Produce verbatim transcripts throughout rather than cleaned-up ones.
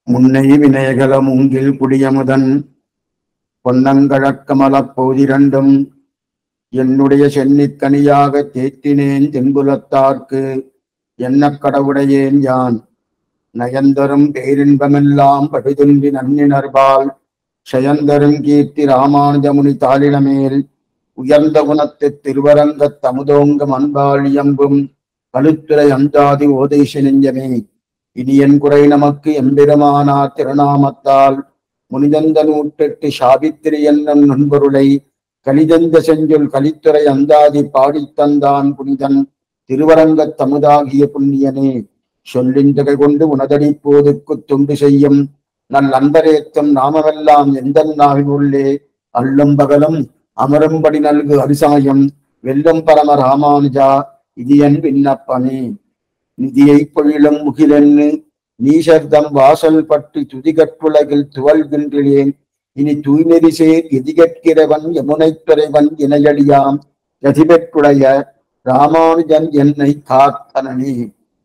முன்னை வினயகல மூங்கில் குடியமுதன் பொன்னங்கழக்கமலப் போதிரண்டும் என்னுடைய சென்னிக்கனியாக தேத்தினேன் தென்புலத்தார்க்கு என்ன கடவுடையேன் யான் நயந்தரும் பேரின்பமெல்லாம் படுதும்பி நன்னினர்பால் செயந்தரும் கீர்த்தி ராமானுஜமுனி தாளினமேல் உயர்ந்த குணத்து திருவரங்கத் தமுதோங்கம் அன்பால் இயம்பும் கழுத்துறை அந்தாதி ஓதைசி நெஞ்சமே. இனி என் குறை நமக்கு எம்பெருமானார் திருநாமத்தால் முனிதந்த நூற்றெட்டு சாவித்திரி என்னும் நண்பொருளை கலிதந்த செஞ்சொல் கலித்துறை அந்தாதி பாடித்தந்தான் புனிதன் திருவரங்கத் தமுதாகிய புண்ணியனே. சொல்லின் தொகை கொண்டு உனதடி போதுக்கு துண்டு செய்யும் நல் அன்பரேத்தம் நாமமெல்லாம் எந்த நாவினுள்ளே அல்லும் பகலும் அமரும்படி நல்கு அரிசாயம் வெல்லும் பரம ராமானுஜா இது என் விண்ணப்பமே. நிதியை பொழிலும் முகிலென்னு நீசர்தம் வாசல் பட்டு துதிகற்றுலகில் துவல்கின்றேன் இனி தூய்நெறி சேர் எதிகற்கிறவன் யமுனைத் துறைவன் இணையடியாம் கதிபெற்றுடைய ராமானுஜன் என்னை காத்தனே.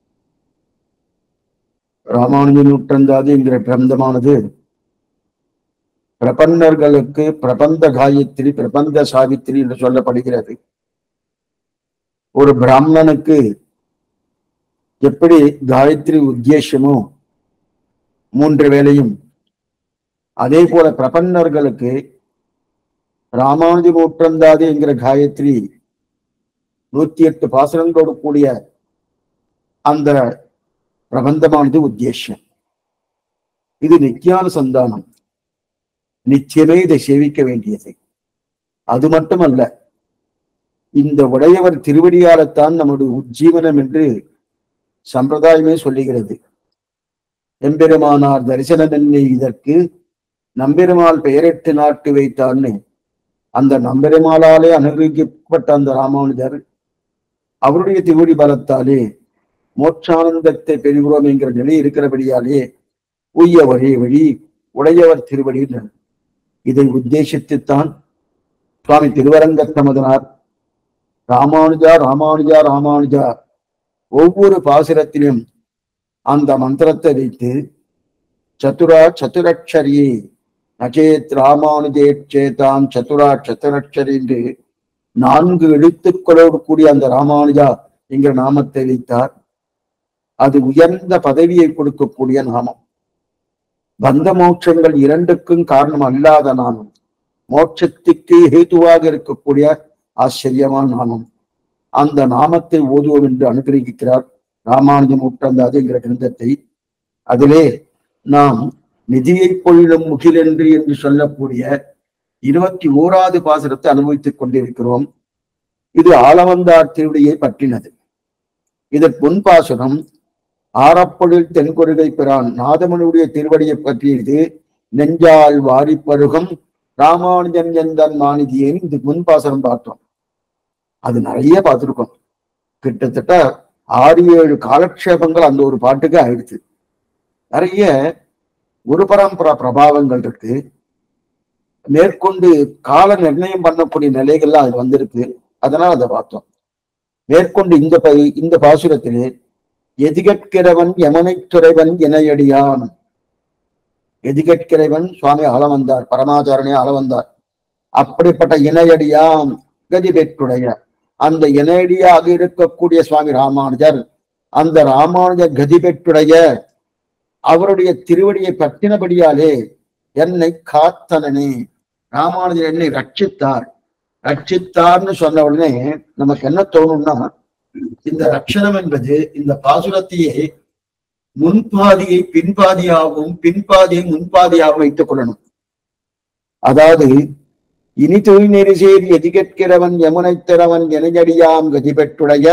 ராமானுஜ நூற்றந்தாதி என்கிற பிரபந்தமானது பிரபன்னர்களுக்கு பிரபந்த காயத்ரி பிரபந்த சாவித்திரி என்று சொல்லப்படுகிறது. ஒரு பிராமணனுக்கு எப்படி காயத்ரி உத்தேசமோ மூன்று வேளையும், அதே போல பிரபன்னர்களுக்கு ராமானுஜ நூற்றந்தாதி என்கிற காயத்ரி நூத்தி எட்டு பாசனங்களோடு கூடிய அந்த பிரபந்தமானது உத்தேசம். இது நித்தியான சந்தானம், நிச்சயமே இதை சேவிக்க வேண்டியது. அது மட்டுமல்ல, இந்த உடையவர் திருவடியாலத்தான் நம்முடைய உஜ்ஜீவனம் என்று சம்பிரதாயமே சொல்லுகிறது. எம்பெருமானார் தரிசனம் என்னை இதற்கு நம்பெருமாள் பெயரிட்டு நாட்டு வைத்தான்னு அந்த நம்பெருமாளாலே அனுகிரகிக்கப்பட்ட அந்த ராமானுஜர் அவருடைய திருவடி பலத்தாலே மோட்சானந்தத்தை பெறுகிறோம் என்கிற நிலை இருக்கிறபடியாலே உய்ய ஒரே வழி உடையவர் திருவடி. இதை உத்தேசித்துத்தான் சுவாமி திருவரங்கத்தமதனார் ராமானுஜா ராமானுஜா ராமானுஜா ஒவ்வொரு பாசுரத்திலும் அந்த மந்திரத்தை வைத்து சதுரா சதுரக்ஷரியே நச்சேத் ராமானுஜேச்சேதாம் சதுரா சதுரக்ஷரி என்று நான்கு எழுத்துக்களோடு கூடிய அந்த ராமானுஜா என்கிற நாமத்தை வைத்தார். அது உயர்ந்த பதவியை கொடுக்கக்கூடிய நாமம். பந்த மோட்சங்கள் இரண்டுக்கும் காரணம் அல்லாத நாமம், மோட்சத்துக்கு ஹேதுவாக இருக்கக்கூடிய ஆச்சரியமான நாமம். அந்த நாமத்தை ஓதுவோம் என்று அனுகிரகிக்கிறார் ராமானுஜ நூற்றந்தாதி என்கிற கிரந்தத்தை. அதிலே நாம் நிதியை பொழிலும் முகிலென்று என்று சொல்லக்கூடிய இருபத்தி ஓராவது பாசுரத்தை அனுபவித்துக் கொண்டிருக்கிறோம். இது ஆளவந்தார் திருவடியை பற்றினது. இதற்கு முன் பாசுரம் ஆரப்பொழில் தென்கொருகை பிரான் நாதமனுடைய திருவடியை பற்றியது. நெஞ்சால் வாரிப்பருகம் ராமானுஜன் எந்தன் மாநிதியேன்னு இந்த முன் பாசுரம் பார்த்தோம். அது நிறைய பார்த்துருக்கோம். கிட்டத்தட்ட ஆறு ஏழு காலக்ஷேபங்கள் அந்த ஒரு பாட்டுக்கு ஆயிடுச்சு. நிறைய ஒரு பரம்பரா பிரபாவங்கள் இருக்கு. மேற்கொண்டு கால நிர்ணயம் பண்ணக்கூடிய நிலைகள்லாம் அது வந்திருக்கு. அதனால அதை பார்த்தோம். மேற்கொண்டு இந்த ப இந்த பாசுரத்திலே எதிகற்கிறவன் யமனைத் துறைவன் இணையடியான். எதிகற்கிறவன் சுவாமி ஆளவந்தார், பரமாச்சாரனே ஆளவந்தார். அப்படிப்பட்ட இணையடியாம் கதி பெற்றுடைய அந்த இணையடியாக இருக்கக்கூடிய சுவாமி ராமானுஜர், அந்த ராமானுஜர் கதி பெற்றுடைய அவருடைய திருவடியை பற்றினபடியாலே என்னை காத்தனனே. ராமானுஜர் என்னை ரட்சித்தார். ரட்சித்தார்னு சொன்ன உடனே நமக்கு என்ன தோணும்னா, இந்த ரட்சணம் என்பது இந்த பாசுரத்தையே முன்பாதியை பின்பாதியாகவும் பின்பாதியை முன்பாதியாகவும் வைத்துக் கொள்ளணும். அதாவது இனி தூய் நெறிசேர் எதிகற்கிறவன் யமுனைத் திறவன் எனையடியாம் கதி பெற்றுடைய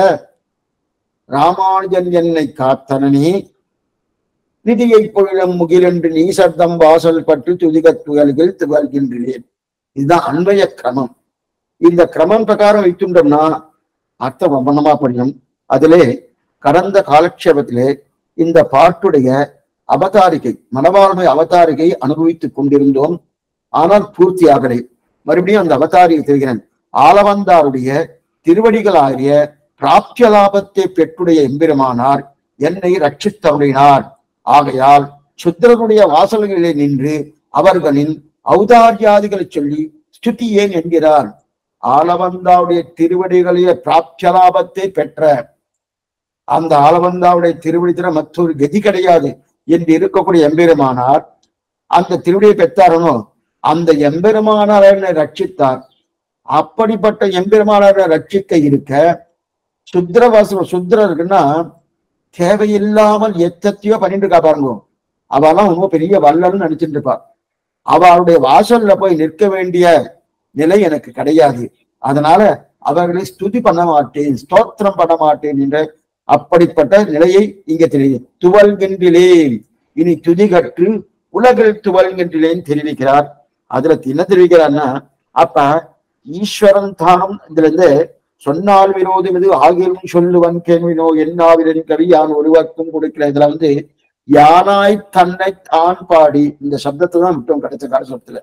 ராமானுஜன் என்னை காத்தனனே. நிதியை பொழிலும் முகிலென்று நீசர்தம் வாசல் பற்றி துதிகத்துகல்கள் துவல்கின்றேன். இதுதான் அன்வய கிரமம். இந்த கிரமம் பிரகாரம் வைத்துட்டோம்னா அர்த்தம் வண்ணமா படியும். அதிலே கடந்த காலக்ஷேபத்திலே இந்த பாட்டுடைய அவதாரிகை மனவாழ்மை அவதாரிகை அனுபவித்துக் கொண்டிருந்தோம். ஆனால் பூர்த்தி ஆகலை. மறுபடியும் அந்த அவதாரியை தெரிகிறேன். ஆளவந்தாருடைய திருவடிகளாகிய பிராப்திய லாபத்தை பெற்றுடைய எம்பெருமானார் என்னை ரட்சித்தருளினார். ஆகையால் சுத்திரனுடைய வாசல்களிலே நின்று அவர்களின் ஔதாரியாதிகளை சொல்லி ஸ்துதி ஏன் என்கிறார். ஆலவந்தாவுடைய திருவடிகளிலே பிராப்தியலாபத்தை பெற்ற அந்த ஆலவந்தாவுடைய திருவடி தர மற்றொரு கதி கிடையாது என்று இருக்கக்கூடிய எம்பெருமானார் அந்த திருவடியை பெற்றாரனோ அந்த எம்பெருமானாரை ரட்சித்தார். அப்படிப்பட்ட எம்பெருமானாரை ரட்சிக்க இருக்க சுத்திரவாசல் சுத்திரருக்குன்னா தேவையில்லாமல் எத்தத்தையோ பண்ணிட்டு இருக்கா பாருங்க. அவெல்லாம் ரொம்ப பெரிய வல்லன்னு நினைச்சிட்டு இருப்பா. அவளுடைய வாசல்ல போய் நிற்க வேண்டிய நிலை எனக்கு கிடையாது. அதனால அவர்களை ஸ்துதி பண்ண மாட்டேன், ஸ்தோத்திரம் பண்ண மாட்டேன் என்ற அப்படிப்பட்ட நிலையை இங்க தெரியுது. துவல்கின்றிலேன் இனி துதி கற்று உலகில் துவல்கின்றிலேன் தெரிவிக்கிறார். அதுல என்ன தெரிவிக்கிறார்னா, அப்ப ஈஸ்வரன் தானம் இதுல இருந்து சொன்னால் விரோதம் இது ஆகியும் சொல்லுவன் கேள்வினோ என்னாவிரன் கவி யான் ஒருவருக்கும் கொடுக்கிற இதுல வந்து யானாய் தன்னை தான் பாடி இந்த சப்தத்தை தான் விட்டோம் கிடைச்ச காலத்துல.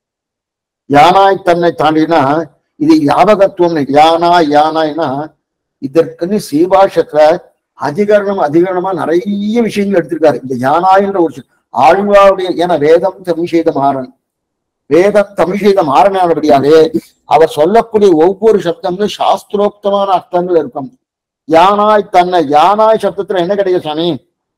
யானாய் தன்னை தாண்டினா இது யாபகத்துவம். யானா யானாய்னா இதற்குன்னு சீபாஷத்துல அதிகரணம் அதிகரணமா நிறைய விஷயங்கள் எடுத்திருக்காரு. இந்த யானாய்ன்ற ஒரு ஆழ்வாருடைய ஏன்னா வேதம் தமிழ் செய்த மாறன் வேதம் தமிழ் செய்த மாறனானபடியாலே அவர் சொல்லக்கூடிய ஒவ்வொரு சப்தங்களும் சாஸ்திரோக்தமான அர்த்தங்கள் இருக்கும். யானாய் தன்னை யானாய் சப்தத்துல என்ன கிடைக்கும் சாமி?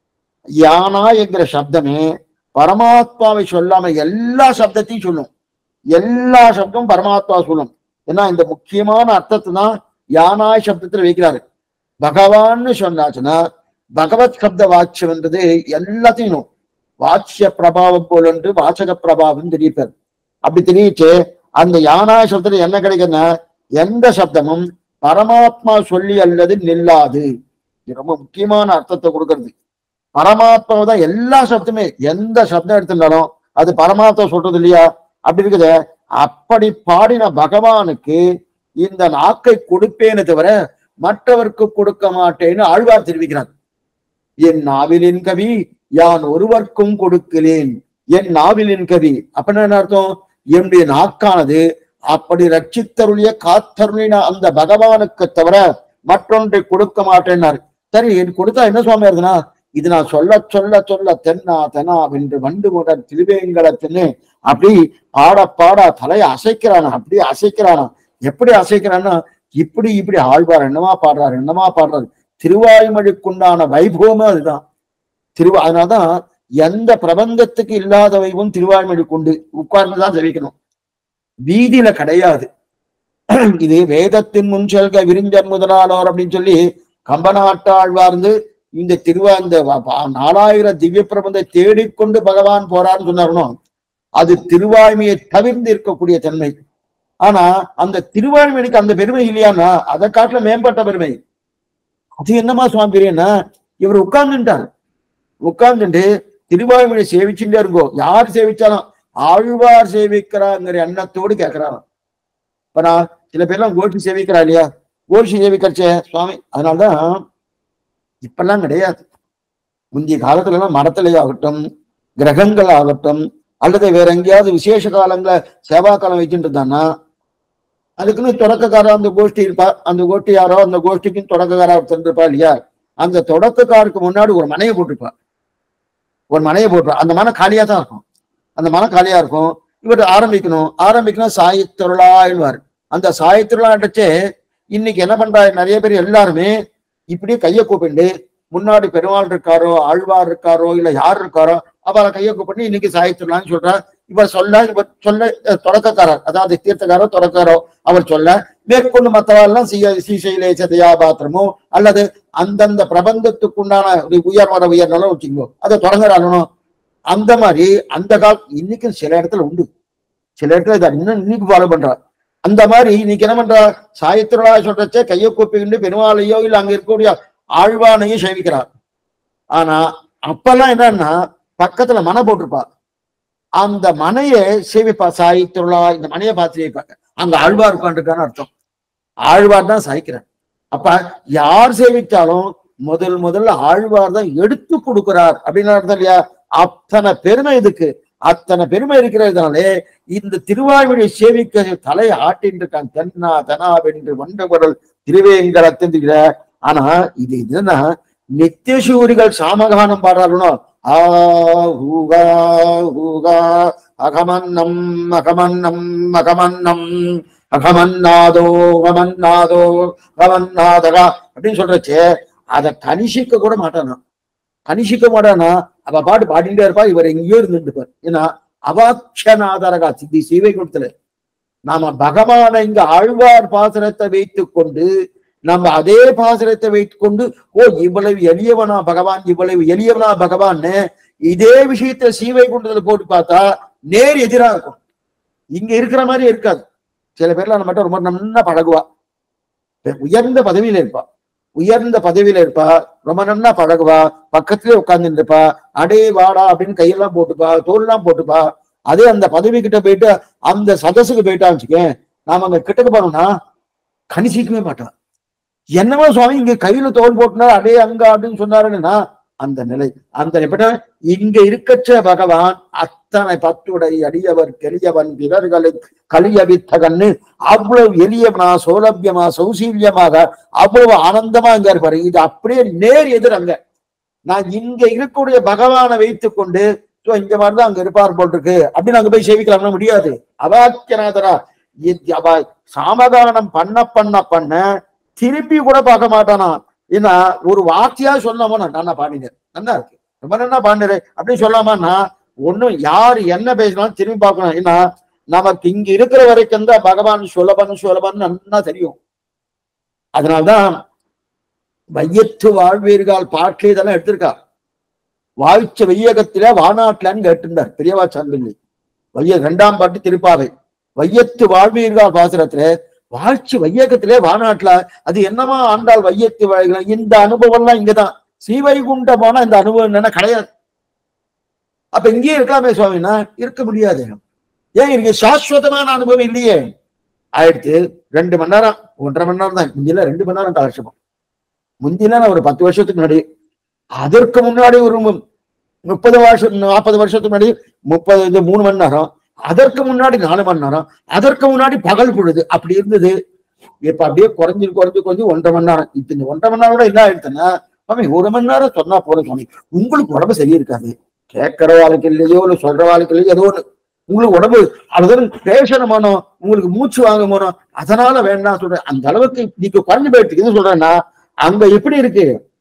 யானாய் என்கிற சப்தமே பரமாத்மாவை சொல்லாம எல்லா சப்தத்தையும் சொல்லும். எல்லா சப்தமும் பரமாத்மா சொல்லும். ஏன்னா இந்த முக்கியமான அர்த்தத்தை தான் யானாய் சப்தத்துல வைக்கிறாரு. பகவான்னு சொன்னாச்சுன்னா பகவத் சப்த வாட்சியம் என்றது எல்லாத்தையும் வாட்சிய பிரபாவம் போல என்று வாசக பிரபாவம் தெரிவிப்பார். அப்படி தெரிவிச்சு அந்த யானாய் சப்தத்துல என்ன கிடைக்குன்னா எந்த சப்தமும் பரமாத்மா சொல்லி அல்லது நில்லாது. இது ரொம்ப முக்கியமான அர்த்தத்தை கொடுக்கறது. பரமாத்மாவை தான் எல்லா சப்தமே எந்த சப்தம் எடுத்திருந்தாலும் அது பரமாத்மா சொல்றது இல்லையா? அப்படி இருக்குது. அப்படி பாடின பகவானுக்கு இந்த நாக்கை கொடுப்பேன்னு தவிர மற்றவருக்கு கொடுக்க மாட்டேன்னு ஆழ்வார் தெரிவிக்கிறார். என் நாவிலின் கவி யான் ஒருவர்க்கும் கொடுக்கிறேன். என் நாவிலின் கவி அப்படின்னு என்ன அர்த்தம்? என்னுடைய நாக்கானது அப்படி ரட்சித்தருளிய காத்தருளின அந்த பகவானுக்கு தவிர மற்றொன்றை கொடுக்க மாட்டேன்னாரு. சரி, கொடுத்தா என்ன சுவாமி இருக்குன்னா, இது நான் சொல்ல சொல்ல சொல்ல தென்னா தெனா என்று வண்டு முதல் திருவேங்கடத்தின்னு அப்படி பாட பாட தலையை அசைக்கிறானா, அப்படி அசைக்கிறானா. எப்படி அசைக்கிறான்னா இப்படி இப்படி ஆழ்வார் என்னமா பாடுறாரு என்னமா பாடுறாரு. திருவாய்மொழிக்குண்டான வைபவமே அதுதான். திருவா அதனால்தான் எந்த பிரபந்தத்துக்கு இல்லாத வைபவம் திருவாய்மொழி கொண்டு உட்கார்ந்துதான் தெரிவிக்கணும். வீதியில கிடையாது. இது வேதத்தின் முன் செல்க விரிஞ்சன் முதலானோர் அப்படின்னு சொல்லி கம்பநாட்டாழ்வார்ந்து இந்த திருவா இந்த நாலாயிரம் திவ்ய பிரபந்தை தேடிக்கொண்டு பகவான் போறான்னு சொன்னாரணும். அது திருவாய்மையை தவிர்ந்து இருக்கக்கூடிய தன்மை. ஆனா அந்த திருவாய்மொழிக்கு அந்த பெருமை இல்லையான்னா அதை காட்டுல மேம்பட்ட பெருமை. அது என்னமா சுவாமி பெரியன்னா, இவர் உட்கார்ந்துட்டார். உட்கார்ந்துட்டு திருவாய்மொழி சேவிச்சுட்டே இருக்கோ. யார் சேவிச்சாலும் ஆழ்வார் சேவிக்கிறாங்கிற எண்ணத்தோடு கேட்கிறாராம். இப்ப நான் சில பேர்லாம் கோஷ்டி சேவிக்கிறா இல்லையா? கோஷ்டி சேவிக்கிறச்சே சுவாமி. அதனால்தான் இப்பெல்லாம் கிடையாது. முந்தைய காலத்துல எல்லாம் மரத்திலே ஆகட்டும், கிரகங்கள் ஆகட்டும், அல்லது வேற எங்கேயாவது விசேஷ காலங்கள சேவா காலம் வச்சுட்டு இருந்தான்னா அதுக்குன்னு தொடக்கக்காரர் அந்த கோஷ்டி இருப்பா. அந்த கோஷ்டி யாரோ அந்த கோஷ்டிக்கும் தொடக்கக்காரர் தந்திருப்பா இல்லையா? அந்த தொடக்கக்காருக்கு முன்னாடி ஒரு மனையை போட்டிருப்பா. ஒரு மனையை போட்டுருப்பா. அந்த மனை காலியா தான் இருக்கும். அந்த மனை காலியா இருக்கும். இவர் ஆரம்பிக்கணும் ஆரம்பிக்கணும் சாயித்திருளாழ்வார். அந்த சாயித்திருளாட்டச்சே இன்னைக்கு என்ன பண்றாரு நிறைய பேர் எல்லாருமே இப்படியே கையை கூப்பிண்டு முன்னாடி பெருமாள் இருக்காரோ ஆழ்வார் இருக்காரோ இல்ல யார் இருக்காரோ அவரை கையை கூப்பிட்டு இன்னைக்கு சாயித்திருளான்னு சொல்றார். இவர் சொல்ல இவர் சொல்ல தொடக்கக்காரர், அதாவது தீர்த்தக்காரோ தொடக்காரோ அவர் சொல்ல மேற்கொண்டு மற்றவெல்லாம் சீ சீசையிலே சதையா பாத்திரமோ அல்லது அந்தந்த பிரபந்தத்துக்குண்டான உயர் வர உயர்னாலும் வச்சுக்கோ அதை தொடங்குறாங்கணும். அந்த மாதிரி அந்த கால இன்னைக்கு சில இடத்துல உண்டு, சில இடத்துல இதை இன்னும் இன்னைக்கு ஃபாலோ பண்றார். அந்த மாதிரி இன்னைக்கு என்ன பண்றா, சாயித்திரலா சொல்றச்சே கையை கூப்பிக்கிண்டு பெருமாளையோ இல்ல அங்க இருக்கக்கூடிய ஆழ்வானையும் சேவிக்கிறார். ஆனா அப்பெல்லாம் என்னன்னா பக்கத்துல மனை போட்டிருப்பா. அந்த மனையை சேவிப்பா. சாயித்திரலா இந்த மனையை பார்த்து சேவிப்பாங்க. அங்க ஆழ்வார் உட்காந்துருக்கான்னு அர்த்தம். ஆழ்வார் தான் சாய்க்கிறார். அப்ப யார் சேவிச்சாலும் முதல் முதல்ல ஆழ்வார் தான் எடுத்து கொடுக்கிறார் அப்படின்னு அர்த்தம் இல்லையா? அத்தனை பெருமை இதுக்கு. அத்தனை பெருமை இருக்கிறதுனாலே இந்த திருவாய்மொழியை சேவிக்க தலையை ஆட்டின்னு இருக்கான். தென்னா தெனா வென்று வண்டகுரல் திருவேங்கடத்தின். ஆனா இது என்னன்னா நித்தியசூரிகள் சாமகானம் பாடுறாருனோ ஆஹூகா ஹூகா அகமன்னம் அகமன்னம் அகமன்னம் அகமன்னாதோ அகமன்னாதோ அகமன்னாதகா அப்படின்னு சொல்றச்சே அதை கனிஷிக்க கூட மாட்டானா. கனிஷிக்க மாட்டானா அவ பாட்டு பாடிட்டே இருப்பா, இவர் எங்கேயோ இருந்துருப்பார். ஏன்னா அவாட்சநாதரகா சித்தி சீவை கொடுத்தல நாம பகவானை இங்க ஆழ்வார் பாசனத்தை வைத்துக் கொண்டு நம்ம அதே பாசனத்தை வைத்துக் கொண்டு ஓ இவ்வளவு எளியவனா பகவான், இவ்வளவு எளியவனா பகவான்னு இதே விஷயத்த சீவை கொண்டதுல போட்டு பார்த்தா நேர் எதிராக இருக்கும். இங்க இருக்கிற மாதிரி இருக்காது. சில பேர்ல நம்ம ரொம்ப நல்லா பழகுவா, உயர்ந்த பதவியில இருப்பா, உயர்ந்த பதவியில இருப்பா, ரொம்ப நல்லா பழகுவா, பக்கத்திலே உட்கார்ந்துட்டு இருப்பா, அடே வாடா அப்படின்னு கையெல்லாம் போட்டுப்பா, தோல்லாம் போட்டுப்பா. அதே அந்த பதவி கிட்ட போயிட்டு அந்த சதசுக்கு போயிட்டான்னு வச்சுக்கேன், நாம அங்க கிட்டக்கு போனோம்னா கணிசிக்கவே மாட்டான். என்னவோ சுவாமி இங்க கையில தோல் போட்டுனா அடே அங்க அப்படின்னு சொன்னாருன்னா அந்த நிலை. அந்த இங்க இருக்கச்ச பகவான் அத்தனை பத்துடை அடியவர் கெளியவன் பிறர்களை கலியவித்தகன்னு அவ்வளவு எளியவனா சௌலபியமா சௌசீல்யமாக அவ்வளவு ஆனந்தமா இங்க இருப்பாரு. இது அப்படியே நேர் எதிர் அங்க. நான் இங்க இருக்கக்கூடிய பகவானை வைத்துக் கொண்டு இங்க மாதிரிதான் அங்க இருப்பார் போல் இருக்கு அப்படின்னு அங்க போய் சேவிக்கலாம்னா முடியாது. அவாக்கியநாதரா அவ சாமதானம் பண்ண பண்ண பண்ண திருப்பி கூட பார்க்க மாட்டானா. ஏன்னா ஒரு வார்த்தையா சொல்லாமா நான் பாடினேன் நல்லா இருக்கு ரொம்ப நல்லா பாடினேன் அப்படின்னு சொல்லாமா ஒண்ணும் யாரு என்ன பேசினாலும் திரும்பி பார்க்கணும். ஏன்னா நமக்கு இங்க இருக்கிற வரைக்கும் தான் பகவான் சுலபன் சுலபன் நல்லா தெரியும். அதனால்தான் வையத்து வாழ்வீர்கள் பாட்டு இதெல்லாம் எடுத்திருக்கா. வாழ்ச்ச வையகத்தில வானாட்டலான்னு கேட்டிருந்தார் பெரியவா சார்பில்லி. வைய இரண்டாம் பாட்டு திருப்பாவை வையத்து வாழ்வீர்கள் பாசுரத்துல வாழ்ச்சி வையகத்திலே வானாட்டுல அது என்னமா ஆண்டாள் வையத்து வாழ்கிறான். இந்த அனுபவம்லாம் இங்கதான். ஸ்ரீவைகுண்ட போனா இந்த அனுபவம் என்னன்னா கிடையாது. அப்ப இங்கேயே இருக்கலாமே சுவாமினா இருக்க முடியாது. ஏன் இருக்கு சாஸ்வதமான அனுபவம் இல்லையே. ஆயிடுத்து ரெண்டு மணி நேரம் ஒன்றரை மணி நேரம் தான் முந்தில ரெண்டு மணி நேரம் கலட்சம். முந்தில ஒரு பத்து வருஷத்துக்கு முன்னாடி, அதற்கு முன்னாடி ஒரு முப்பது வருஷம் நாற்பது வருஷத்துக்கு முன்னாடி முப்பது மூணு மணி நேரம், அதற்கு முன்னாடி நாலு மணி நேரம், அதற்கு முன்னாடி பகல் பொழுது அப்படி இருந்தது. இப்ப அப்படியே குறைஞ்சு குறைஞ்சு குறைஞ்சு ஒன்றரை மணி நேரம். இப்ப இந்த ஒன்றரை மணி நேரம் கூட என்ன ஆயிடுச்சுன்னா சுவாமி ஒரு மணி நேரம் சொன்னா போறோம் சுவாமி, உங்களுக்கு உடம்பு சரியா இருக்காது. கேட்கிற வாழ்க்கை இல்லையோ இல்லை சொல்ற வாழ்க்கை இல்லையோ ஏதோ ஒண்ணு உங்களுக்கு உடம்பு அதுதான் பேசணுமானோ உங்களுக்கு மூச்சு வாங்க போனோம் அதனால வேண்டாம் சொல்றேன். அந்த அளவுக்கு நீங்க குறைஞ்சு போயிட்டு என்ன சொல்றேன்னா அங்க எப்படி இருக்கு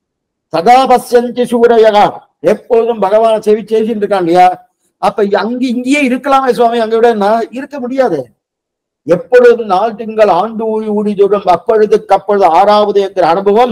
சதாபசந்தி சூரையகா எப்பொழுதும் பகவான செவி சேசிட்டு இருக்கான் இல்லையா. அப்ப அங்க இங்கேயே இருக்கலாமே சுவாமி, அங்க விட இருக்க முடியாது. எப்பொழுதும் நாள் திங்கள் ஆண்டு ஊழி ஊடி சொல்லும் அப்பொழுது கப்பொழுது ஆறாவது என்கிற அனுபவம்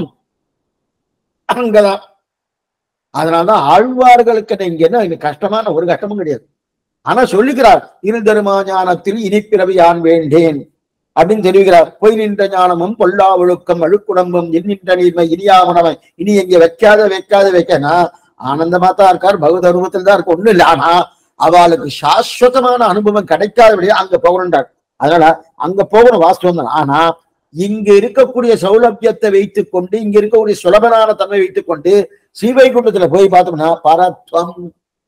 அங்கதான். அதனாலதான் ஆழ்வார்களுக்கு இங்க என்ன இங்க கஷ்டமான ஒரு கஷ்டமும் கிடையாது. ஆனா சொல்லிக்கிறார் இருதருமா ஞானத்தில் இனிப்பிறவி யான் வேண்டேன் அப்படின்னு தெரிவிக்கிறார். பொய் நின்ற ஞானமும் பொல்லா ஒழுக்கம் அழுக்குடம்பும் எண்ணின்ற நீர்மை இனியாமனவை இனி எங்க வைக்காத வைக்காத வைக்கனா ஆனந்தமா தான் இருக்கார், பகுதருவத்தில் தான் இருக்கு, ஒண்ணும் இல்லை. ஆனா அவளுக்கு சாஸ்வதமான அனுபவம் கிடைக்காதபடியா அங்க போகணுன்றார். அதனால அங்க போகணும் வாஸ்தவம் தான். ஆனா இங்க இருக்கக்கூடிய சௌலபியத்தை வைத்துக் கொண்டு இங்க இருக்கக்கூடிய சுலபனான தன்மை வைத்துக் கொண்டு ஸ்ரீவைகுண்டத்துல போய் பார்த்தோம்னா பரத்வம்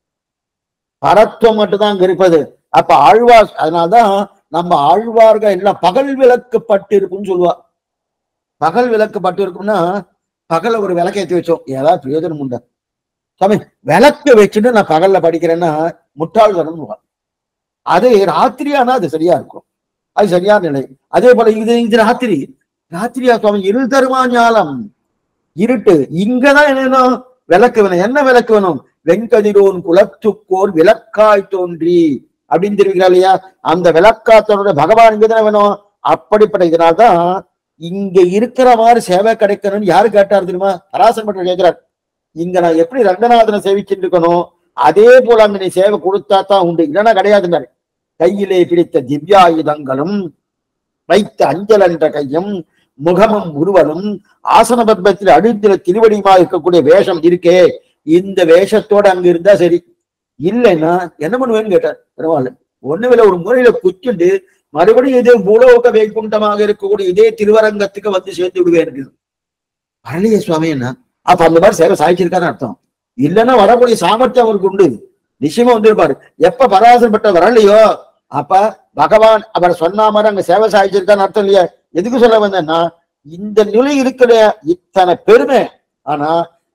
பரத்வம் மட்டும்தான் அங்க இருப்பது. அப்ப ஆழ்வார் அதனால்தான் நம்ம ஆழ்வார்கள் எல்லாம் பகல் விளக்கு பட்டு இருக்குன்னு சொல்லுவா. பகல் விளக்கு பட்டு இருக்கும்னா பகல ஒரு விளக்கு ஏற்றி வச்சோம் ஏதாவது பிரயோஜனம் உண்டா சாமி, விளக்கு வச்சுட்டு நான் பகல்ல படிக்கிறேன்னா முட்டாள் வரணும். அது ராத்திரி ஆனா அது சரியா இருக்கும், அது சரியான நிலை. அதே போல இது இது ராத்திரி ராத்திரியா சுவாமி இருள் தருமா ஞானம் இருட்டு. இங்கதான் என்ன விளக்கு வேணும். என்ன விளக்கு வேணும்? வெங்கதிரோன் குலத்துக்கோர் விளக்காய் தோன்றி அப்படின்னு தெரிவிக்கிறா இல்லையா. அந்த விளக்காத்தோட பகவான் இங்கதானே வேணும். அப்படிப்பட்ட இதனால்தான் இங்க இருக்கிற மாதிரி சேவை கிடைக்கணும்னு யாரு கேட்டாரு தெரியுமா? பராசர் மட்டும் கேட்கிறார். இங்க நான் எப்படி ரங்கநாதனை சேவிச்சுட்டு இருக்கணும் அதே போல அங்க நீ சேவை கொடுத்தா தான் உண்டு, இல்லைன்னா கிடையாதுன்னாரு. கையிலே பிடித்த திவ்யாயுதங்களும் வைத்த அஞ்சல் என்ற கையும் முகமும் உருவலும் ஆசன பத்மத்தில் அடித்தில திருவடியுமா இருக்கக்கூடிய வேஷம் இருக்கே, இந்த வேஷத்தோட அங்க இருந்தா சரி, இல்லைன்னா என்ன பண்ணுவேன்னு கேட்டார். பரவாயில்ல ஒண்ணுமில்ல, ஒரு முறையில குச்சிண்டு மறுபடியும் இதே பூலோக வைகுண்டமாக இருக்கக்கூடிய இதே திருவரங்கத்துக்கு வந்து சேர்த்து விடுவேன். பரளிய சுவாமி என்ன அப்ப அந்த மாதிரி சேவை சாய்ச்சிருக்கான்னு அர்த்தம். இல்லைன்னா வரக்கூடிய சாமர்த்தியம் அவருக்கு உண்டு, நிச்சயமா வந்திருப்பாரு. எப்ப பராசரப்பட்ட வரலையோ அப்ப பகவான் அவர் சொன்ன மாதிரி அங்க சேவை சாய்ச்சிருக்கான்னு அர்த்தம் இல்லையா. எதுக்கு சொல்ல வந்தேன்னா இந்த நிலை இருக்கிற இத்தனை பெருமை, ஆனா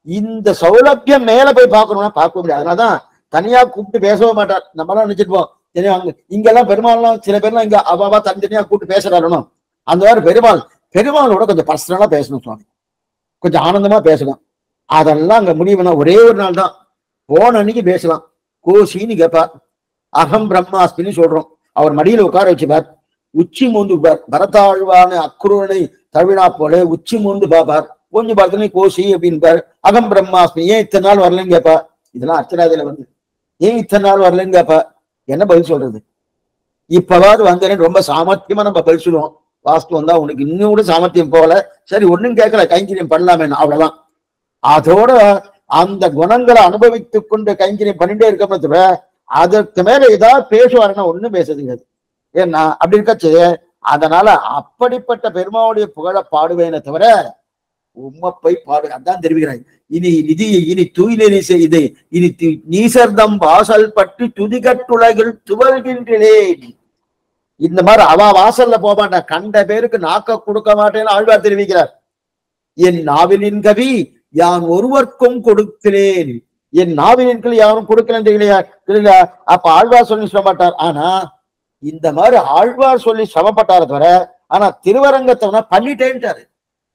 இந்த சௌலபியம் மேல போய் பார்க்கணும்னா பார்க்க முடியாது. அதனாலதான் தனியா கூப்பிட்டு பேசவே மாட்டார். நம்மளாம் நினைச்சிருப்போம் தெரியும் அங்க இங்கெல்லாம் பெருமாள்லாம் சில பேர்லாம் இங்க அவாவா தனித்தனியா கூப்பிட்டு பேசுறாருணும். அந்த மாதிரி பெருமாள் பெருமாளோட கொஞ்சம் பர்சனலா பேசணும் சுவாமி, கொஞ்சம் ஆனந்தமா பேசலாம். அதெல்லாம் அங்க முடிவுனா ஒரே ஒரு நாள் தான், போன அன்னைக்கு பேசலாம். கோசின்னு கேட்பார், அகம் பிரம்மாஸ்மின்னு சொல்றோம். அவர் மடியில உட்கார வச்சுப்பார், உச்சி மூந்து பரதாழ்வான அக்ரூரனை தவிழா போல உச்சி மூந்து பாப்பார். கொஞ்சம் பார்த்தோன்னே கோசி அப்படின்பார், அகம் பிரம்மாஸ்மி. ஏன் இத்தனை நாள் வரலன்னு கேட்பா. இதெல்லாம் அர்ச்சனாதில வந்து ஏன் இத்தனை நாள் வரலன்னு கேட்பா. என்ன பதில் சொல்றது? இப்பவாது வந்தேன்னு ரொம்ப சாமர்த்தியமா நம்ம பதில் சொல்லுவோம். வாஸ்து வந்தா உனக்கு இன்னும் கூட சாமர்த்தியம் போகல, சரி ஒன்னும் கேட்கல, கைங்கரியம் பண்ணலாமே, அவ்வளவுதான். அதோட அந்த குணங்களை அனுபவித்துக் கொண்டு கைங்கரியம் பண்ணிட்டே இருக்கோம்னு தவிர அதற்கு மேல ஏதாவது பேசுவாருன்னா ஒண்ணும் பேசுறதுங்க. ஏன்னா அப்படி இருக்கச்சு. அதனால அப்படிப்பட்ட பெருமாவுடைய புகழ பாடுவேனே தவிர உம்மை போய் பாடு அதான் தெரிவிக்கிறாய். இனி நிதி இனி தூய்நெறி செய்து இனி நீசர்தம் வாசல் பற்றி துதிகட்டுலகில் துவல்கின்றேன். இந்த மாதிரி அவ வாசல்ல போக மாட்டேன், கண்ட பேருக்கு நாக்க கொடுக்க மாட்டேன்னு ஆழ்வார் தெரிவிக்கிறார். என் நாவிலின் கவி யான் ஒருவர்க்கும் கொடுக்கிறேன், என் நாவிலின் கவி யாரும் கொடுக்கிறேன் தெரியலையா தெரியல. அப்ப ஆழ்வார் சொல்லி சொல்ல மாட்டார். ஆனா இந்த மாதிரி ஆழ்வார் சொல்லி சமப்பட்டார தவிர ஆனா திருவரங்கத்தை பண்ணிட்டேன்ட்டாரு.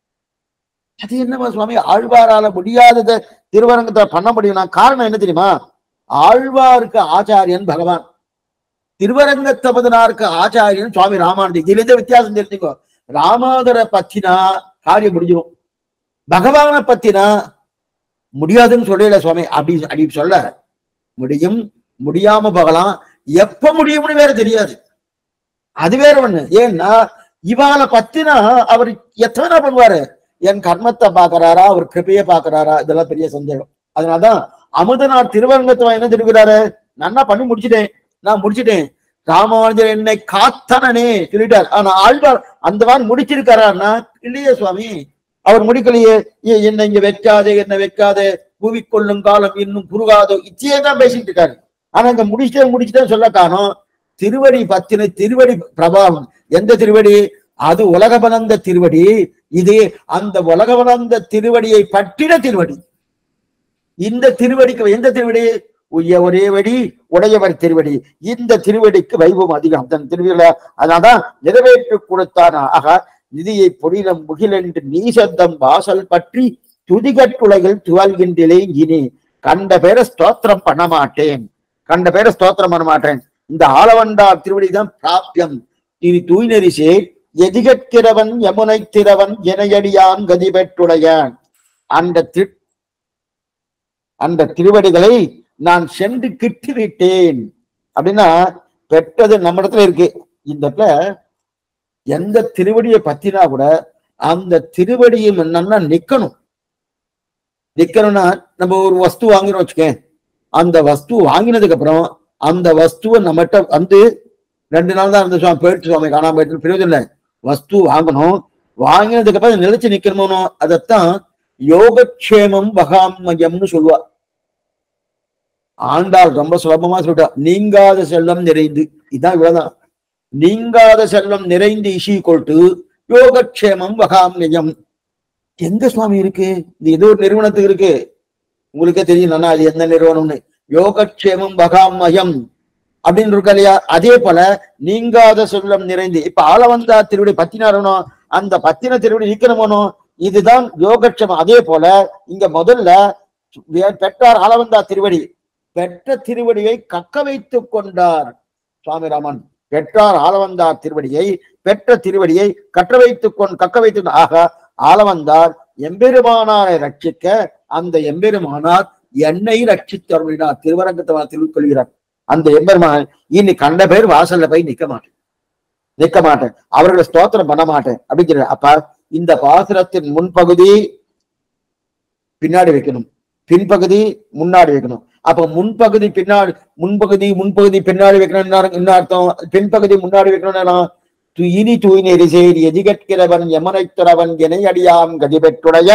அது என்னமா சுவாமி, ஆழ்வாரால முடியாததை திருவரங்கத்தை பண்ண முடியும்னா காரணம் என்ன தெரியுமா? ஆழ்வாருக்கு ஆச்சாரியன் பகவான், திருவரங்கத்தபதனாருக்கு ஆச்சாரியன் சுவாமி ராமானுஜர். இதுல இருந்து வித்தியாசம் தெரிஞ்சுக்கோ. ராமாதரை பத்தினா காரியம் முடிஞ்சிடும், பகவானை பத்தினா முடியாதுன்னு சொல்லல சுவாமி. அப்படி அப்படி சொல்ல முடியும், முடியாம போகலாம், எப்ப முடியும்னு வேற தெரியாது, அது வேற ஒண்ணு. ஏன்னா இவாளை பத்தினா அவர் எத்தனை பண்ணுவாரு, என் கர்மத்தை பாக்குறாரா அவர் கிருப்பையை பாக்குறாரா, இதெல்லாம் பெரிய சந்தேகம். அதனாலதான் அமுதனார் திருவரங்கத்தை என்ன தெரிவிக்கிறாரு, நான் பண்ணி முடிச்சுட்டேன், நான் முடிச்சுட்டேன், ராமானுஜர் என்னை காத்தனே சொல்லிட்டார். ஆனா ஆழ்வார் அந்த மாதிரி முடிச்சிருக்காருன்னா இல்லையே சுவாமி, அவர் முடிக்கலையே. என்ன இங்க வைக்காதே, என்ன வைக்காதே, பூவி கொள்ளும் காலம் இன்னும் குறுகாதோ, இச்சையே தான் பேசிட்டு இருக்காரு. ஆனா இங்க முடிச்சுட்டே முடிச்சுட்டே சொல்ல காணும். திருவடி பத்தின திருவடி பிரபாவம். எந்த திருவடி? அது உலகபனந்த திருவடி. இது அந்த உலகபனந்த திருவடியை பற்றின திருவடி. இந்த திருவடிக்கு எந்த திருவடி? உய்ய ஒரே வடி உடையவர் திருவடி. இந்த திருவடிக்கு வைபவம் அதிகம் தன் திருவிழ. அதனால்தான் நிறைவேற்று கொடுத்தான். ஆக நிதியை பொறிலம் முகிலென்று நீசத்தம் வாசல் பற்றி துதிகட்டுலகில் துவல்கின்றே. இனி கண்ட பேரை ஸ்தோத்திரம் பண்ண மாட்டேன், கண்ட பேரை ஸ்தோத்திரம் பண்ண மாட்டேன். இந்த ஆளவண்டார் திருவடி தான் பிராப்தியம். இனி தூய்நெறிசே எதிகற்கிறவன் யமுனை திறவன் எனையடியான் கதி பெற்றுடையான். அந்த திரு அந்த திருவடிகளை நான் சென்று கிட்டி விட்டேன் அப்படின்னா பெற்றது நம்ம இடத்துல இருக்கு. இந்த இடத்துல எந்த திருவடியை பத்தினா கூட அந்த திருவடியும் என்னன்னா நிக்கணும். நிக்கணும்னா நம்ம ஒரு வஸ்து வாங்கினோம் வச்சுக்கேன், அந்த வஸ்து வாங்கினதுக்கு அப்புறம் அந்த வஸ்துவை நம்மகிட்ட வந்து ரெண்டு நாள் தான் இருந்த சுவாமி போயிட்டு சுவாமி காணாம போயிட்டு பிரயோஜனம் இல்லை. வஸ்து வாங்கணும், வாங்கினதுக்கு அப்புறம் நிலைச்சு நிக்கணுமோ, அதைத்தான் யோகக்ஷேமம் வகாமயம்னு சொல்லுவா. ஆண்டாள் ரொம்ப சுலபமா சொல்லிட்டா, நீங்காத செல்லம் நிறைந்து. இதுதான் இவ்வளவுதான், நீங்காத செல்லம் நிறைந்து இசி கொல்ட்டு யோகக்ஷேமம் வகாமயம். எங்க சுவாமி இருக்கு? இது ஏதோ ஒரு நிறுவனத்துக்கு இருக்கு, உங்களுக்கே தெரியும் அது எந்த நிறுவனம்னு. யோகக்ஷேமம் வகாமயம் அப்படின்னு இருக்கா இல்லையா? அதே போல நீங்காத செல்லம் நிறைந்து. இப்ப ஆளவந்தா திருவடி பத்தினாரனோ, அந்த பத்தின திருவடி நீக்கணுமோ, இதுதான் யோகக்ஷேமம். அதே போல இங்க முதல்ல பெற்றார் ஆளவந்தா திருவடி, பெற்ற திருவடியை கக்க வைத்துக் கொண்டார் சுவாமி ராமன். பெற்றார் ஆளவந்தார் திருவடியை, பெற்ற திருவடியை கற்ற வைத்துக் கொண்டு கக்க வைத்து. ஆக ஆளவந்தார் எம்பெருமானாரை ரட்சிக்க அந்த எம்பெருமானார் என்னை ரட்சித்து அருளினார். திருவரங்கத்தை திருக்கொள்கிறார் அந்த எம்பெருமான். இனி கண்ட பேர் வாசல்ல போய் நிக்க மாட்டேன் நிக்க மாட்டேன் அவர்களை ஸ்தோத்திரம் பண்ண மாட்டேன் அப்படிங்கிற. அப்ப இந்த பாசுரத்தின் முன்பகுதி பின்னாடி வைக்கணும், பின்பகுதி முன்னாடி வைக்கணும். அப்ப முன்பகுதி பின்னாடி முன்பகுதி முன்பகுதி பின்னாடி வைக்கணும் என்ன அர்த்தம்? பின்பகுதி முன்னாடி வைக்கணும். இனி தூய்நெறி செய்தி எதிகற்கிறவன் யமனைத்துறவன் எனை அடியாம் கதி பெற்றுடைய.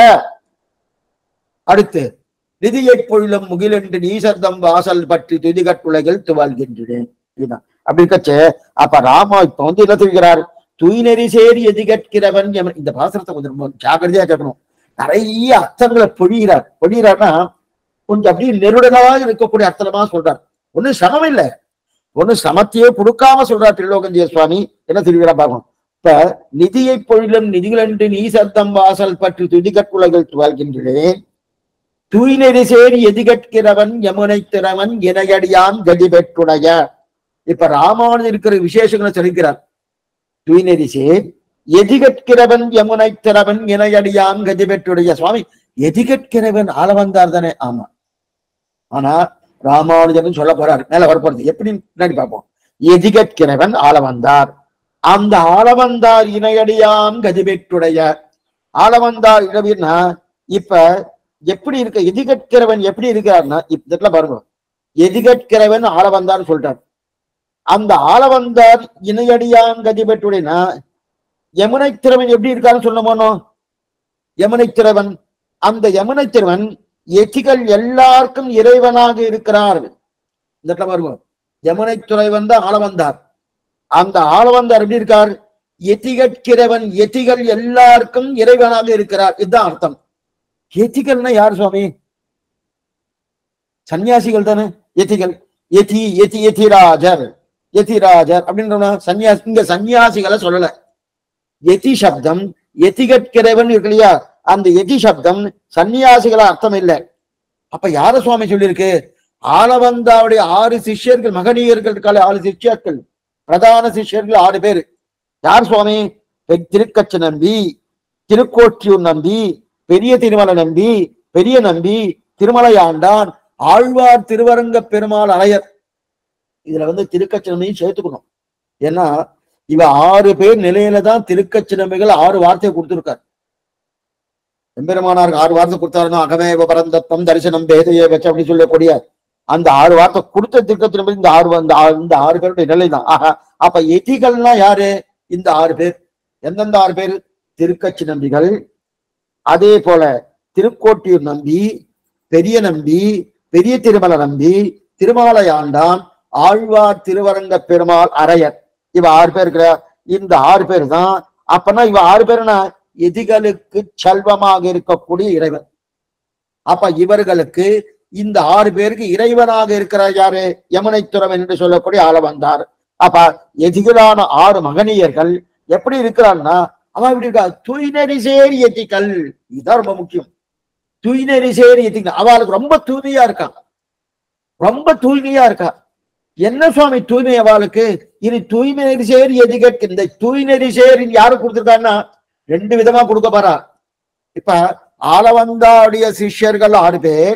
அடுத்து நிதியை பொழிலும் முகிலென்று நீசர்தம் வாசல் பற்றி துதிகட்டுலகில் துவல்கின்றேன். அப்படி இருக்கச்சே அப்ப ராமா இப்ப வந்து என்ன தெரிவிக்கிறார்? தூய்நெறி சேரி எதிகற்கிறவன் யமன். இந்த பாசனத்தை கொஞ்சம் ஜாகிரதையா கேட்கணும். நிறைய அர்த்தங்களை பொழிகிறார். பொழிகிறார்னா கொஞ்சம் அப்படியே நெருடலாக இருக்கக்கூடிய அர்த்தமா சொல்றார். ஒன்னும் சமம் இல்லை, ஒண்ணு சமத்தையே கொடுக்காம சொல்றார் திரிலோகஞ்சிய சுவாமி. என்ன திருவிழா பார்க்கணும். இப்ப நிதியை பொழிலும் நிதிகளன்று நீ சத்தம் வாசல் பற்றி துதிகற்குலகள் வாழ்கின்றேன் தூய் நெறி சேரி எதிகட்கிறவன் யமுனை திறவன் இணையடியான் கதி பெற்றுடைய. இப்ப ராமானுஜர் இருக்கிற விசேஷங்களை சொல்லிக்கிறார். தூய் நெறி சேர் எதிகட்கிறவன் யமுனை திறவன் இணையடியான் கதி பெற்றுடைய. சுவாமி எதிகட்கிறவன் ஆள வந்தார் தானே? ஆமா. ஆனா ராமானுஜன் சொல்ல போறாரு, மேல வரப்போறது எப்படி பின்னாடி பார்ப்போம். எதிகட்கிறவன் ஆள வந்தார், அந்த ஆளவந்தார் இணையடியான் கதி பெற்றுடைய. ஆளவந்தார் இடவின்னா இப்ப எப்படி இருக்க, எதிகட்கிறவன் எப்படி இருக்காருன்னா இப்ப பாருங்க, எதிகட்கிறவன் ஆளவந்தார் சொல்றார். அந்த ஆளவந்தார் இணையடியான் கதி பெற்றுடையனா யமுனை திறவன் எப்படி இருக்காருன்னு சொல்ல போனோம். யமுனை திறவன், அந்த யமுனை திறவன் எதிகள் எல்லாருக்கும் இறைவனாக இருக்கிறார். இந்த பாருங்க, யமுனை துறைவன் தான் ஆளவந்தார். அந்த ஆளவந்தார் எப்படி இருக்கார்? எதிகட்கிறவன், எதிகள் எல்லாருக்கும் இறைவனாக இருக்கிறார். இதுதான் அர்த்தம். எதிகள்னா யார் சுவாமி? சன்னியாசிகள் தானே எதிகள். எதி எதி எதிராஜர், எதிராஜர் அப்படின்ற சன்னியாசி. இங்க சன்னியாசிகளை சொல்லல. எதி சப்தம் எதிகட்கிறவன் இருக்கு இல்லையா, அந்த எதி சப்தம் சன்னியாசிகளா அர்த்தம் இல்லை. அப்ப யார சுவாமி சொல்லியிருக்கு? ஆளவந்தாவுடைய ஆறு சிஷ்யர்கள், மகனீயர்கள் இருக்கால, ஆறு சிஷ்யர்கள், பிரதான சிஷ்யர்கள் ஆறு பேர். யார் சுவாமி? திருக்கச்சி நம்பி, திருக்கோட்டியூர் நம்பி, பெரிய திருமலை நம்பி, பெரிய நம்பி, திருமலையாண்டான், ஆழ்வார் திருவரங்க பெருமாள் அரையர். இதுல வந்து திருக்கச்சி நம்பியும் சேர்த்துக்கணும். ஏன்னா இவ ஆறு பேர் நிலையில தான் திருக்கச்சி நம்பிகள் ஆறு வார்த்தையை கொடுத்திருக்காரு. எம்பெருமானாருக்கு ஆறு வார்த்தை கொடுத்தாருன்னா அகமேவ பரந்தத்வம் தரிசனம் பேதையே வச்சு அப்படின்னு சொல்லக்கூடிய அந்த ஆறு வார்த்தை கொடுத்த திருக்கச்சி நம்பி இந்த ஆறு இந்த ஆறு பேருடைய நிலை தான். ஆஹா, அப்ப எதிகள்னா யாரு? இந்த ஆறு பேர். எந்தெந்த ஆறு பேர்? திருக்கச்சி நம்பிகள், அதே போல திருக்கோட்டியூர் நம்பி, பெரிய நம்பி, பெரிய திருமலை நம்பி, திருமாலையாண்டான், ஆழ்வார் திருவரங்க பெருமாள் அரையர். இவ ஆறு பேர் இருக்கிற இந்த ஆறு பேர் தான். அப்பனா இவ ஆறு பேருனா எதிகளுக்கு செல்வமாக இருக்கக்கூடிய இறைவன். அப்ப இவர்களுக்கு இந்த ஆறு பேருக்கு இறைவனாக இருக்கிறார் யாரு? யமுனை துறவன் என்று சொல்லக்கூடிய ஆளவந்தார். அப்ப எதிகளான ஆறு மகனியர்கள் எப்படி இருக்கிறான்னா அவன் இப்படி இருக்கா, தூய்நெறி சேரி எத்திகள். இதுதான் ரொம்ப முக்கியம். தூய்நெறி சேரி எத்திகள். அவளுக்கு ரொம்ப தூய்மையா இருக்கா, ரொம்ப தூய்மையா இருக்கா. என்ன சுவாமி தூய்மை அவளுக்கு? இது தூய்மை நெறி சேரி எதிகட். இந்த தூய்நெறி சேரி யாரு கொடுத்திருக்காங்கன்னா ரெண்டு விதமா கொடுக்க போறா. இப்ப ஆளவந்தாவுடைய சிஷ்யர்கள் ஆறு பேர்,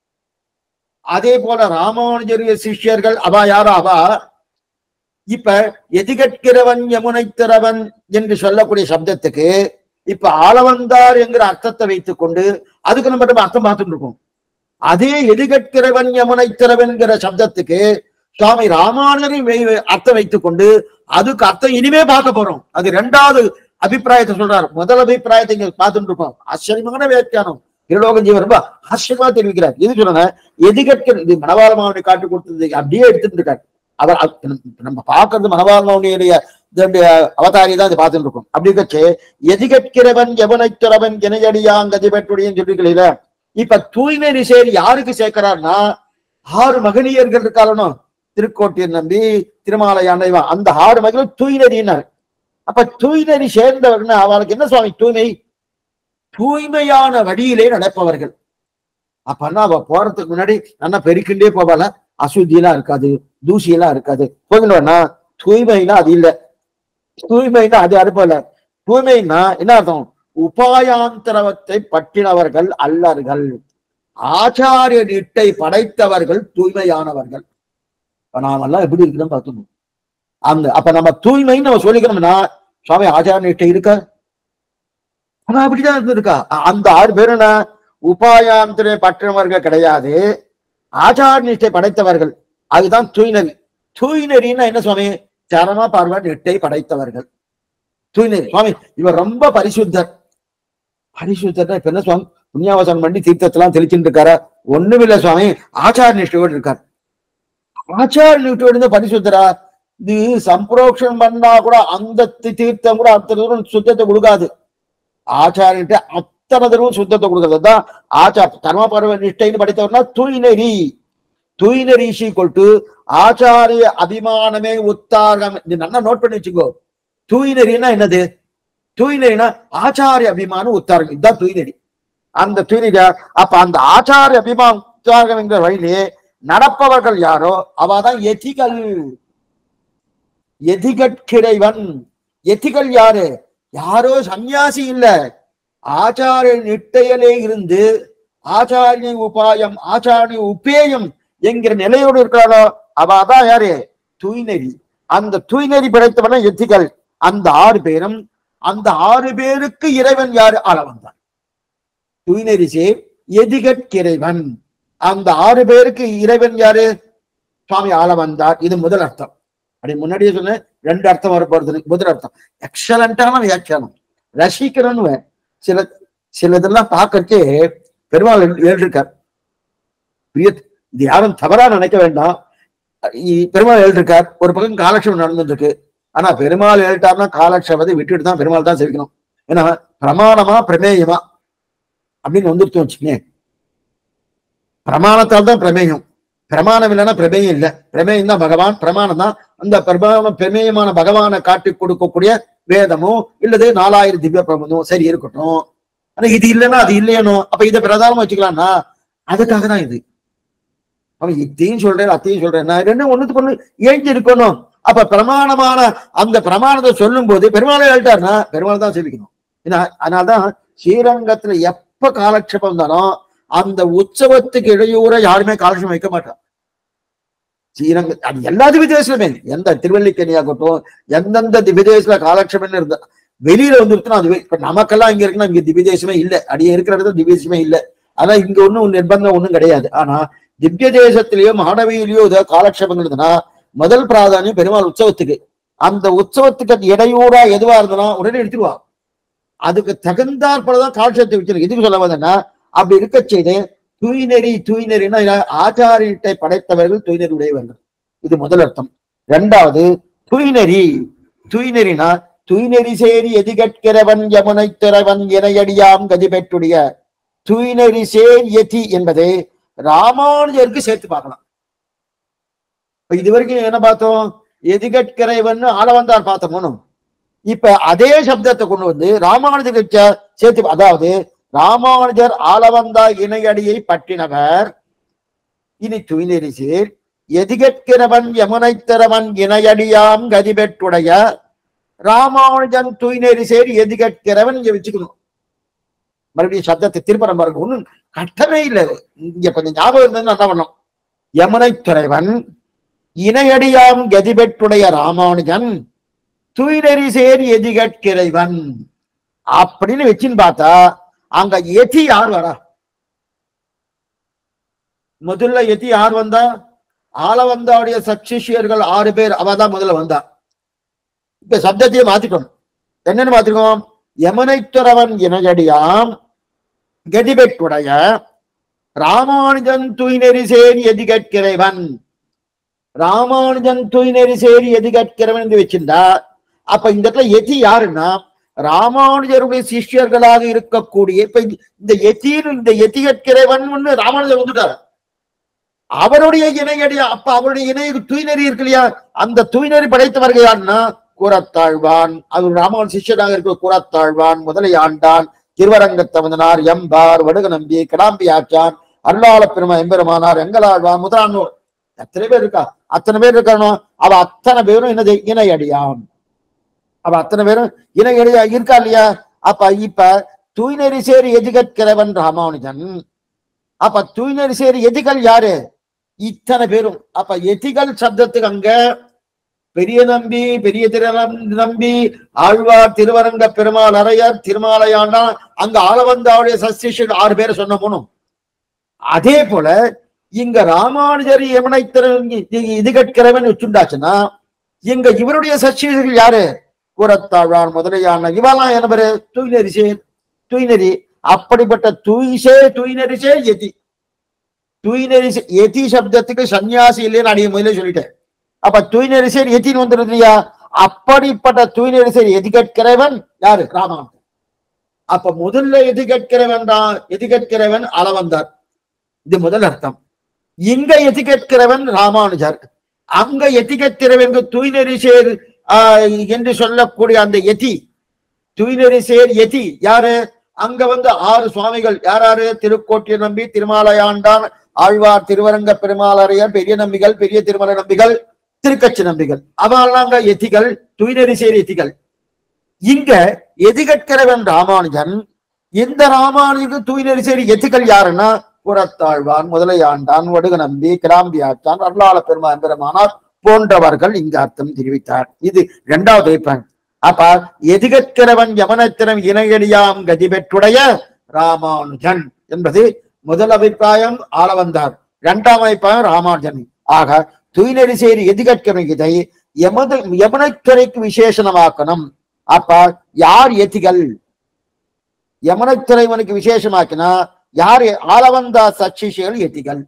அதே போல ராமானுஜருடைய சிஷ்யர்கள் அவா யாரோ அவா. இப்ப எதிகட்கிறவன் யமுனை திறவன் என்று சொல்லக்கூடிய சப்தத்துக்கு இப்ப ஆளவந்தார் என்கிற அர்த்தத்தை வைத்துக் கொண்டு அதுக்கு நம்ம அர்த்தம் பார்த்துட்டு இருக்கோம். அதே எதிகட்கிறவன் யமுனை திறவன் என்கிற சப்தத்துக்கு சுவாமி ராமானுஜரின் அர்த்தம் வைத்துக் கொண்டு அதுக்கு அர்த்தம் இனிமே பார்க்க போறோம். அது இரண்டாவது அபிப்பிராயத்தை சொல்றாரு. முதல் அபிப்பிராயத்தை இங்க பார்த்துட்டு இருக்கோம். ஆச்சரியமான வியாக்கியானம் திருலோகஞ்சீவன் ரொம்ப ஆச்சரியமா தெரிவிக்கிறார். எது சொல்லுங்க, எதிகட்கிற இது மணவாளமாவனை காட்டி கொடுத்தது அப்படியே எடுத்துட்டு இருக்காரு. அவர் நம்ம பார்க்கறது மணவாளமாவனுடைய அவதாரி தான் இதை பார்த்துட்டு இருக்கோம். அப்படி இருக்கச்சு எதிகட்கிறவன் யமுனை திறவன் இணையடியான் கதி பெற்றுடையன்னு சொல்லிக்கல. இப்ப தூய்மை நிசேரி யாருக்கு சேர்க்கிறார்னா ஆறு மகனியர்கள் இருக்காரணும். திருக்கோட்டியூர் நம்பி, திருமாலையாண்டவன், அந்த ஆறு மகளும் தூய்நெறினார். அப்ப தூய்நெறி சேர்ந்தவர்கள் அவளுக்கு என்ன சுவாமி தூய்மை? தூய்மையான வழியிலே நடப்பவர்கள். அப்பன்னா அவ போறதுக்கு முன்னாடி நல்லா பெருக்கின்றே போவாள, அசுத்தியெல்லாம் இருக்காது, தூசியெல்லாம் இருக்காது. போகணும்னா தூய்மைனா அது இல்லை. தூய்மைனா அது அனுப்பல. தூய்மைனா என்ன அர்த்தம்? உபாயாந்தரவத்தை பற்றினவர்கள் அல்லர்கள். ஆச்சாரிய நிட்டை படைத்தவர்கள் தூய்மையானவர்கள். நாம எல்லாம் எப்படி இருக்குன்னு பார்த்துக்கணும். அந்த அப்ப நம்ம தூய்மைன்னு நம்ம சொல்லிக்கணும்னா சுவாமி ஆச்சார நிட்டை இருக்க ஆனா அப்படிதான் இருந்திருக்கா. அந்த ஆறு பேர் என்ன உபாயாந்திரை பற்றினவர்கள் கிடையாது, ஆச்சார நிட்டை படைத்தவர்கள். அதுதான் தூய்நெறி. தூய்நெறின்னா என்ன சுவாமி? சரம பார்வ நிட்டை படைத்தவர்கள் தூய்நெறி. சுவாமி இவர் ரொம்ப பரிசுத்தர். பரிசுத்தர் இப்ப என்ன சுவாமி புண்ணியாவசனம் பண்ணி தீர்த்தத்தெல்லாம் தெளிச்சுட்டு இருக்காரு? ஒண்ணும் இல்லை சுவாமி, ஆச்சார நிஷ்டையோடு இருக்கார். ஆச்சார நிஷ்டையோடு இருந்தா பரிசுத்தரா? இது சம்பரோக்ஷம் பண்ணா கூட அந்த தீர்த்தம் கூட அத்தனை தூரம் சுத்தத்தை கொடுக்காது. ஆச்சாரிட்ட அத்தனை தடவும் சுத்தத்தை கொடுக்கறது தான் ஆச்சா கர்ம பருவ நிஷ்டைன்னு படித்தவர்னா தூய்நெறி. தூய்நெறி ஈக்குவல் டு ஆச்சாரிய அபிமானமே உத்தார்கம். இது நல்லா நோட் பண்ணி வச்சுக்கோ. தூய்நெறினா என்னது? தூய்நெறினா ஆச்சாரிய அபிமானம் உத்தார்கம். இதுதான் தூய்நெறி. அந்த தூய்நெறி அப்ப அந்த ஆச்சாரிய அபிமானம் உத்தார்கம் என்கிற வழியிலே நடப்பவர்கள் யாரோ அவாதான் எதிகள். எதிகட்கிறைவன். எதிகள் யாரு? யாரோ சன்னியாசி இல்ல, ஆச்சாரிய நிட்டையிலே இருந்து ஆச்சாரிய உபாயம் ஆச்சாரிய உபேயம் என்கிற நிலையோடு இருக்கிறாரோ அவாதான் யாரு? தூய்நெறி. அந்த தூய்நெறி படைத்தவன எத்திகள். அந்த ஆறு பேரும், அந்த ஆறு பேருக்கு இறைவன் யாரு? ஆளவந்தான். தூய்நெறி சேர் எதிகட்கிறைவன். அந்த ஆறு பேருக்கு இறைவன் யாரு? சுவாமி ஆளவந்தார். இது முதல் அர்த்தம். அப்படி முன்னாடியே சொன்ன ரெண்டு அர்த்தம் வரப்போறது. முதல் அர்த்தம் எக்ஸலண்டான வியாக்கியானம், ரசிக்கிறன்னு. சில சிலதெல்லாம் பார்க்கறக்கே பெருமாள் எழுதிருக்கார். இது யாரும் தவறா நினைக்க வேண்டாம். பெருமாள் எழுதிருக்கார். ஒரு பக்கம் காலட்சேபம் நடந்துட்டு இருக்கு. ஆனா பெருமாள் எழுதிட்டார்னா காலட்சேபத்தை விட்டுட்டு தான் பெருமாள் தான் சேவிக்கணும். ஏன்னா பிரமாணமா பிரமேயமா அப்படின்னு வந்துருச்சு வச்சுக்கே. பிரமாணத்தால் தான் பிரமேயம். பிரமாணம் இல்லைன்னா பிரமேயம் இல்லை. பிரமேயம் தான் பகவான். பிரமாணம் தான் அந்த பிரமாண பிரமேயமான பகவானை காட்டி கொடுக்கக்கூடிய வேதமோ இல்லது நாலாயிரம் திவ்ய பிரபந்தமோ சரி இருக்கட்டும். ஆனா இது இல்லைன்னா அது இல்லையனோ. அப்ப இதை பிரதானமா வச்சுக்கலாம்னா அதுக்காக தான் இது. அவன் இத்தையும் சொல்றேன் அத்தையும் சொல்றேன். நான் ரெண்டும் ஒண்ணுத்துக்கு ஒண்ணு ஏஞ்சி இருக்கணும். அப்ப பிரமாணமான அந்த பிரமாணத்தை சொல்லும் போது பெருமாளை எழுட்டாருன்னா பெருமாள் தான் சேவிக்கணும். ஏன்னா அதனால்தான் ஸ்ரீரங்கத்துல எப்ப காலட்சேபம் இருந்தாலும் அந்த உற்சவத்துக்கு இடையூற யாருமே காலட்சேபம் வைக்க மாட்டான். ஸ்ரீரங்க அது எல்லா திவ்யதேசமே, எந்த திருவல்லிக்கேணியாகட்டும் எந்தெந்த திவ்யதேசத்துல காலட்சேபம் இருந்தா வெளியில வந்துருச்சுன்னா அது இப்ப நமக்கெல்லாம் இங்க இருக்குன்னா இங்க திவ்யதேசமே இல்லை. அடியே இருக்கிற இடத்துல திவ்யதேசமே இல்லை. அதான் இங்க ஒண்ணும் நிர்பந்தம் ஒண்ணும் கிடையாது. ஆனா திவ்ய தேசத்திலேயோ மாணவியிலேயோ ஏதோ காலட்சேபம் இருந்ததுன்னா முதல் பிராதானியம் பெருமாள் உற்சவத்துக்கு. அந்த உற்சவத்துக்கு அது இடையூறா எதுவா இருந்தனா உடனே எடுத்துருவா. அதுக்கு தகுந்தாற் போலதான் காலட்சேபத்தை வச்சிருக்கு. எதுக்கு சொல்ல வந்தேன்னா அப்படி இருக்க செய்து தூய்நெறி. தூய்நெறினா ஆச்சாரியத்தை படைத்தவர்கள் தூய்நெறி உடையவர்கள். இது முதல் அர்த்தம். இரண்டாவது தூய்நெறி. தூய்நெறினா தூய்நெறி சேரி எதிகட்கிறவன் யமுனை திறவன் இணையடியாம் கதி பெற்றுடைய தூய்நெறி சேர் எதி என்பதை ராமானுஜருக்கு சேர்த்து பார்க்கலாம். இது வரைக்கும் என்ன பார்த்தோம்? எதிகட்கிறவன் ஆளவந்தார் பார்த்தோம். இப்ப அதே சப்தத்தை கொண்டு வந்து ராமானுஜருக்கு சேர்த்து, அதாவது ராமானுஜர் ஆளவந்தா இணையடியை பற்றினவர். இனி தூய்நெறி சேர் எதிகட்கிறவன் யமுனை திறவன் இணையடியாம் கதி பெற்றுடைய ராமானுஜன் தூய்நெறி சேர் எதிகட்கிறவன் இங்க வச்சுக்கணும். மறுபடியும் சப்தத்தை திருப்பரம் பாருங்க. ஒண்ணும் கட்டமே இல்லை. இங்க கொஞ்சம் ஞாபகம் இருந்ததுன்னு என்ன பண்ணோம்? யமுனை துறைவன் இணையடியாம் கதி பெற்றுடைய ராமானுஜன் தூய்நெறி சேர் எதிகட்கிறவன் அப்படின்னு வச்சுன்னு பார்த்தா அங்க எதி யார் வரா? முதல்ல எதி யார் வந்தா? ஆளவந்தாவுடைய சச்சிஷியர்கள் ஆறு பேர். அவதான் முதல்ல வந்தா. இப்ப சப்தத்தையே மாத்திக்கணும். என்னன்னு மாத்திக்கோம்? யமுனை துறவன் இணையடியாம் கதிபெற்றுடைய ராமானுஜன் தூய்நெறி சேரி எதிகட்கிறவன். ராமானுஜன் தூய்நெறி சேரி எதிகட்கிறவன் என்று வச்சிருந்தா அப்ப இந்த இடத்துல எதி யாருன்னா ராமானுஜருடைய சிஷ்யர்களாக இருக்கக்கூடிய இப்ப இந்த எதியில் இந்த எதிகட்கிறவன் ராமானுஜர் வந்துட்டார். அவருடைய இணையடியா அப்ப அவருடைய இணைய தூய்நெறி இருக்கு இல்லையா? அந்த தூய்நெறி படைத்தவர்கள் யாருன்னா கூறத்தாழ்வான். அவர் ராமானுஜ சிஷ்யனாக இருக்க கூறத்தாழ்வான், முதலையாண்டான், திருவரங்கத்தவந்தனார், எம்பார், வடுக நம்பி, கிடாம்பி ஆச்சான், அருளாள பெருமா எம்பெருமானார், எங்களாழ்வான், முதலானோர் எத்தனை பேர் இருக்கா? அத்தனை பேர் இருக்கணும். அவ அத்தனை பேரும் என்னது? இணையடியான். அவ அத்தனை பேரும் இணையடியா இருக்கா இல்லையா? அப்ப இப்ப தூய்நெறி சேரி எதிகட்கிறவன் ராமானுஜன். அப்ப தூய்நெறி சேரி எதிகள் யாரு? இத்தனை பேரும். அப்ப எதிகள் சப்தத்துக்கு அங்க பெரிய நம்பி, பெரிய திரு நம்பி, ஆழ்வார், திருவரங்க பெருமாள் அரையர், திருமாலையாண்டான், அங்க ஆளவந்தாவுடைய சசிஷன் ஆறு பேரை சொன்ன போனும். அதே போல இங்க ராமானுஜர் யமுனை இது கட்கிறவன் வச்சுண்டாச்சுன்னா இங்க இவருடைய சசிஷர்கள் யாரு? கூறத்தாழ்வான், முதலையான இவெல்லாம் என்ன பேரு? தூய்நெறி சேர். தூய்நெறி. அப்படிப்பட்ட தூய்சே தூய்நெறிசே எதி. தூய்நெறி எதி சப்தத்துக்கு சன்னியாசி இல்லைன்னு அடிய முதலே சொல்லிட்டேன். அப்ப தூய்நெறி சேர் எத்தின்னு வந்துருது இல்லையா? அப்படிப்பட்ட தூய்நெறி சேர் எதி கட்கிறவன் யாரு? ராமானுஜன். அப்ப முதல்ல எது கேட்கிறவன் தான் எது கேட்கிறவன் ஆளவந்தார், இது முதல் அர்த்தம். இங்க எது கேட்கிறவன் ராமானுஜர், அங்க எதி கேட்கிறவன் தூய்நெறி சேர் ஆஹ் என்று சொல்லக்கூடிய அந்த எதி தூய்நெறி சேர் எதி யாரு? அங்க வந்து ஆறு சுவாமிகள் யாராரு? திருக்கோட்டிய நம்பி, திருமாலையாண்டான், ஆழ்வார், திருவரங்க பெருமாளரையர், பெரிய நம்பிகள், பெரிய திருமல நம்பிகள், திருக்கட்சி நம்பிகள், அவெல்லாம் எதிகள், தூய்நெறி சேர் எதிகள். இங்க எதி கேட்கிறவன் ராமானுஜன். இந்த ராமானுஜனுக்கு தூய்நெறி சேர் எதிகள் யாருன்னா புறத்தாழ்வான், முதலையாண்டான், வடுக நம்பி, கிராம்பியாச்சான், அருளாள பெருமான் பெருமானார் போன்றவர்கள் இங்கு அர்த்தம் தெரிவித்தார். இது இரண்டாவது வைப்பான். அப்ப எதிர்க்கிறவன் யமனத்திரம் இணையடியாம் கதி பெற்றுடைய ராமானுஜன் என்பது முதல் அபிப்பிராயம் ஆளவந்தார், இரண்டாம் அபிப்பிராயம் ராமானுஜன். ஆக தூய்நெறி சேரி எதிர்க்கிறவன் இதை எமது யமனத்துறைக்கு விசேஷமாக்கணும். அப்ப யார் எதிகள்? யமனத்துறைவனுக்கு விசேஷமாக்கினா யாரு? ஆளவந்தா சச்சிஷிகள் எதிகள்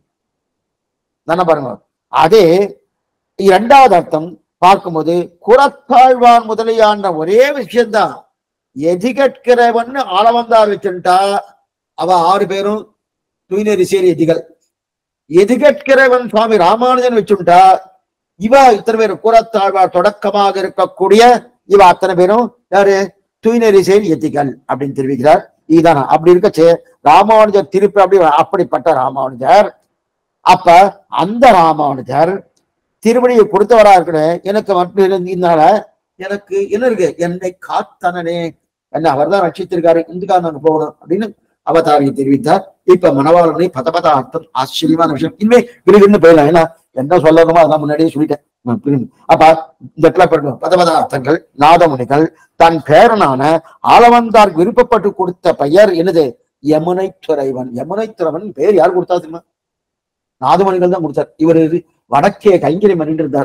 தானே பாருங்க. அதே இரண்டாவது அர்த்தம் பார்க்கும்போது குரத்தாழ்வான் முதலியாண்ட ஒரே விஷயம்தான். எதிகட்கிறவன் ஆளவந்தார் வச்சுட்டா அவ ஆறு பேரும் தூய்நெறி சேரி எதிகள். எதிகட்கிறவன் சுவாமி ராமானுஜன் வச்சுட்டா இவ இத்தனை பேரும் குரத்தாழ்வார் தொடக்கமாக இருக்கக்கூடிய இவ அத்தனை பேரும் யாரு? தூய்நெறி சேரி எதிகள் அப்படின்னு தெரிவிக்கிறார். இதுதானா அப்படி இருக்கச்சு ராமானுஜர் திருப்பி அப்படி அப்படிப்பட்ட ராமானுஜர். அப்ப அந்த ராமானுஜர் திருமணியை கொடுத்தவரா இருக்கணும். எனக்கு மட்டும் இருந்ததுனால எனக்கு என்ன இருக்கு? என்னை காத்தனனே, என்ன அவர் தான் ரட்சித்திருக்காரு, இந்துக்காக நாங்க போகணும் அப்படின்னு அவதாரியை தெரிவித்தார். இப்ப மணவாளனை பதபத அர்த்தம் ஆச்சரியமான விஷயம். இனிமே விருதுன்னு போயிடலாம். ஏன்னா என்ன சொல்லணுமோ அதான் முன்னாடியே சொல்லிட்டேன். அப்ப இந்த இடத்துல பதபத அர்த்தங்கள். நாதமுனிகள் தன் பேரனான ஆளவந்தாருக்கு விருப்பப்பட்டு கொடுத்த பெயர் என்னது? யமுனை துறைவன். யமுனை துறைவன் பேர் யார் கொடுத்தா தெரியுமா? நாதமணிகள் தான் கொடுத்தார். இவர் வடக்கே கைங்கிரி மணிந்திருந்தார்.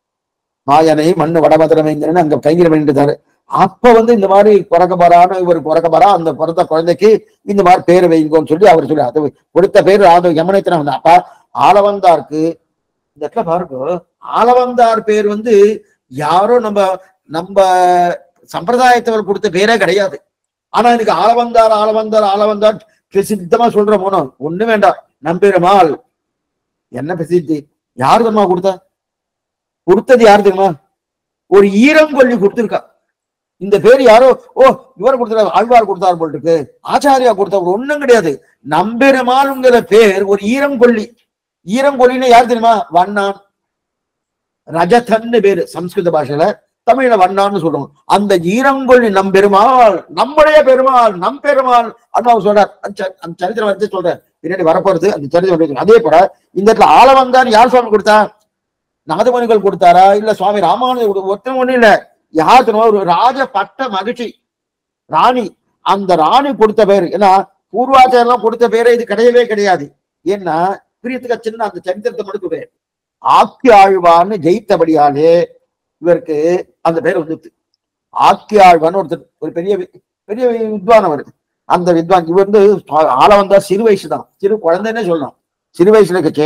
மாயனை மண்ணு வடமதுரமைங்கிறன்னு அங்க கைங்கிரி மணிந்திருந்தாரு. அப்ப வந்து இந்த மாதிரி பிறக்கபரான இவர் பிறக்கபரா அந்த பிறந்த குழந்தைக்கு இந்த மாதிரி பேர் வைங்கோன்னு சொல்லி அவர் சொல்லி அது கொடுத்த பேர் அது யமுனைத்திரம் வந்தா. அப்ப ஆளவந்தாருக்கு இந்த இடத்துல பாருங்க, ஆளவந்தார் பேர் வந்து யாரோ நம்ம நம்ம சம்பிரதாயத்தவர் கொடுத்த பேரே கிடையாது. ஆனா எனக்கு ஆளவந்தார் ஆளவந்தார் ஆளவந்தார் பிரசித்தமா சொல்ற போனோம் ஒண்ணு வேண்டாம். நம்பெருமாள் என்ன பிரசித்தி? யாரு தெரியுமா கொடுத்தா? கொடுத்தது யாரு தெரியுமா? ஒரு ஈரங்கொல்லி கொடுத்திருக்கா. இந்த பேர் யாரோ ஓ இவர் கொடுத்தாரு, ஆழ்வார் கொடுத்தாரு போல் இருக்கு, ஆச்சாரியா கொடுத்தவர் ஒண்ணும் கிடையாது. நம்பெருமாள்ங்கிற பேர் ஒரு ஈரங்கொல்லி. ஈரங்கொல்லின்னு யாரு தெரியுமா? வண்ணான். ரஜதன்னு பேரு சம்ஸ்கிருத பாஷையில, தமிழ்ல வண்ணான்னு சொல்றோம். அந்த ஈரங்கொல்லி நம்பெருமாள், நம்முடைய பெருமாள், நம் பெருமாள் அண்ணா சொல்றார். அந்த சரித்திரம் வந்து சொல்றேன், பின்னாடி வரப்போறது அந்த சரித்திரம். அதே போல இந்த இடத்துல ஆளவந்தான் யார் சுவாமி கொடுத்தா? நாதமணிகள் கொடுத்தாரா? இல்ல சுவாமி ராமானுஜர்? ஒருத்தன் ஒண்ணு இல்ல, யார் தெரியுமா? ஒரு ராஜ பட்ட மகிழ்ச்சி ராணி. அந்த ராணி கொடுத்த பேரு. ஏன்னா பூர்வாச்சாரம் கொடுத்த பேரே இது கிடையவே கிடையாது. ஏன்னா பிரியத்துக்கு சின்ன அந்த சரித்திரத்தை மட்டும் பேர் ஆக்கி ஆழ்வான்னு ஜெயித்தபடியாலே இவருக்கு அந்த பேர் வந்துச்சு. ஆக்கி ஆழ்வான்னு ஒருத்தர், ஒரு பெரிய பெரிய வித்வான் அவர். அந்த வித்வான் இவர் வந்து ஆளவந்தா சிறு வயசு தான், சிறு குழந்தைன்னே சொல்லலாம். சிறு வயசுல கட்சி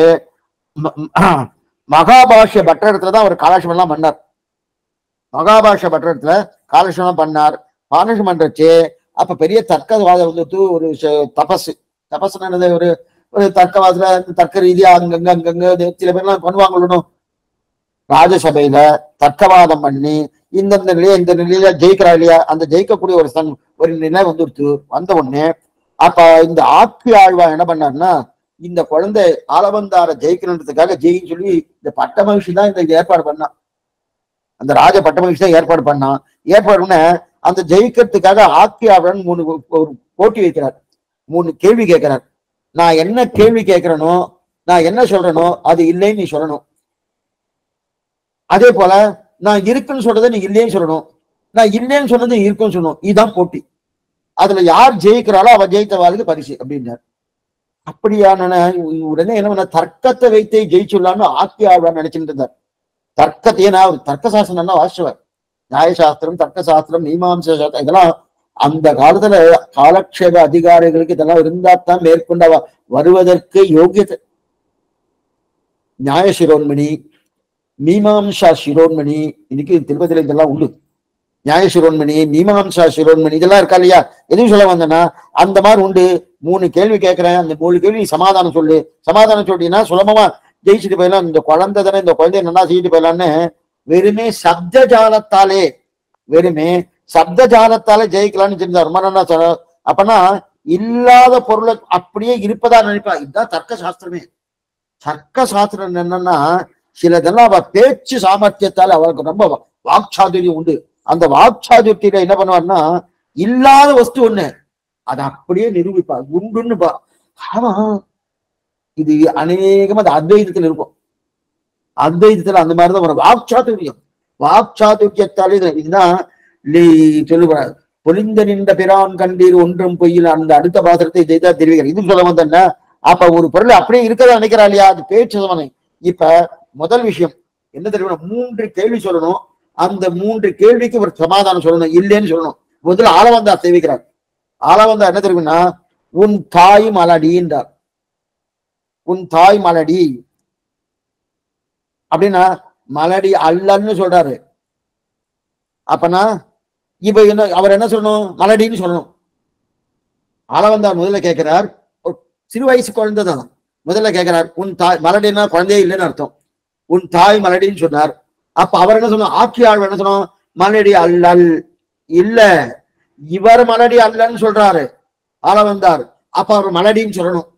மகாபாஷ்ய பட்டணத்துல தான் அவர் காலட்சம் எல்லாம் பண்ணார். மகாபாஷ்ய பட்டணத்துல காலட்சம் பண்ணார். காலட்சம் பண்றச்சு அப்ப பெரிய தர்க்கவாதம் வந்துட்டு ஒரு தபஸ் தபஸ்னது ஒரு ஒரு தர்க்கவாதத்துல தர்க்க ரீதியா அங்கங்க அங்கங்க சில பேர்லாம் பண்ணுவாங்க. ராஜசபையில தர்க்கவாதம் பண்ணி இந்தந்த நிலையா இந்த நிலையில ஜெயிக்கிறா இல்லையா, அந்த ஜெயிக்கக்கூடிய ஒரு சன் ஒரு நிலை வந்துடுத்து. வந்த உடனே அப்ப இந்த ஆக்கி ஆழ்வா என்ன பண்ணாருன்னா, இந்த குழந்தை ஆளவந்தார ஜெயிக்கணுன்றதுக்காக ஜெயின்னு சொல்லி இந்த பட்ட மகிழ்ச்சி தான் இந்த ஏற்பாடு பண்ணான். அந்த ராஜ பட்ட மகிழ்ச்சி தான் ஏற்பாடு பண்ணான். ஏற்பாடு பண்ண அந்த ஜெயிக்கிறதுக்காக ஆக்கி ஆழ்வன் மூணு ஒரு போட்டி வைக்கிறார். மூணு கேள்வி கேட்கிறார். நான் என்ன கேள்வி கேட்கிறேனோ, நான் என்ன சொல்றேனோ அது இல்லைன்னு நீ சொல்லணும். அதே போல நான் இருக்குன்னு சொல்றதை நீ இல்லைன்னு சொல்லணும். நான் இல்லைன்னு சொன்னது இருக்குன்னு சொல்லணும். இதுதான் போட்டி. அதுல யார் ஜெயிக்கிறாளோ அவ ஜெயித்தவாளுக்கு பரிசு அப்படின்னார். அப்படியான உடனே என்ன பண்ண, தர்க்கத்தை வைத்தே ஜெயிச்சுள்ளான்னு ஆக்கி ஆழ்வான்னு நினைச்சுட்டு இருந்தார். தர்க்கத்தையே நான் ஒரு தர்க்க சாஸ்திரம் தான் வாசிச்சுவார். நியாயசாஸ்திரம், தர்க்க சாஸ்திரம், மீமாம்ச சாஸ்திரம் இதெல்லாம் அந்த காலத்துல காலக்ஷேப அதிகாரிகளுக்கு இதெல்லாம் இருந்தாத்தான் மேற்கொண்ட வருவதற்கு யோகியத்தை. நியாய சிரோன்மணி, மீமாம்சா சிரோன்மணி, இன்னைக்கு திருப்பதியில இதெல்லாம் உண்டு. நியாய சிரோன்மணி, மீமாம்சா சிரோன்மணி இதெல்லாம் இருக்கா இல்லையா? எதுவும் சொல்ல வந்தேன்னா அந்த மாதிரி உண்டு. மூணு கேள்வி கேட்கிறேன், அந்த மூணு கேள்வி சமாதானம் சொல்லு. சமாதானம் சொல்லிட்டீங்கன்னா சுலபமா ஜெயிச்சுட்டு போயிடலாம். இந்த குழந்தை தானே, இந்த குழந்தைய நல்லா செய்யிட்டு போயிடலான்னு வெறுமே சப்த ஜாலத்தாலே வெறுமே சப்த ஜாலத்தாலே ஜெயிக்கலாம்னு தெரிஞ்சா ரொம்ப நல்லா சொல்ல. அப்பனா இல்லாத பொருளை அப்படியே இருப்பதா நினைப்பா. இதுதான் தர்க்க சாஸ்திரமே. தர்க்க சாஸ்திரம் என்னன்னா சிலதெல்லாம் அவ பேச்சு சாமர்த்தியத்தால அவளுக்கு ரொம்ப வாக்சாதுரியம் உண்டு. அந்த வாக்சாதுரியத்தில என்ன பண்ணுவார்னா இல்லாத வஸ்து ஒண்ணு அதை அப்படியே நிரூபிப்பா, உண்டுன்னுப்பா. ஆமா, இது அநேகமா அது அத்வைதத்துல இருக்கும். அத்வைதத்துல அந்த மாதிரிதான் வரும் வாக்சாதுரியம். வாக்சாதுரியத்தாலே இதுதான் சொல்லுவார். பொலிந்த நின்ற பிரான் கண்டீர் ஒன்றும் பொய்யில் அந்த அடுத்த பாத்திரத்தை இதைதான் தெரிவிக்கிறார். இது சொல்ல வந்தேன்னா அப்ப ஒரு பொருள் அப்படியே இருக்கதான் நினைக்கிறா இல்லையா? அது பேச்சு சமனை. இப்ப முதல் விஷயம் என்ன தெரியும்? மூன்று கேள்வி சொல்லணும். அந்த மூன்று கேள்விக்கு ஒரு சமாதானம் சொல்லணும், இல்லைன்னு சொல்லணும். முதல்ல ஆளவந்தா தெரிவிக்கிறார். ஆளவந்தா என்ன தெரியும்னா உன் தாய் மலடின்றார். உன் தாய் மலடி அப்படின்னா மலடி அல்லன்னு சொல்றாரு. அப்பனா இப்ப என்ன அவர் என்ன சொல்லணும்? மலடின்னு சொல்லணும். ஆளவந்தார் முதல்ல கேட்கிறார், சிறு வயசு குழந்தை தான். முதல்ல கேட்கிறார் உன் தாய் மலடினா குழந்தையே இல்லைன்னு அர்த்தம். உன் தாய் மலடின்னு சொன்னார். அப்ப அவர் என்ன சொன்னோம்? ஆட்சியாளர் என்ன சொன்னோம்? மலடி அல்லல் இல்ல, இவர் மலடி அல்லன்னு சொல்றாரு ஆளவந்தார். அப்ப அவர் மலடின்னு சொல்லணும்.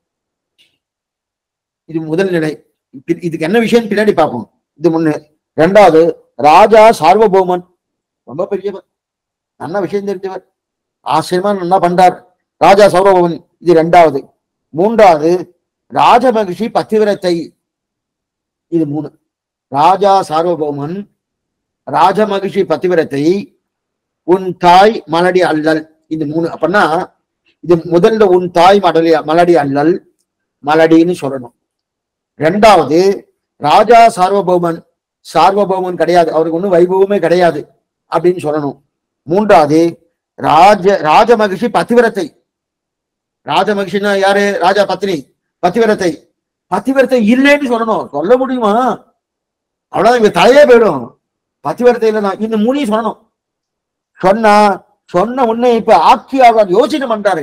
இது முதல் நிலை. இதுக்கு என்ன விஷயம் பின்னாடி பார்ப்போம். இது முன்னு. ரெண்டாவது, ராஜா சார்வபௌமன் ரொம்ப பெரியவர், நல்ல விஷயம் தெரிஞ்சவர், ஆச்சரியமா நல்லா பண்றார் ராஜா சார்வபௌமன். இது ரெண்டாவது. மூன்றாவது, ராஜமகிஷி பத்திவிரத்தை. இது மூணு. ராஜா சார்வபௌமன், ராஜமகிஷி பத்திவிரத்தை, உன் தாய் மலடி அல்லல். இது மூணு. அப்படின்னா இது முதல்ல உன் தாய் மலடி மலடி அல்லல் மலடின்னு சொல்லணும். ரெண்டாவது, ராஜா சார்வபௌமன் சார்வபௌமன் கிடையாது, அவருக்கு ஒன்றும் வைபவமே கிடையாது அப்படின்னு சொல்லணும். மூன்றாவது, ராஜ ராஜமகிஷி பத்திவிரத்தை. ராஜமகிஷின்னா யாரு? ராஜா பத்னி பத்திவிரத்தை. பத்திவிரத்தை இல்லைன்னு சொல்லணும். சொல்ல முடியுமா? அவ்வளவுதான், இங்க தலையே போயிடும். பத்திவிரத்தை இல்லைன்னா இந்த மூணையும் சொல்லணும். சொன்னா சொன்ன உடனே இப்ப ஆட்சியாளர் யோசனை பண்றாரு.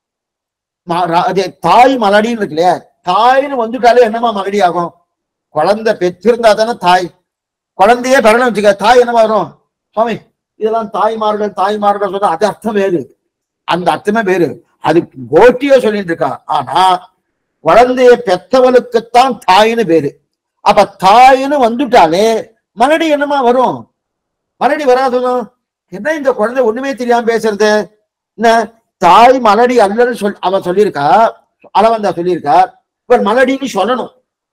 தாய் மலடின்னு இருக்கு இல்லையா? தாய்னு வந்துட்டாலே என்னமா மலடி ஆகும்? குழந்தை பெற்றிருந்தா தானே தாய். குழந்தையே பெறணும் வச்சுக்க, தாய் என்னமா வரும்? சுவாமி இதெல்லாம் தாய்மார்கள் தாய்மார்கள் சொன்னா அது அர்த்தம் வேறு, அந்த அர்த்தமே வேறு. அது கோட்டியோ சொல்லிட்டு இருக்கா. ஆனா குழந்தைய பெற்றவளுக்குத்தான் தாயின்னு பேரு. அப்ப தாயின்னு வந்துட்டாலே மலடி என்னமா வரும்? மலடி வராதுன்னு என்ன? இந்த குழந்தை ஒண்ணுமே தெரியாம பேசுறது என்ன? தாய் மலடி அல்லன்னு சொல் அவன் சொல்லியிருக்கா, அளவந்தா சொல்லியிருக்கா. இவர் மலடின்னு சொல்லணும்.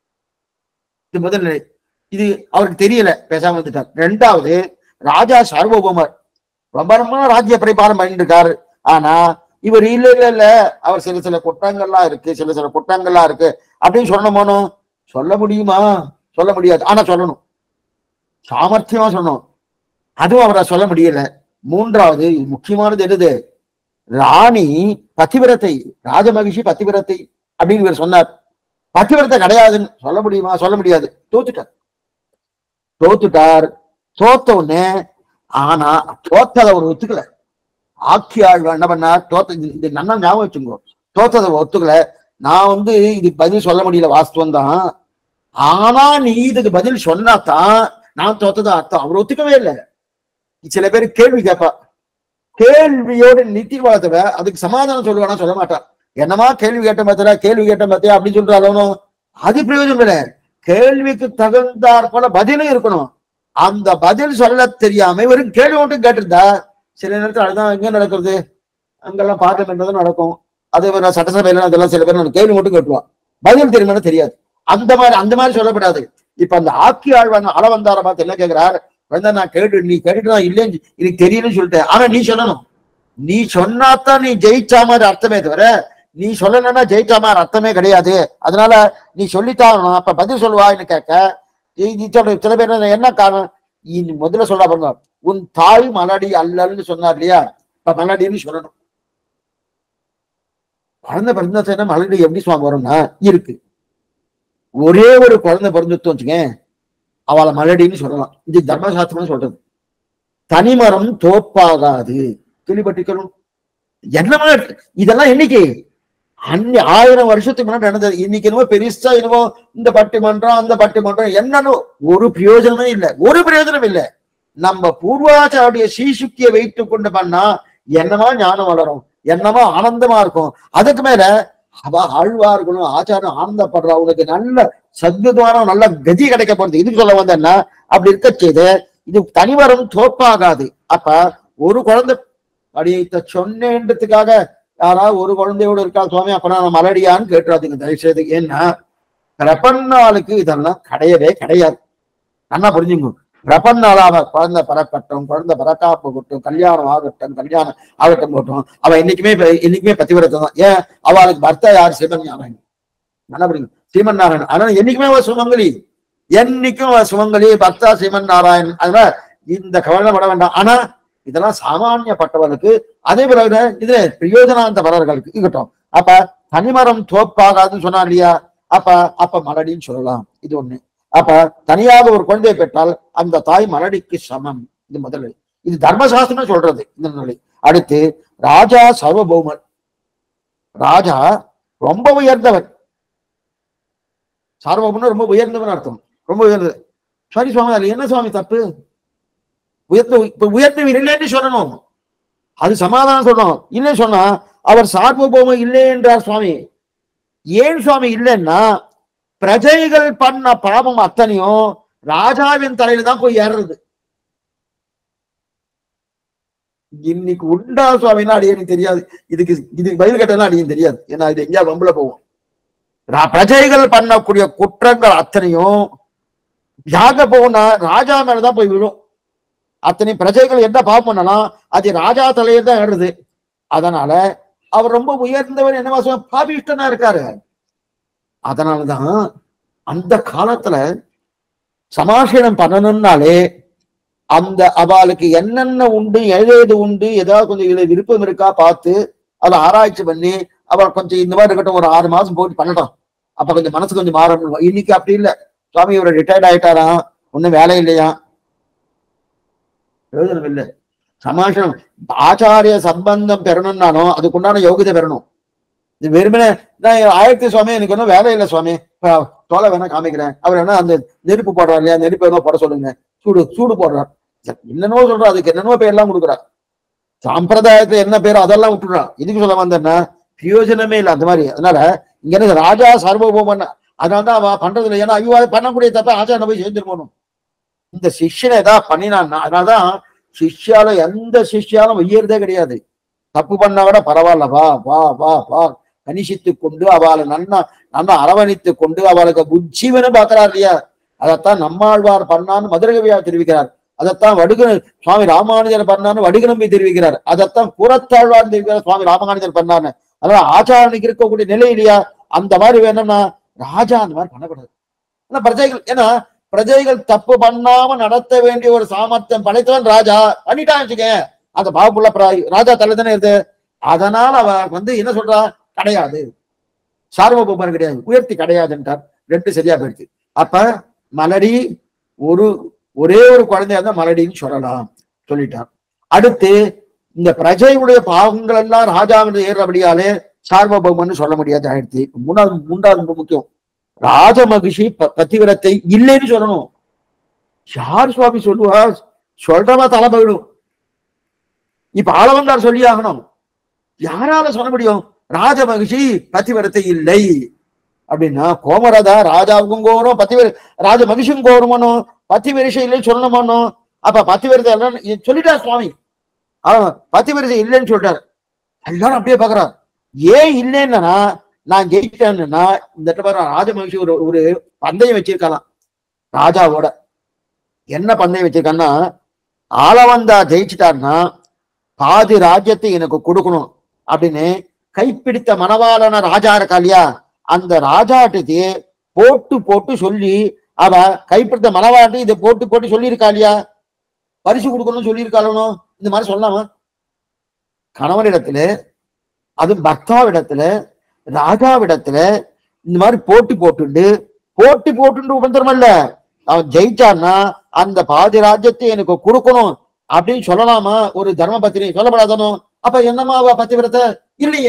இது முதல் நிலை. இது அவருக்கு தெரியல, பேசாம வந்துட்டார். ரெண்டாவது, ராஜா சார்வபௌமர் ரொம்ப ரொம்ப ராஜ்ய பரிபாலம் பண்ணிட்டு இருக்காரு. ஆனா இவர் இல்ல இல்ல இல்ல அவர் சில சில குற்றங்கள்லாம் இருக்கு, சில சில குற்றங்கள்லாம் இருக்கு அப்படின்னு சொல்லணுமோனோ? சொல்ல முடியுமா? சொல்ல முடியாது. ஆனா சொல்லணும், சாமர்த்தியமா சொல்லணும். அதுவும் அவரை சொல்ல முடியல. மூன்றாவது முக்கியமானது என்னது? ராணி பத்திவிரத்தை, ராஜமகிஷி பத்திவிரத்தை அப்படின்னு இவர் சொன்னார். பத்திவிரத்தை கிடையாதுன்னு சொல்ல முடியுமா? சொல்ல முடியாது. தோத்துட்டார் தோத்துட்டார் தோத்த உடனே ஆனா தோத்ததை அவர் ஒத்துக்கல. ஆட்சியாள் என்ன பண்ணார்? தோத்த இது நல்லா ஞாபகம் வச்சுக்கோ. தோத்ததை ஒத்துக்கல. நான் வந்து இதுக்கு பதில் சொல்ல முடியல, வாஸ்தவம் தான். ஆனா நீ இதுக்கு பதில் சொன்னாதான் நான் தோத்ததா அர்த்தம். அவர் ஒத்துக்கவே இல்லை. சில பேர் கேள்வி கேட்பா, கேள்வியோட நித்தி வளர்த்தவ அதுக்கு சமாதானம் சொல்லுவானா? சொல்ல மாட்டான். என்னமா கேள்வி கேட்ட மாத்திர கேள்வி கேட்ட மாத்தியா அப்படின்னு சொல்றாலும் அது பிரயோஜனம் இல்லை. கேள்விக்கு தகுந்தாற் போல பதிலும் இருக்கணும். அந்த பதில் சொல்ல தெரியாம வெறும் கேள்வி மட்டும் கேட்டிருந்தா சில நேரத்தில் அதுதான் எங்க நடக்கிறது, அங்கெல்லாம் பார்லிமெண்ட் நடக்கும். அதே மாதிரி சட்டசபையில அதெல்லாம் சில பேர் கேள்வி மட்டும் கேட்டுவான், பதில் தெரியுமா தெரியாது. அந்த மாதிரி அந்த மாதிரி சொல்லப்படாது. இப்ப அந்த ஆக்கி ஆழ்வாங்க அளவந்தார பார்த்து என்ன கேட்கிறார்? வந்து நான் கேட்டு நீ கேட்டுட்டு தான் இல்லைன்னு எனக்கு தெரியலன்னு சொல்லிட்டேன். ஆனா நீ சொல்லணும். நீ சொன்னாத்தான் நீ ஜெயிச்சா மாதிரி அர்த்தமே தவிர நீ சொல்லணும்னா ஜெயிச்சா மாதிரி அர்த்தமே கிடையாது. அதனால நீ சொல்லித்தான் அப்ப பதில் சொல்லுவான்னு கேட்க சில பேர் என்ன காரணம்? முதல்ல சொல்றா பாருங்க, உன் தாய் மலடி அல்லன்னு சொன்னார் இல்லையா? இப்ப மலடின்னு சொல்லணும். குழந்தை பிறந்த மலடி எப்படி சுவாமி வரும்னா இருக்கு. ஒரே ஒரு குழந்தை பிறந்துட்டு வச்சுக்கேன், அவளை மலடின்னு சொல்லலாம். இது தர்மசாஸ்திரம்னு சொல்றது. தனிமரம் தோப்பாகாது. கேள்விப்பட்டிருக்கணும். என்னமா இதெல்லாம் என்னைக்கு அன்னி ஆயிரம் வருஷத்துக்கு முன்னாடி நடந்தது. இன்னைக்கு என்னவோ பெருசா என்னவோ இந்த பட்டிமன்றம் அந்த பட்டிமன்றம் என்னன்னு ஒரு பிரயோஜனமே இல்லை, ஒரு பிரயோஜனம் இல்லை. நம்ம பூர்வாச்சாரிய சீசுக்கிய வைத்து கொண்டு பண்ணா என்னமா ஞானம் வளரும், என்னமா ஆனந்தமா இருக்கும். அதுக்கு மேல அவ ஆழ்வார்களும் ஆச்சாரம் ஆனந்தப்படுறா, உனக்கு நல்ல சத்வித்வானம் நல்ல கதி கிடைக்க போறது. இதுக்கு சொல்ல வந்தேன்னா அப்படி இருக்க செய்து இது தனிமரம் தோப்பாகாது. அப்ப ஒரு குழந்தை அடியத்த சொன்னேன்றதுக்காக யாராவது ஒரு குழந்தையோடு இருக்கா சுவாமி அப்பனா நான் மலடியான்னு கேட்டுறாதுங்க தயவுசெய்து. ஏன்னா பிரபன்னாளுக்கு இதெல்லாம் கிடையவே கிடையாது. நல்லா புரிஞ்சுங்க. பிரபன்னாளாக குழந்தை பறக்கட்டும், குழந்தை பறக்கா போகட்டும், கல்யாணம் ஆகட்டும், கல்யாணம் ஆகட்டும் போட்டும், அவ என்னைக்குமே என்னைக்குமே பத்திவிரத்தை தான். ஏன் அவளுக்கு பர்த்தா யார்? ஸ்ரீமன் நாராயணன். நல்லா புரியுங்க, ஸ்ரீமன் நாராயணன். அதனால என்னைக்குமே அவ சுமங்கலி, என்னைக்கும் அவ சுமங்கலி, பர்த்தா ஸ்ரீமன் நாராயணன். அதனால இந்த கவலைப்பட வேண்டாம். ஆனா இதெல்லாம் சாமானியப்பட்டவர்களுக்கு, அதே பிறகு இது பிரயோஜனாந்த பலர்களுக்கு இருக்கட்டும். அப்ப தனிமரம் தோப்பாகாதுன்னு சொன்னா இல்லையா? அப்ப அப்ப மலடின்னு சொல்லலாம். இது ஒண்ணு. அப்ப தனியாக ஒரு குழந்தையை பெற்றால் அந்த தாய் மலடிக்கு சமம். இது முதல்ல. இது தர்மசாஸ்திரம் சொல்றது இந்த நிலை. அடுத்து ராஜா சர்வபௌமன். ராஜா ரொம்ப உயர்ந்தவன். சார்வபௌமன் ரொம்ப உயர்ந்தவன் அர்த்தம், ரொம்ப உயர்ந்தது. சரி சுவாமி, அது என்ன சுவாமி தப்பு? உயர்ந்த இப்ப உயர்ந்தவர் இல்லைன்னு சொல்லணும், அது சமாதானம் சொல்லணும். இல்லைன்னு சொன்னா அவர் சார்வபௌமம் இல்லை என்றார் சுவாமி. ஏன் சுவாமி இல்லைன்னா பிரஜைகள் பண்ண பாவம் அத்தனையும் ராஜாவின் தலையில தான் போய் ஏறுறது. இன்னைக்கு உண்டா சுவாமின்னா அது எனக்கு தெரியாது. இதுக்கு இதுக்கு பதில் கட்டலாம் அது தெரியாது. ஏன்னா இது எங்கேயா வம்புல போவோம். பிரஜைகள் பண்ணக்கூடிய குற்றங்கள் அத்தனையும் யாக போனா ராஜா மேலதான் போய் விழும். அத்தனை பிரஜைகள் என்ன பாவம் பண்ணலாம் அது ராஜா தலையில தான் ஏறுது. அதனால அவர் ரொம்ப உயர்ந்தவர் என்னவா சொல்ல பாபிஷ்டனா இருக்காரு. அதனாலதான் அந்த காலத்துல சமாசீனம் பண்ணணும்னாலே அந்த அவளுக்கு என்னென்ன உண்டு எது உண்டு ஏதாவது கொஞ்சம் இதுல விருப்பம் இருக்கா பார்த்து அதை ஆராய்ச்சி பண்ணி அவள் கொஞ்சம் இந்த மாதிரி இருக்கட்டும் ஒரு ஆறு மாசம் போட்டு பண்ணட்டும், அப்ப கொஞ்சம் மனசு கொஞ்சம் மாறணும். இன்னைக்கு அப்படி இல்லை. சுவாமி இவரை ரிட்டையர்ட் ஆயிட்டாரா, ஒன்னும் வேலை இல்லையா, பிரயோஜனம் இல்லை. சமாசனம் ஆச்சாரிய சம்பந்தம் பெறணும்னாலும் அதுக்குண்டான யோகிதை பெறணும். இது வெறுமனே நான் ஆயிரத்தி சுவாமி எனக்கு ஒன்றும் வேலை இல்லை சுவாமி தோலை வேணா காமிக்கிறேன், அவர் வேணா அந்த நெருப்பு போடுறாரு இல்லையா, நெருப்பு என்ன போட சொல்லுங்க, சூடு சூடு போடுறார், என்னென்னவோ சொல்றா, அதுக்கு என்னென்னவோ பேர்லாம் கொடுக்குறா, சம்பிரதாயத்துல என்ன பேரோ அதெல்லாம் விட்டுடுறா. இதுக்கு சொல்ல வந்தேன்னா பிரயோஜனமே இல்லை அந்த மாதிரி. அதனால இங்க என்ன ராஜா சார்வபௌமன், அதனால்தான் அவ பண்றது இல்லை. ஏன்னா ஐயோ பண்ணக்கூடிய தப்ப ஆச்சாரம் போய் சேர்ந்துட்டு போகணும். இந்த சிஷ்யனை ஏதாவது பண்ணினான்னா, அதனாலதான் சிஷ்யால எந்த சிஷ்யாலும் உயர்தே கிடையாது. தப்பு பண்ணா கூட பரவாயில்ல, வா வா வா வா கணிசித்து கொண்டு அவளை நன்னா நல்லா அரவணைத்து கொண்டு அவளுக்கு புஜ்ஜீவனை பார்க்கிறார் இல்லையா. அதைத்தான் நம்மாழ்வார் பண்ணான்னு மதுரகவியா தெரிவிக்கிறார். அதைத்தான் வடுக சுவாமி ராமானுஜர் பண்ணான்னு வடுகநம்பி தெரிவிக்கிறார். அதைத்தான் புறத்தாழ்வார் தெரிவிக்கிறார் சுவாமி ராமானுஜர் பண்ணான்னு. அதனால ஆச்சாரனுக்கு இருக்கக்கூடிய நிலை இல்லையா, அந்த மாதிரி வேணும்னா ராஜா அந்த மாதிரி பண்ணக்கூடாது. ஆனா பிரஜைகள், ஏன்னா பிரஜைகள் தப்பு பண்ணாம நடத்த வேண்டிய ஒரு சாமர்த்தியம் படைத்தவன் ராஜா. பண்ணிட்டான்னு வச்சுக்க அந்த பாவப்புள்ள ராஜா தலை தானே இருக்கு. அதனால அவ வந்து என்ன சொல்றா, கிடையாது சார்வபௌமன் கிடையாது, உயர்த்தி கிடையாதுன்றார். ரெண்டு சரியா போயிடுச்சு. அப்ப மலடி ஒரு ஒரே ஒரு குழந்தையா இருந்தா மலடின்னு சொல்லலாம் சொல்லிட்டார். அடுத்து இந்த பிரஜையுடைய பாவங்கள் எல்லாம் ராஜாவின் ஏறபடியாலே சார்வபௌமன் சொல்ல முடியாது. ஆயிடுச்சு. மூணாவது மூன்றாவது ரொம்ப முக்கியம், ராஜ மகிஷி பத்திவிரத்தை இல்லைன்னு சொல்லணும். யார் சுவாமி சொல்லுவா, சொல்றவா தலை போயிடும். இப்ப ஆளவந்தார் சொல்லி ஆகணும். யாரால சொல்ல முடியும் ராஜ மகிஷி பத்திவிரத்தை இல்லை அப்படின்னா? கோமரதா ராஜாவுக்கும் கோரும் பத்திவிர ராஜ மகிஷும் கோருமனும் பத்திவிரிசை இல்லைன்னு சொல்லணுமோ. அப்ப பத்திவிரத்தை எல்லாம் சொல்லிட்டார் சுவாமி. அவன் பத்திவிரத்தை இல்லைன்னு சொல்லிட்டார். எல்லாரும் அப்படியே பாக்குறான். ஏன் இல்லைன்னா, நான் ஜெயிச்சிட்டேன்னா இந்த ராஜ மகிழ்ச்சி ஒரு ஒரு பந்தயம் வச்சிருக்கலாம் ராஜாவோட. என்ன பந்தயம் வச்சிருக்கான்னா, ஆளவந்தா ஜெயிச்சிட்டாருன்னா பாதி ராஜ்யத்தை எனக்கு கொடுக்கணும் அப்படின்னு கைப்பிடித்த மணவாளன ராஜா இருக்கா இல்லையா, அந்த ராஜாட்டுக்கு போட்டு போட்டு சொல்லி அவ கைப்பிடித்த மணவாட்டி இதை போட்டு போட்டு சொல்லியிருக்கா இல்லையா, பரிசு கொடுக்கணும்னு சொல்லியிருக்காளோ. இந்த மாதிரி சொல்லாம கணவனிடத்துல அது பக்தாவிடத்துல ராஜாவிடத்துல இந்த மாதிரி போட்டி போட்டுண்டு போட்டி போட்டு உபந்தரம் இல்ல, அவன் ஜெயிச்சான்னா அந்த பாதி ராஜ்யத்தை எனக்கு கொடுக்கணும் அப்படின்னு சொல்லலாமா ஒரு தர்ம பத்தினி? சொல்லப்படாதானோ? அப்ப என்னமா பத்திவிரத்தை இல்லையே.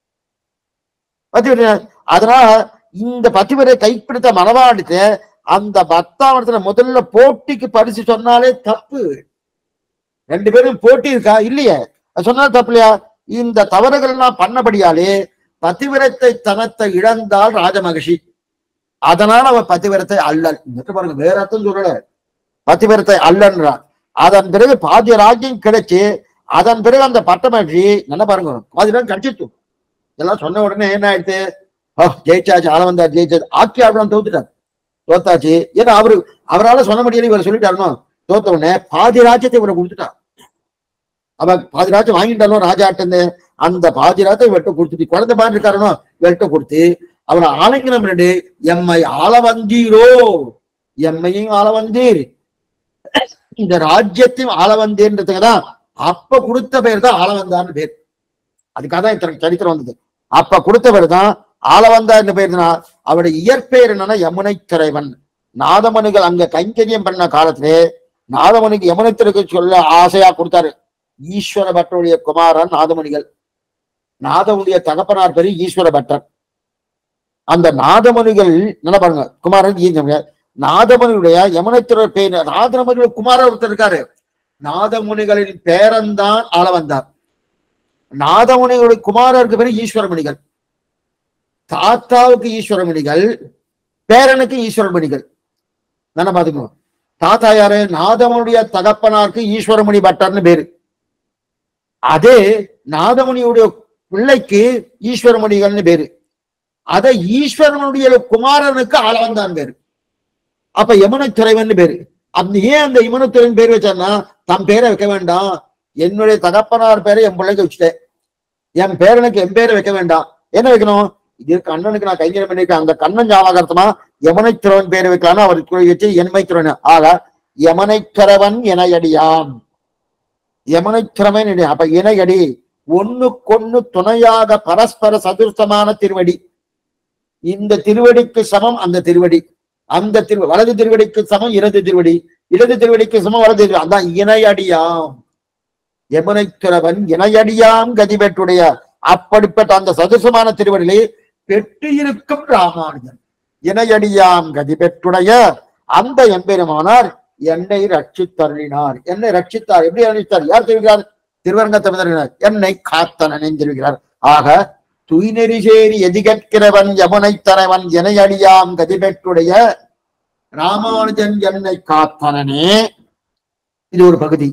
பத்திவிர அதனால இந்த பத்திவிரை கைப்பிடித்த மனவாடித்த அந்த பக்தாவனத்துல முதல்ல போட்டிக்கு பரிசு சொன்னாலே தப்பு. ரெண்டு பேரும் போட்டி இருக்கா இல்லையே, சொன்னாலும் தப்பு இல்லையா? இந்த தவறுகள் எல்லாம் பண்ணபடியாலே பத்திவிரத்தை தனத்தை இழந்தால் ராஜமகிஷி. அதனால அவ பத்திவிரத்தை அல்லல். பாருங்க, வேற அர்த்தம் சொல்லல, பத்திவிரத்தை அல்லன்றான். அதன் பிறகு பாதி ராஜ்யம் கிடைச்சு அதன் பிறகு அந்த பட்டமகிஷி என்ன பாருங்க, பாதி ராஜ்யம் கிடைச்சிட்டு இதெல்லாம் சொன்ன உடனே என்ன ஆயிடுச்சு? ஜெயிச்சாச்சு, ஆளவந்தார் ஜெயிச்சாச்சு. ஆட்சி ஆளுநர் தோத்துட்டார், தோத்தாச்சு. ஏன்னா அவரு அவரால் சொல்ல முடியல, இவர் சொல்லிட்டாருனோ. தோத்த உடனே பாதி ராஜ்யத்தை இவரை கொடுத்துட்டார். அவ பாதி ராஜ்யம் வாங்கிட்டாலும் ராஜாட்டு அந்த பாதி ராஜ்யத்தை இவர்கிட்ட கொடுத்துட்டு குழந்தை மாதிரி இருக்காருனோ இவர்கிட்ட கொடுத்து அவரை ஆலங்கினம் ரெண்டு எம்மை ஆள வந்தீரோ, எம்மையும் ஆள வந்தீர், இந்த ராஜ்யத்தையும் ஆள வந்தேன்றதுக்குதான் அப்ப கொடுத்த பேர் தான் ஆள வந்தார்னு பேர். அதுக்காக தான் இத்தனை சரித்திரம் வந்தது. அப்ப கொடுத்த பேர் தான் ஆள வந்தார் என்று பேருனா. அவருடைய இயற்பெயர் என்னன்னா யமுனை துறைவன். நாதமணிகள் அங்க கைங்கரியம் பண்ண காலத்திலே நாதமணிக்கு யமுனை துறைக்கு சொல்ல ஆசையா கொடுத்தாரு. ஈஸ்வர பட்டருடைய குமாரன் நாதமணிகள். நாதமுடைய தகப்பனார் பேரு ஈஸ்வர பட்டர். அந்த நாதமணிகள் என்ன பாருங்க, குமாரன் நாதமுனியுடைய யமுனைத்துறை பேர். நாதமுனிகள் குமாரர் ஒருத்தர் இருக்காரு. நாதமுனிகளின் பேரன்தான் ஆள வந்தார். நாதமுனிகளுடைய குமாரருக்கு பேரு ஈஸ்வரமணிகள். தாத்தாவுக்கு ஈஸ்வரமணிகள், பேரனுக்கு ஈஸ்வரமணிகள். தானே பாத்துக்கணும். தாத்தா யாரு? நாதமுனிய தகப்பனாருக்கு ஈஸ்வரமணி பட்டர்னு பேரு. அதே நாதமுனியுடைய பிள்ளைக்கு ஈஸ்வரமணிகள்னு பேரு. அதை ஈஸ்வரனுடைய குமாரனுக்கு ஆளவந்தான் பேரு. அப்ப யமுனை துறைவன் பேரு. அப்படி ஏன் அந்த யமுனை துறைவன் பேர் வச்சான்னா, தம் பேரை வைக்க வேண்டாம், என்னுடைய தகப்பனார் பேரை என் பிள்ளைக்கு வச்சுட்டேன், என் பேரனுக்கு என் பேரை வைக்க வேண்டாம், என்ன வைக்கணும்? இது கண்ணனுக்கு நான் கைங்கரியம் பண்ணிருக்கேன், அந்த கண்ணன் ஞாபகார்த்தமா யமுனை துறவன் பேரை வைக்கலாம்னு அவர் வச்சு என்மை துறவன். ஆக யமுனை துறவன் இணையடியாம், யமுனை துறவன். அப்ப இணையடி ஒண்ணுக்கொன்னு துணையாக பரஸ்பர சதுர்த்தமான திருவடி. இந்த திருவடிக்கு சமம் அந்த திருவடி, அந்த திரு வலது திருவடிக்கு சமம் இடது திருவடி, இடது திருவடிக்கு சமம் வலது திருவடி. அதான் இணையடியாம். யமுனை துறவன் இணையடியாம் கதி பெற்றுடைய அப்படிப்பட்ட அந்த சதுசமான திருவடியிலே பெற்று இருக்கும் ராமானுஜன். இணையடியாம் கதி பெற்றுடைய அந்த எம்பெருமானார் என்னை ரட்சித்தருளினார். என்னை ரட்சித்தார். எப்படி ரட்சித்தார்? யார் தெரிவிக்கிறார்? திருவரங்கத்தமிழர் என்னை காத்தனன் தெரிவிக்கிறார். ஆக துய்நெறிசேரி எதிகற்கிறவன் யமுனை தரவன் இணையடியாம் கதி பெற்றுடைய ராமானுஜன் என்னை காத்தனனே. இது ஒரு பகுதி.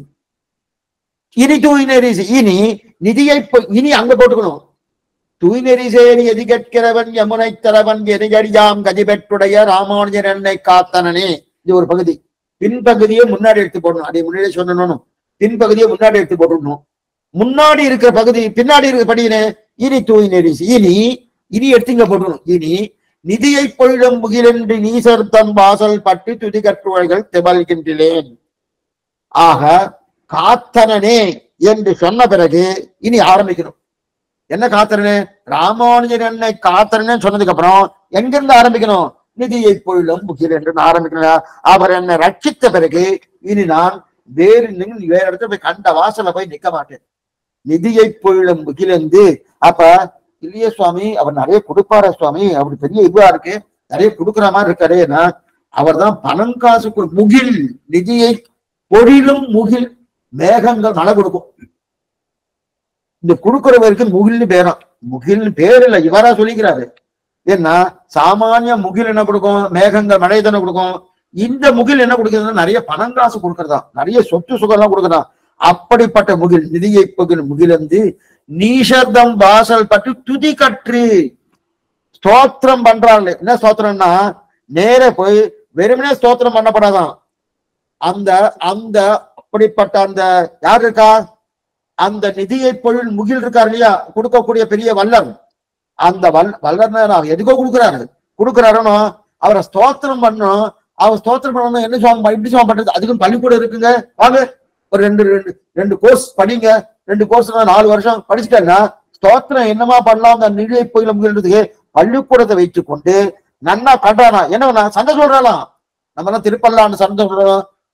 இனி தூய்நெறி இனி நிதியை இனி அங்க போட்டுக்கணும். தூய்நெறிசேரி எதிகற்கிறவன் யமுனை தரவன் இணையடியாம் கதி பெற்றுடைய ராமானுஜன் என்னை காத்தனனே. இது ஒரு பகுதி. பின்பகுதியை முன்னாடி எடுத்து போடணும். அதை முன்னாடி சொல்லணும். பின்பகுதியை முன்னாடி எடுத்து போட்டுடணும். முன்னாடி இருக்கிற பகுதி பின்னாடி இருக்கிற படியினே இனி தூய்நெறி இனி இனி எடுத்துங்க போட்டுக்கணும். இனி நிதியை பொழிலும் முகிலென்று நீசர் தன் வாசல் பட்டு துதி கற்றுவர்கள் திபல்கின்றேன். ஆக காத்தனனே என்று சொன்ன பிறகு இனி ஆரம்பிக்கணும். என்ன காத்தனே? ராமானுஜன் என்னை காத்தனே சொன்னதுக்கு அப்புறம் எங்கிருந்து ஆரம்பிக்கணும்? நிதியை பொழிலும் முகில் என்று ஆரம்பிக்கணும். அவர் என்னை ரட்சித்த பிறகு இனி நான் வேறு வேற இடத்துல போய் கண்ட வாசல போய் நிக்க மாட்டேன். நிதியை பொழிலும் முகிலந்து. அப்ப இல்லையே சுவாமி, அவர் நிறைய கொடுப்பாரா சுவாமி, அப்படி பெரிய இதுவா இருக்கு, நிறைய கொடுக்குற மாதிரி இருக்காருன்னா அவர் தான் பணம் காசு முகில். நிதியை பொழிலும் முகில், மேகங்கள் மழை கொடுக்கும். இந்த கொடுக்கிறவருக்கு முகில்னு பேரும். முகில்னு பேர் இல்ல, இவரா சொல்லிக்கிறாரு. ஏன்னா சாமானிய முகில் என்ன கொடுக்கும்? மேகங்கள் மழை தானே கொடுக்கும். இந்த முகில் என்ன கொடுக்குறதுன்னா நிறைய பணம் காசு கொடுக்கறதா, நிறைய சொத்து சுகம் எல்லாம் கொடுக்கறதா. அப்படிப்பட்ட முகில் நிதியை பகில் முகிலந்து நீஷர்தம் வாசல் பற்றி துதி கற்று ஸ்தோத்திரம் பண்றாங்க. என்ன ஸ்தோத்திரம்னா நேர போய் வெறுமனே ஸ்தோத்திரம் பண்ணப்படாதான். அந்த அந்த அப்படிப்பட்ட அந்த யார் இருக்கா? அந்த நிதியை பொருள் முகில் இருக்காரு இல்லையா, கொடுக்கக்கூடிய பெரிய வல்லர். அந்த வல் வல்லர் எதுக்கோ கொடுக்குறாரு. கொடுக்குறாருன்னு அவரை ஸ்தோத்திரம் பண்ணணும். அவர் ஸ்தோத்திரம் பண்ணணும். என்ன சுவாமி இப்படி சுவாமி பண்றது? அதுக்கும் பள்ளிக்கூடம் இருக்குங்க, வாங்க ஒரு ரெண்டு ரெண்டு ரெண்டு கோர்ஸ் படிங்க. ரெண்டு கோர்ஸ் நாலு வருஷம் படிச்சுட்டாங்கன்னா ஸ்தோத்திரம் என்னமா பண்ணலாம்? அந்த நிதியை பொருள் முகில்றதுக்கு பள்ளிக்கூடத்தை வைத்து கொண்டு நன்னா பண்றானா என்ன சண்டை சொல்றாலாம். நம்ம எல்லாம் திருப்பல்லான்னு சண்டை சொல்றோம்.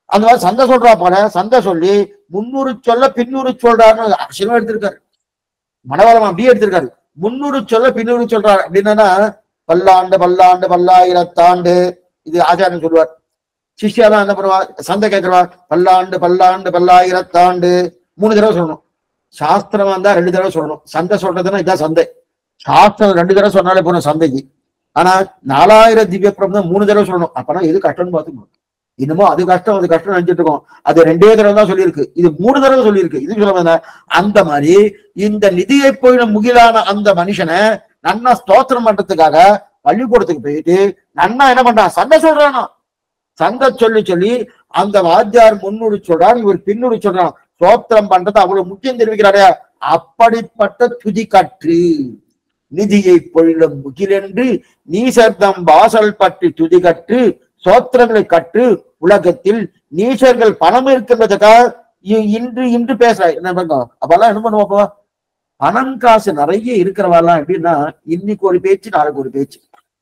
அந்த மாதிரி சந்தை சொல்றா போல சந்தை சொல்லி முன்னூறு சொல்ல பின்னூறு சொல்றாருன்னு சினிமா எடுத்திருக்காரு. மனவரம் அப்படியே எடுத்திருக்காரு. முன்னூறு சொல்ல பின்னூறு சொல்றாரு அப்படின்னா பல்லாண்டு பல்லாண்டு பல்லாயிரத்தாண்டு. இது ஆச்சாரியன் சொல்லுவார். சிஷ்யாலாம் என்ன பண்ணுவா, சந்தை கேட்கிறவா பல்லாண்டு பல்லாண்டு பல்லாயிரத்தாண்டு மூணு தடவை சொல்லணும். சாஸ்திரமா இருந்தா ரெண்டு தடவை சொல்லணும். சந்தை சொல்றதுன்னா இதான் சந்தை. சாஸ்திரம் ரெண்டு தடவை சொன்னாலே போகணும் சந்தைக்கு. ஆனா நாலாயிரம் திவ்ய பிரபந்தம் மூணு தடவை சொல்லணும். அப்பனா எது கஷ்டம்னு பார்த்துக்கணும். இன்னமும் அது கஷ்டம் அது கஷ்டம் நினைச்சிட்டு இருக்கோம். அது ரெண்டே தடவை தான் சொல்லியிருக்கு, இது மூணு தடவை சொல்லியிருக்கு. இது சொல்ல அந்த மாதிரி இந்த நிதியை போயின முகிலான அந்த மனுஷனை நன்னா ஸ்தோத்திரம் பண்றதுக்காக பள்ளிக்கூடத்துக்கு போயிட்டு நன்னா என்ன பண்றான், சண்டை சொல்றானா. சண்டை சொல்லி சொல்லி அந்த வாத்தியார் முன்னூறு சொல்றான், இவர் பின்னூறு சொல்றான். ஸ்தோத்திரம் பண்றது அவ்வளவு முக்கியம் தெரிவிக்கிறாரு. அப்படிப்பட்ட துதி கற்று நிதியை பொழிலும் முகிலென்று நீசர்தம் வாசல் பற்றி துதி கற்று சோத்திரங்களை கற்று உலகத்தில் நீசர்கள் பணம் இருக்கின்றதுக்காக இன்று இன்று பேசுற என்ன பண்ணுவோம். அப்பெல்லாம் என்ன பண்ணுவோம், பணம் காசு நிறைய இருக்கிறவாலாம் எப்படின்னா இன்னைக்கு ஒரு பேச்சு நாளைக்கு ஒரு பேச்சு.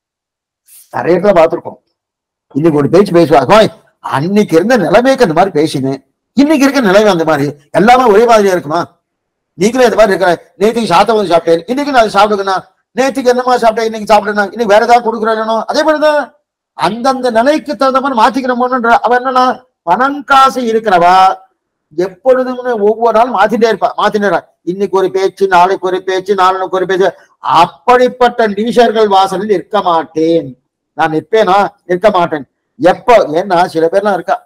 நிறைய இடத்துல பார்த்திருக்கோம். இன்னைக்கு ஒரு பேச்சு பேசுவாங்க, அன்னைக்கு இருந்த நிலைமைக்கு அந்த மாதிரி பேசினேன், இன்னைக்கு இருக்க நிலைமை அந்த மாதிரி எல்லாமே ஒரே மாதிரியா இருக்குமா? நீங்களே இந்த மாதிரி இருக்கிற நேற்றுக்கு சாத்த வந்து சாப்பிட்டேன், இன்னைக்கு நான் சாப்பிடுங்கண்ணா, நேற்றுக்கு என்னமா சாப்பிட்டேன் இன்னைக்கு சாப்பிடுனா, இன்னைக்கு வேற ஏதாவது கொடுக்குறேன். அதே மாதிரிதான் அந்தந்த நிலைக்கு தகுந்த மாதிரி மாத்திக்கணுமோன்ற. அவன் என்னன்னா பணம் காசு இருக்கிறவா எப்பொழுதுமே ஒவ்வொரு நாள் மாத்திட்டே இருப்பா மாத்தினே இன்னைக்கு ஒரு பேச்சு நாளைக்கு ஒரு பேச்சு நாளைக்கு ஒரு பேச்சு. அப்படிப்பட்ட நீஷர்கள் வாசலில் நிற்க மாட்டேன். நான் நிற்பேனா? நிற்க மாட்டேன். எப்ப ஏன்னா சில பேர்லாம் இருக்கா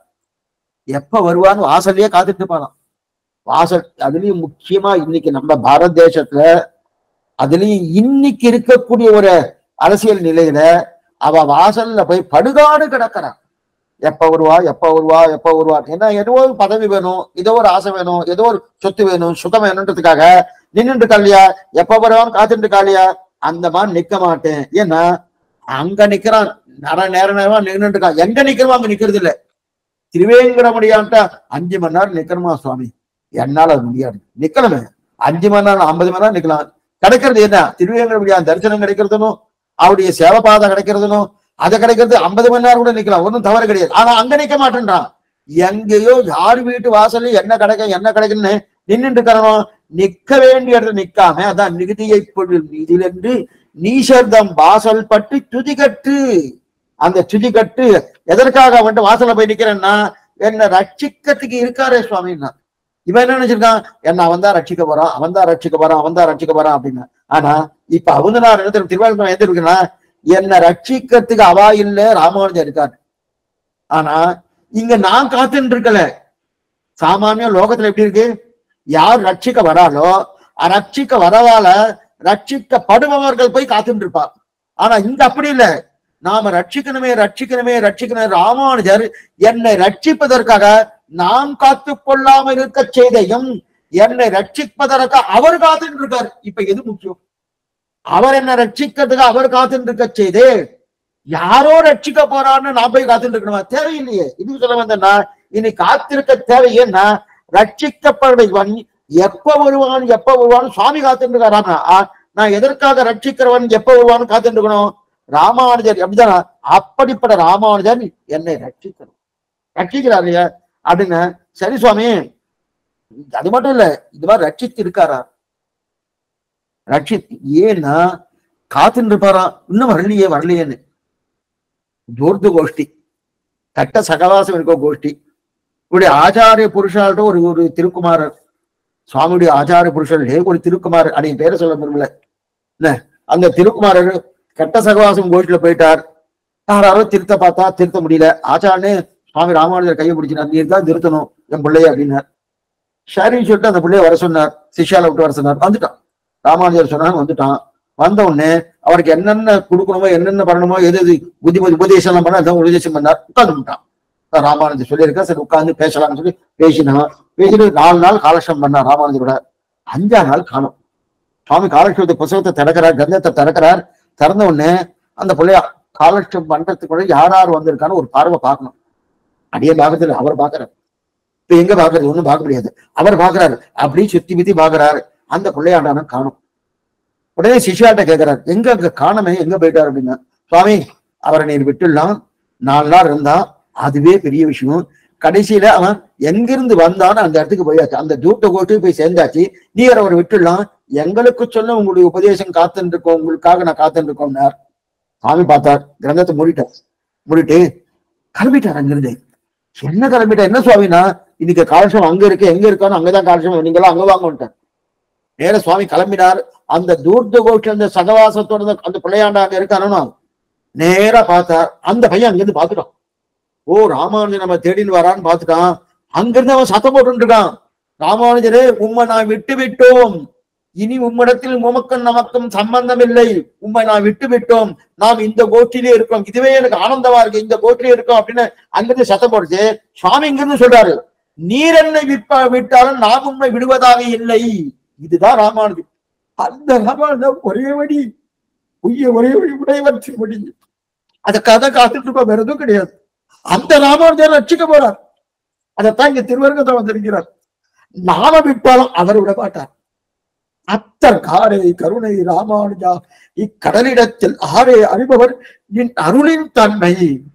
எப்ப வருவான்னு வாசல்லையே காத்துட்டு இருப்பாங்க. வாசல் அதுலயும் முக்கியமா இன்னைக்கு நம்ம பாரத தேசத்துல அதுலயும் இன்னைக்கு இருக்கக்கூடிய ஒரு அரசியல் நிலையில அவ வாசல்ல போய் படுகாடு கிடக்கிறான். எப்ப வருவா எப்ப வருவா எப்ப வருவா. ஏன்னா ஏதோ ஒரு பதவி வேணும், ஏதோ ஒரு ஆசை வேணும், ஏதோ ஒரு சொத்து வேணும், சுகம் வேணுன்றதுக்காக நின்றுட்டு இருக்காளியா, எப்ப வருவான்னு காத்துட்டு இருக்காளியா. அந்த மாதிரி நிக்க மாட்டேன். ஏன்னா அங்க நிக்கிறான், நர நேர நேரமா நின்றுட்டு இருக்கான். எங்க நிக்கிறோம் அங்க நிக்கிறது இல்லை. திருவேங்கடமுடியான்ட்டா அஞ்சு மணி நேரம் நிக்கணுமா சுவாமி, என்னால அது முடியாது. நிக்கணுமே அஞ்சு மணி நேரம் ஐம்பது மணி நேரம் நிக்கலாம். கிடைக்கிறது என்ன, திருவேங்கடமுடியான் தரிசனம் கிடைக்கிறதுனும் அவருடைய சேவபாதம் கிடைக்கிறதுனும் அதை கிடைக்கிறது ஐம்பது மணி நேரம் கூட நிக்கலாம், ஒன்றும் தவறு கிடையாது. ஆனா அங்க நிக்க மாட்டேன்றான். எங்கேயோ யார் வீட்டு வாசல்ல என்ன கிடைக்கும் என்ன கிடைக்குன்னு நின்றுட்டு இருக்கணும். நிக்க வேண்டிய இடத்துல நிக்காம அதான் நிகுதியை பொருள் நீதில் என்று நீசர்தம் வாசல் பற்றி துதி கட்டு. அந்த துதி கட்டு எதற்காக வந்துட்டு வாசல்ல போய் நிக்கிறேன்னா என்ன ரட்சிக்கத்துக்கு இருக்காரே சுவாமின்னா. இவன் என்ன நினைச்சிருக்கான், என்ன அவன் தான் ரட்சிக்க போறான் அவன் தான் ரட்சிக்க போறான் அவன் தான் ரட்சிக்க போறான் அப்படின்னு. ஆனா இப்ப அவங்க நான் திருவாரூர் எந்த இருக்குன்னா என்ன ரட்சிக்கிறதுக்கு அவா இல்ல ராமானுஜர் இருக்காரு. ஆனா இங்க நான் காத்துட்டு இருக்கல. சாமானிய லோகத்துல எப்படி இருக்கு, யார் ரட்சிக்க வராலோ ரட்சிக்க வரவால ரட்சிக்கப்படுபவர்கள் போய் காத்துட்டு இருப்பார். ஆனா இங்க அப்படி இல்லை. நாம ரட்சிக்கணுமே ரட்சிக்கணுமே ரட்சிக்கணும். ராமானுஜர் என்னை ரட்சிப்பதற்காக நாம் காத்து கொள்ளாமல் இருக்க செய்தையும் என்னை ரட்சிப்பதற்காக அவர் காத்துட்டு இருக்காரு. இப்ப எது முக்கியம், அவர் என்ன ரட்சிக்கிறதுக்கு அவர் காத்துட்டு இருக்க செய்து யாரோ ரட்சிக்க போறான்னு நான் போய் காத்துட்டு இருக்கணுமா? தேவையில்லையே. இது சொல்ல வந்தேன்னா இனி காத்திருக்க தேவையேன்னா ரட்சிக்கப்படுவன் எப்ப வருவான் எப்ப வருவான்னு சுவாமி காத்துட்டு இருக்காரா. நான் எதற்காக ரட்சிக்கிறவன் எப்ப வருவான்னு காத்துட்டு இருக்கணும். ராமானுஜர் அப்படிதான். அப்படிப்பட்ட ராமானுஜர் என்னை ரட்சிக்கணும் ரட்சிக்கிறாரு அப்படின்னு. சரி சுவாமி, அது மட்டும் இல்ல, இது மாதிரி ரட்சித்து இருக்காரா? ரட்சித் ஏன்னா காத்துட்டு இருப்பாராம், இன்னும் வரலையே வரலையேன்னு. தூர்த்து கோஷ்டி கட்ட சகவாசம் இருக்க கோஷ்டி. இப்படி ஆச்சாரிய புருஷால்ட்ட ஒரு ஒரு திருக்குமாரர், சுவாமியுடைய ஆச்சாரிய புருஷர் ஒரு திருக்குமாரர் அப்படின்னு பேரை சொல்ல விரும்பல. அந்த திருக்குமாரர் கட்ட சகவாசம் கோஷ்டில போயிட்டார். யாராரோ திருத்த பார்த்தா திருத்த முடியல. ஆச்சாரனே சுவாமி ராமானுஜர் கையை பிடிச்சினார், நீர் தான் திருத்தணும் என் பிள்ளைய அப்படின்னார். சரின்னு சொல்லிட்டு அந்த பிள்ளைய வர சொன்னார், சிஷ்யால விட்டு வர சொன்னார். வந்துட்டான். ராமானுஜர் சொன்னாங்க வந்துட்டான். வந்த உடனே அவருக்கு என்னென்ன கொடுக்கணுமோ என்னென்ன பண்ணணுமோ எது எது புத்தி புத்தி உபதேசம் எல்லாம் பண்ண உபதேசம் பண்ணார். உட்காந்துட்டான். ராமானுஜர் சொல்லியிருக்கா, சரி உட்காந்து பேசலாம்னு சொல்லி பேசினான். பேசிட்டு நாலு நாள் காலட்சேபம் பண்ணார் ராமானுஜரோட. அஞ்சாறு நாள் காணும். சுவாமி காலட்சேபத்தை புத்தகத்தை திறக்கிறார், கந்தத்தை திறக்கிறார். திறந்த உடனே அந்த பிள்ளைய காலட்சேபம் பண்றதுக்குள்ள யார் யார் வந்திருக்கான்னு ஒரு பார்வை பார்க்கணும். அடியே பாக்குறது அவர் பாக்குறாரு. இப்ப எங்க பாக்குறது ஒண்ணும் பார்க்க முடியாது. அவர் பாக்குறாரு, அப்படி சுத்தி சுத்தி பாக்குறாரு. அந்த பிள்ளையாண்டான காணும். உடனே சிஷ்யாட்ட கேட்கிறார், எங்க அங்க காணமே எங்க போயிட்டார் அப்படின்னா, சுவாமி அவரை நீர் விட்டுடலாம், நாலு நாள் இருந்தா அதுவே பெரிய விஷயம். கடைசியில அவன் எங்கிருந்து வந்தான்னு அந்த இடத்துக்கு போயாச்சு. அந்த தூட்ட கோட்டுக்கு போய் சேர்ந்தாச்சு. நீர் அவரை விட்டுடலாம், எங்களுக்கு சொல்ல உங்களுடைய உபதேசம் காத்துன்னு இருக்கோம், உங்களுக்காக நான் காத்துன்னு இருக்கோம்னார். சாமி பார்த்தார், கிரந்தத்தை மூடிட்டார். மூடிட்டு கிளம்பிட்டார் அங்கிருந்து. என்ன கிளம்பிட்டார்? என்ன சுவாமினா, இன்னைக்கு காலட்சம் அங்க இருக்கு, எங்க இருக்கான்னு அங்கதான் காலட்சம், நீங்களாம் அங்க வாங்கிட்டார். நேர சுவாமி கிளம்பினார். அந்த தூர்த்த கோட்டில் அந்த சகவாசத்தோட அந்த பிள்ளையாண்டா அங்க இருக்கானோ நேரா பார்த்தார். அந்த பையன் அங்கிருந்து பாத்துட்டான். ஓ, ராமானுஜன் நம்ம தேடின்னு வரான்னு பாத்துட்டான். அங்கிருந்து அவன் சத்தம் போட்டு இருக்கான், ராமானுஜரே உம்மை நான் விட்டு விட்டோம், இனி உம்மிடத்தில் உமக்கும் நமக்கும் சம்பந்தம் இல்லை, உம்மை நான் விட்டு விட்டோம், நாம் இந்த கோட்டிலே இருக்கோம், இதுவே எனக்கு ஆனந்தமா இருக்கு, இந்த கோட்டிலே இருக்கோம் அப்படின்னு அங்கிருந்து சத்தம் போடுச்சு. சுவாமி இங்கிருந்து சொல்றாரு, நீர் என்னை விற்ப விட்டாலும் நாம் உண்மை விடுவதாக இல்லை. இதுதான் ராமானுஜன். அந்த ராமானுஜன் ஒரே வழி, உய்ய ஒரே வழி உடையவர் திருவடி. அந்த கதை காத்துட்டு இருக்கோம், வேற எதுவும் கிடையாது. அந்த ராமானுஜர் ரட்சிக்க போறார். அதைத்தான் இங்க திருவரங்கத்தை வந்திருக்கிறார். நாம விட்டாலும் அவர் விட மாட்டார். அத்தர் காரை கருணை ராமானுஜா இக்கடலிடத்தில் ஆரே அறிபவர் என் அருளின் தன்மை.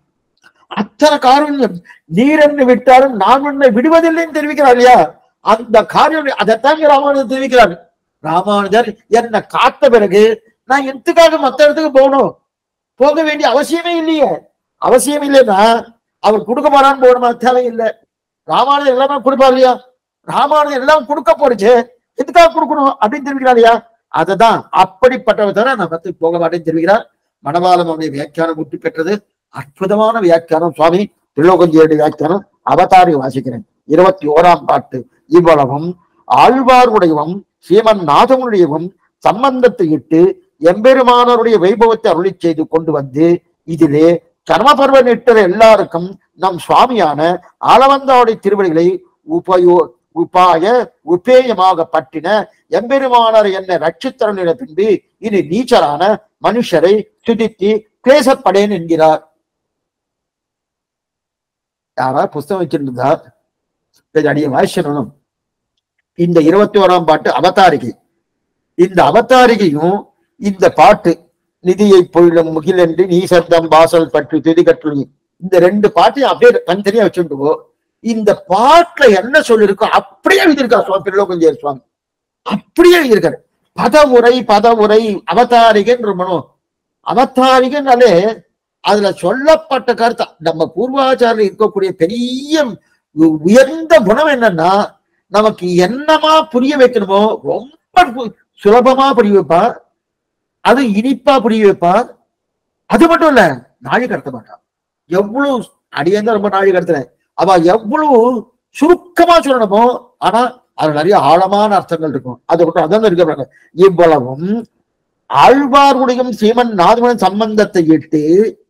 அத்தனை காரண்யம், நீர் என்று விட்டாலும் நான் உன்னை விடுவதில்லைன்னு தெரிவிக்கிறார் இல்லையா? அந்த காரியம் அதைத்தான் ராமானுஜர் தெரிவிக்கிறார். ராமானுஜர் என்னை காத்த பிறகு நான் எதுக்காக மற்ற இடத்துக்கு போகணும்? போக வேண்டிய அவசியமே இல்லையே. அவசியம் இல்லைன்னா அவர் கொடுக்க போறான்னு போகணுமா? தேவையில்லை. ராமானுஜர் எல்லாமே கொடுப்பார் இல்லையா? ராமானுஜர் எல்லாம் கொடுக்க போடுச்சு, எதுக்காக கொடுக்கணும் அப்படின்னு தெரிவிக்கிறார் இல்லையா? அதுதான் அப்படிப்பட்டவர் தவிர நான் பத்து போக மாட்டேன்னு தெரிவிக்கிறார். மணவாளம் அவருடைய வியாக்கியானம் முற்றி பெற்றது. அற்புதமான வியாக்கியானம் சுவாமி திருலோகஞ்சியுடைய வியாக்கியானம். அவதாரி வாசிக்கிறேன். இருபத்தி ஓராம் பாட்டு. இவ்வளவும் ஆழ்வாருடையவும் ஸ்ரீமன் நாதமுடையவும் சம்பந்தத்தை இட்டு எம்பெருமானருடைய வைபவத்தை அருளி செய்து கொண்டு வந்து இதிலே கர்மபர்வ நிட்டர் எல்லாருக்கும் நம் சுவாமியான ஆளவந்தாவுடைய திருவடிகளை உபயோ உபாய உபேயமாக பற்றின எம்பெருமானர் என்னை ரட்சித்தரனிட பின்பு இனி நீச்சரான மனுஷரை துதித்து கிளேசப்படேன் என்கிறார். யாரா புஸ்தகம் வச்சிருந்தார் அடிய வாய்ச்சனும். இந்த இருபத்தி ஓராம் பாட்டு அவதாரிகை. இந்த அவதாரிகையும் இந்த பாட்டு நிதியை பொழிலும் முகிலென்று நீ சத்தம் வாசல் பற்றி துதி கற்று, இந்த ரெண்டு பாட்டையும் அப்படியே தனித்தனியா வச்சுட்டு இந்த பாட்டுல என்ன சொல்லிருக்கோ அப்படியே எழுதியிருக்கார் சுவாமி திருலோகஞ்சேரி சுவாமி. அப்படியே எழுதியிருக்காரு. பதவுரை பதவுரை அவதாரிகைன்னு ரொம்பணும். அவதாரிகைனாலே அதுல சொல்லப்பட்ட கருத்து நம்ம பூர்வாச்சாரில் இருக்கக்கூடிய பெரிய உயர்ந்த குணம் என்னன்னா, நமக்கு என்னமா புரிய வைக்கணுமோ ரொம்ப சுலபமா புரிய வைப்பார். அது இனிப்பா புரிய வைப்பார். அது மட்டும் இல்ல, நாழி கடத்த மாட்டான். எவ்வளவு அடியேந்தான் ரொம்ப நாழி கடத்துறேன். அவ எவ்வளவு சுருக்கமா சொல்லணுமோ, ஆனா அது நிறைய ஆழமான அர்த்தங்கள் இருக்கும். அது மட்டும் அதான் இருக்க. இவ்வளவும் ஆழ்வாருடைய சீமன் நாதமுடன் சம்பந்தத்தை இட்டு,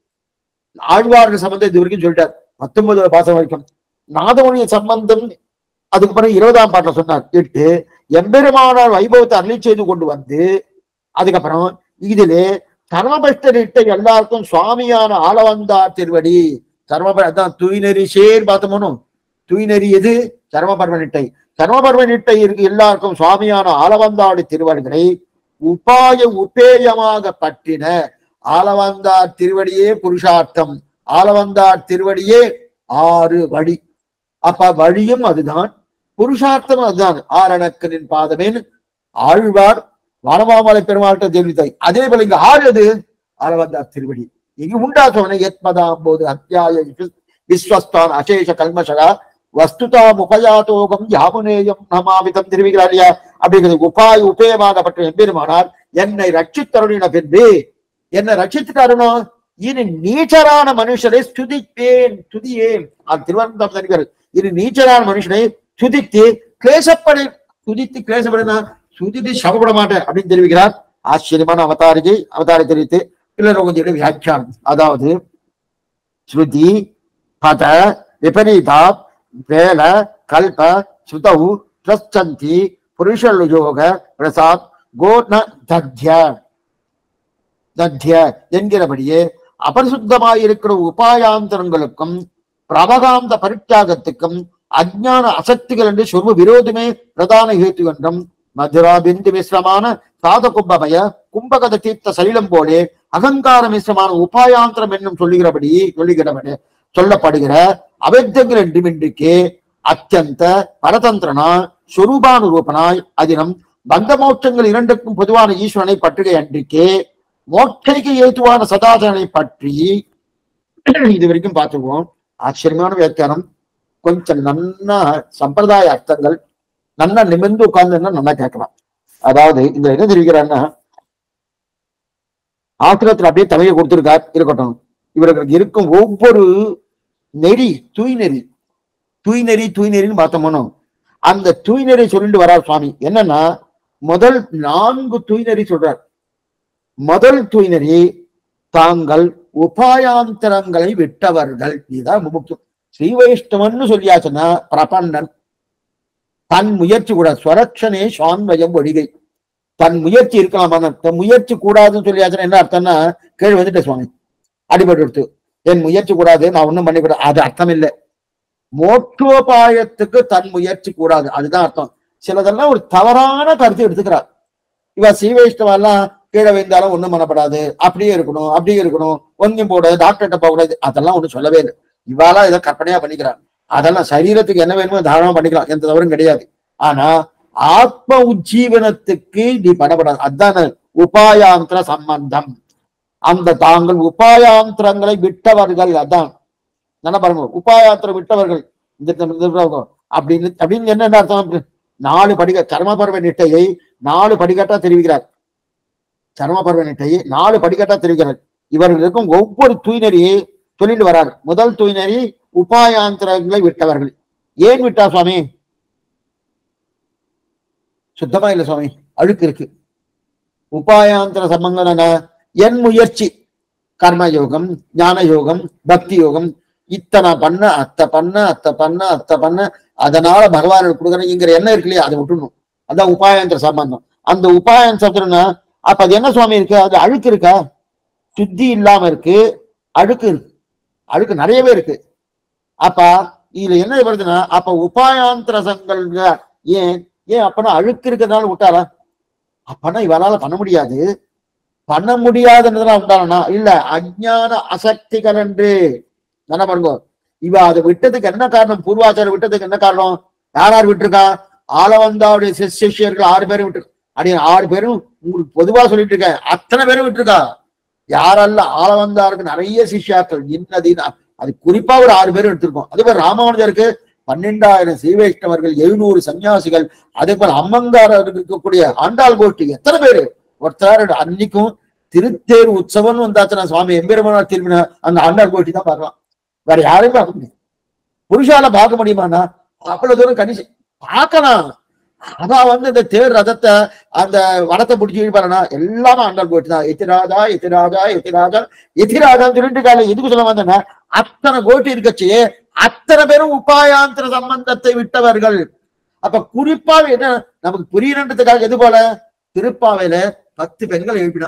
ஆழ்வார்கள் சம்பந்தம் இது வரைக்கும் சொல்லிட்டார் பத்தொன்பது பாசம் வரைக்கும். நாதமுடைய சம்பந்தம் அதுக்கப்புறம் இருபதாம் பாட்டில் சொன்னார் இட்டு எம்பெருமானார் வைபவத்தை அருளி செய்து கொண்டு வந்து, அதுக்கப்புறம் இதிலே கர்மபஷ்டர் இட்ட எல்லாருக்கும் சுவாமியான ஆளவந்தார் திருவடி. கர்மபதான் தூய்நெறி சேர் பார்த்தோமோனும். தூய்நெறி எது? கர்மபர்வ நிட்டை. கர்மபர்வ நிட்டை இருக்கு எல்லாருக்கும் சுவாமியான ஆளவந்தாருடைய திருவடிகளை உபாய உபேயமாக பற்றின. ஆளவந்தார் திருவடியே புருஷார்த்தம், ஆளவந்தார் திருவடியே ஆறு வழி. அப்ப வழியும் அதுதான், புருஷார்த்தம் அதுதான். ஆரணக்கனின் பாதமேன் ஆழ்வார் வனமாமலை பெருமாள்கிட்ட தெரிவித்தாய். அதே போல இங்க ஆறு எது? ஆளவந்தார் திருவடி. இங்கு உண்டா சொன்ன எத்மதாம் போது அத்தியாய விஸ்வஸ்தான் அசேஷ கல்மஷகா வஸ்துதாம் உபயாதோகம் யாமுனேயம் நமாவிதம் தெரிவிக்கிறார் இல்லையா? அப்படிங்கிறது உபாய உபயமாகப்பட்ட எம்பெருமானார் என்னை ரட்சித்தருளின பின்பு, என்னை ரட்சித்துட்டாருனோ இனி நீச்சரான மனுஷரை ஸ்துதிப்பேன் துதியேன். அது திருவனந்தம் தெரிவிக்கிறார். இனி நீச்சரான மனுஷனை துதித்து கிளேசப்படை. துதித்து கிளேசப்படனா சுதித்து சமப்பட மாட்டேன் அப்படின்னு தெரிவிக்கிறார். ஆச்சரியமான அவதாரிகை. அவதாரி தெரிவித்து பிள்ளரோகஞ்சியுடைய வியாக்கியானம். அதாவது ஸ்ருதி பத விபரீதா வேல கல்ப சுதவு பிரச்சந்தி புருஷயோக பிரசாத் கோர்ண தத்ய தத்ய என்கிறபடியே அபரிசுத்தமாயிருக்கிற உபாயாந்தரங்களுக்கும் பிரபகாந்த பரித்தியாகத்துக்கும் அஜ்ஞான அசக்திகள் என்று சொர்வ விரோதமே பிரதான ஹேத்து என்றும் மதுரா பிந்து மிஸ்ரமான சாத கும்பமய கும்பகத தீர்த்த சலிலம் போலே அகங்கார மிஸ்ரமான உபாயாந்திரம் என்னும் சொல்லுகிறபடி சொல்லுகிறபடி சொல்லப்படுகிற அவைத்தங்கள் என்றும் இன்றைக்கு அத்தியந்த பரதந்திரனாய் சொரூபானுரூபனாய் அதினம் பந்த மோட்சங்கள் இரண்டுக்கும் பொதுவான ஈஸ்வரனை பற்றுகை அன்றைக்கு மோட்சைக்கு ஏதுவான சதாதனை பற்றி இது வரைக்கும் பார்த்துக்குவோம். ஆச்சரியமான வியாக்கியானம். கொஞ்சம் நன்னா சம்பிரதாய அர்த்தங்கள் நல்லா நிமிர்ந்து உட்கார்ந்துன்னா நல்லா கேட்கலாம். அதாவது இந்த என்ன தெரிவிக்கிறான்னா, ஆத்திரத்துல அப்படியே தலையை கொடுத்திருக்கார். இருக்கட்டும், இவர்களுக்கு இருக்கும் ஒவ்வொரு நெறி தூய் நெறி தூய் நெறி தூய் நெறின்னு பார்த்தோம்னோ அந்த தூய் நெறி சொல்லிட்டு வரார் சுவாமி. என்னன்னா முதல் நான்கு தூய் நெறி சொல்றார். முதல் தூய் நெறி தாங்கள் உபாயாந்தரங்களை விட்டவர்கள். இதுதான் முக்கியம். ஸ்ரீ வைஷ்ணவன்னு சொல்லியாச்சுன்னா பிரபன்னன் தன் முயற்சி கூட ஸ்வரட்சனே சான்வயம் ஒழிகை. தன் முயற்சி இருக்கலாமான தன் முயற்சி கூடாதுன்னு சொல்லியாச்சுன்னா என்ன அர்த்தம்னா கேள்வி வந்துட்டு சுவாமி அடிபட்டு எடுத்து என் முயற்சி கூடாது நான் ஒன்றும் பண்ணிக்கூடாது அது அர்த்தம் இல்லை. மோட்சோபாயத்துக்கு தன் முயற்சி கூடாது அதுதான் அர்த்தம். சிலதெல்லாம் ஒரு தவறான கருத்து எடுத்துக்கிறார். இவ ஸ்ரீ வைஷ்ணவெல்லாம் கீழே வைந்தாலும் ஒண்ணும் பண்ணப்படாது, அப்படியே இருக்கணும் அப்படியே இருக்கணும், ஒன்றும் போடாது, டாக்டர்கிட்ட போகக்கூடாது, அதெல்லாம் ஒன்றும் சொல்லவே இல்லை. இவாளா இதை கற்பனையா பண்ணிக்கிறான். அதெல்லாம் சரீரத்துக்கு என்ன வேணுமோ தாராளமா பண்ணிக்கலாம், எந்த தவறும் கிடையாது. ஆனா ஆத்ம உஜ்ஜீவனத்துக்கு நீ பண்ணப்படாது. அதுதான் உபாயாந்திர சம்பந்தம். அந்த தாங்கள் உபாயாந்திரங்களை விட்டவர்கள். அதான் என்ன பாருங்க, உபாயாந்திரம் விட்டவர்கள் அப்படின்னு அப்படின்னு என்ன அர்த்தம்? நாலு படிக்க கர்மபர்வ நிட்டையை நாலு படிக்கட்டா தெரிவிக்கிறார். கர்மபர்வ நிட்டையை நாலு படிக்கட்டா தெரிவிக்கிறார். இவர்களுக்கும் ஒவ்வொரு தூய்நெறியை சொல்லிட்டு வராரு. முதல் தூய்நெறி உபாயாந்திரங்களை விட்டவர்கள். ஏன் விட்டா சுவாமி? சுத்தமா இல்லை சுவாமி, அழுக்கு இருக்கு. உபாயாந்திர சம்பந்தம் என் முயற்சி, கர்மயோகம், ஞான யோகம், பக்தி யோகம், இத்தனை பண்ண அத்தை பண்ண அத்தை பண்ண அத்தை பண்ண அதனால பகவானுக்கு கொடுக்குறேன் இங்கிற என்ன இருக்கு இல்லையா அதை விட்டுணும். அதான் உபாயாந்திர சம்பந்தம். அந்த உபாயாந்திரம்னா அப்ப அது என்ன சுவாமி இருக்கு? அது அழுக்கு இருக்கா? சுத்தி இல்லாம இருக்கு, அழுக்கு இருக்கு, அழுக்கு நிறையவே இருக்கு. அப்ப இதுல என்ன வருதுன்னா அப்ப உபாயாந்திர சங்கள் ஏன் ஏன் அப்பனா அழுக்கு இருக்கிறதுனால விட்டாரா? அப்பனா இவரால பண்ண முடியாது, பண்ண முடியாதுன்றதுலாம் விட்டாரனா? இல்ல, அஜ்ஞான அசக்திகள் என்று என்ன பாருங்க. இவ அதை விட்டதுக்கு என்ன காரணம்? பூர்வாச்சாரம் விட்டதுக்கு என்ன காரணம்? யார் யார் விட்டுருக்கா? ஆளவந்தாவுடைய சிஷ்யர்கள் ஆறு பேரும் விட்டு அப்படி ஆறு பேரும் உங்களுக்கு பொதுவா சொல்லிட்டு இருக்கேன், அத்தனை பேரும் விட்டுருக்கா. யாரல்ல ஆளவந்தாருக்கு நிறைய சிஷ்யாக்கள் இன்னதினா அது குறிப்பா ஒரு ஆறு பேரும் எடுத்திருக்கோம். அதே போல ராமானுஜருக்கு பன்னெண்டாயிரம் ஸ்ரீ வைஷ்ணவர்கள், எழுநூறு சன்னியாசிகள், அதே போல அம்மங்காரர் இருக்கக்கூடிய ஆண்டாள் கோஷ்டி எத்தனை பேரு ஒருத்தர். அன்னைக்கும் திருத்தேர் உற்சவம் வந்தாச்சுன்னா சுவாமி எம்பெருமானார் திரும்பினா அந்த ஆண்டாள் கோஷ்டி தான் பார்க்கலாம், வேற யாரையும் பார்க்க முடியும். புருஷால பார்க்க முடியுமாண்ணா? அவ்வளவு தூரம் கணிச்சு பார்க்கலாம். அதான் வந்து இந்த தேர் ரதத்தை அந்த வடத்தை பிடிச்சி இழுப்பாருனா எல்லாமே ஆண்டாள் கோஷ்டி தான். எதிராஜா எதிராஜா எதிராஜா எதிராஜான்னு சொல்லிட்டு இருக்காங்க. எதுக்கு சொல்ல வந்தேன்னா அத்தனை கோஷ்டி இருக்கச்சு அத்தனை பேரும் உபாயாந்திர சம்பந்தத்தை விட்டவர்கள். அப்ப குறிப்பா என்ன நமக்கு புரியணுன்றதுக்காக எது போல திருப்பாவையில பத்து பெண்கள் எழுப்பினா,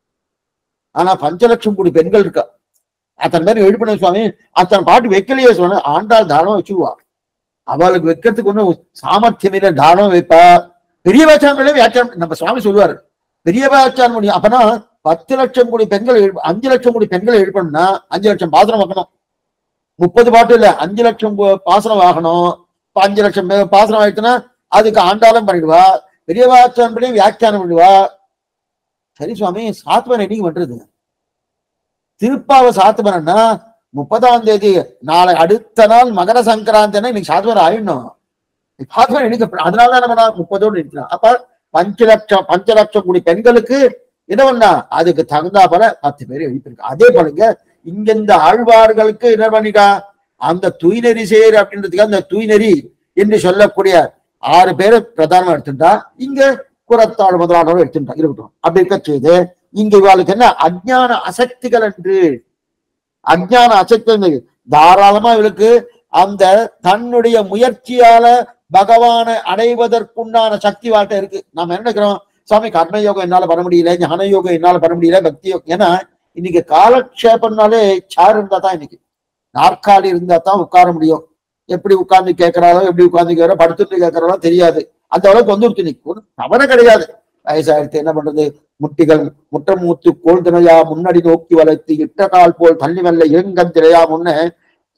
ஆனா பஞ்ச லட்சம் கோடி பெண்கள் இருக்கா. அத்தனை பேர் எழுப்பின சுவாமி, அத்தனை பாட்டு வைக்கலையே சொன்ன ஆண்டாள் தானம் வச்சுக்குவா. அவளுக்கு வைக்கிறதுக்கு ஒன்றும் சாமர்த்தியம் இல்லை, தானம் வைப்பா. பெரிய வாச்சாரங்களே வியாக்கியானம் நம்ம சுவாமி சொல்லுவாரு, பெரிய வாச்சாரம் முடியும். அப்பனா பத்து லட்சம் கோடி பெண்கள் அஞ்சு லட்சம் கோடி பெண்கள் எழுப்பணும்னா அஞ்சு லட்சம் பாசனம் வைக்கணும். முப்பது பாட்டு இல்ல, அஞ்சு லட்சம் பாசனம் ஆகணும். அஞ்சு லட்சம் பாசனம் ஆயிடுச்சுன்னா அதுக்கு ஆண்டாலும் பண்ணிடுவா, பெரிய வாச்சாரம் வியாக்கியானம் பண்ணிடுவா. சரி சுவாமி, சாத்வன் என்னைக்கு பண்றது? திருப்பாவை சாத்துவனா முப்பதாம் தேதி நாளை அடுத்த நாள் மகர சங்கராந்தினா இன்னைக்கு சாத்துவன் ஆயிடணும். சாத்துவன் என்னைக்கு? அதனால என்ன பண்ணா முப்பதோடு நிறுத்தினான். அப்ப பஞ்ச லட்சம் பஞ்ச லட்சம் கோடி பெண்களுக்கு என்ன பண்ணா அதுக்கு தகுந்தா போல பத்து பேர் எழுப்பியிருக்கு. அதே போலங்க இங்க இந்த ஆழ்வார்களுக்கு என்ன பண்ணிக்கா அந்த தூய்நெறி சேர் அப்படின்றதுக்கு அந்த தூய்நெறி என்று சொல்லக்கூடிய ஆறு பேரை பிரதானமா எடுத்துட்டா, இங்க குரத்தாள் முதலானவர்கள் எடுத்துட்டா இருக்கட்டும். அப்படி இருக்க செய்து இங்க இவாளுக்கு என்ன அஜ்ஞான அசக்திகள் என்று அஜ்ஞான அசக்தி தாராளமா இவளுக்கு அந்த தன்னுடைய முயற்சியால பகவானை அடைவதற்குண்டான சக்தி வாழ்க்கை இருக்கு. நாம என்ன நினைக்கிறோம், சுவாமி கர்மயோகம் என்னால பண்ண முடியல, ஞான யோகம் என்னால பண்ண முடியல, பக்தி யோகம். ஏன்னா இன்னைக்கு காலக்ஷேபம்னாலே சேர் இருந்தா தான், இன்னைக்கு நாற்காலி இருந்தா தான் உட்கார முடியும். எப்படி உட்கார்ந்து கேட்கறாளோ எப்படி உட்கார்ந்து கேட்கறோம் படுத்துட்டு கேட்கறாளோ தெரியாது. அந்த அளவுக்கு வந்துருச்சு. இன்னைக்கு ஒரு தவறு கிடையாது. வயசாயிடுத்து என்ன பண்றது? முட்டிகள் முற்றம் மூத்து கோல் தினையா முன்னாடி நோக்கி வளர்த்து இட்ட கால் போல் தள்ளி வெல்ல இளங்கந்திரையா முன்ன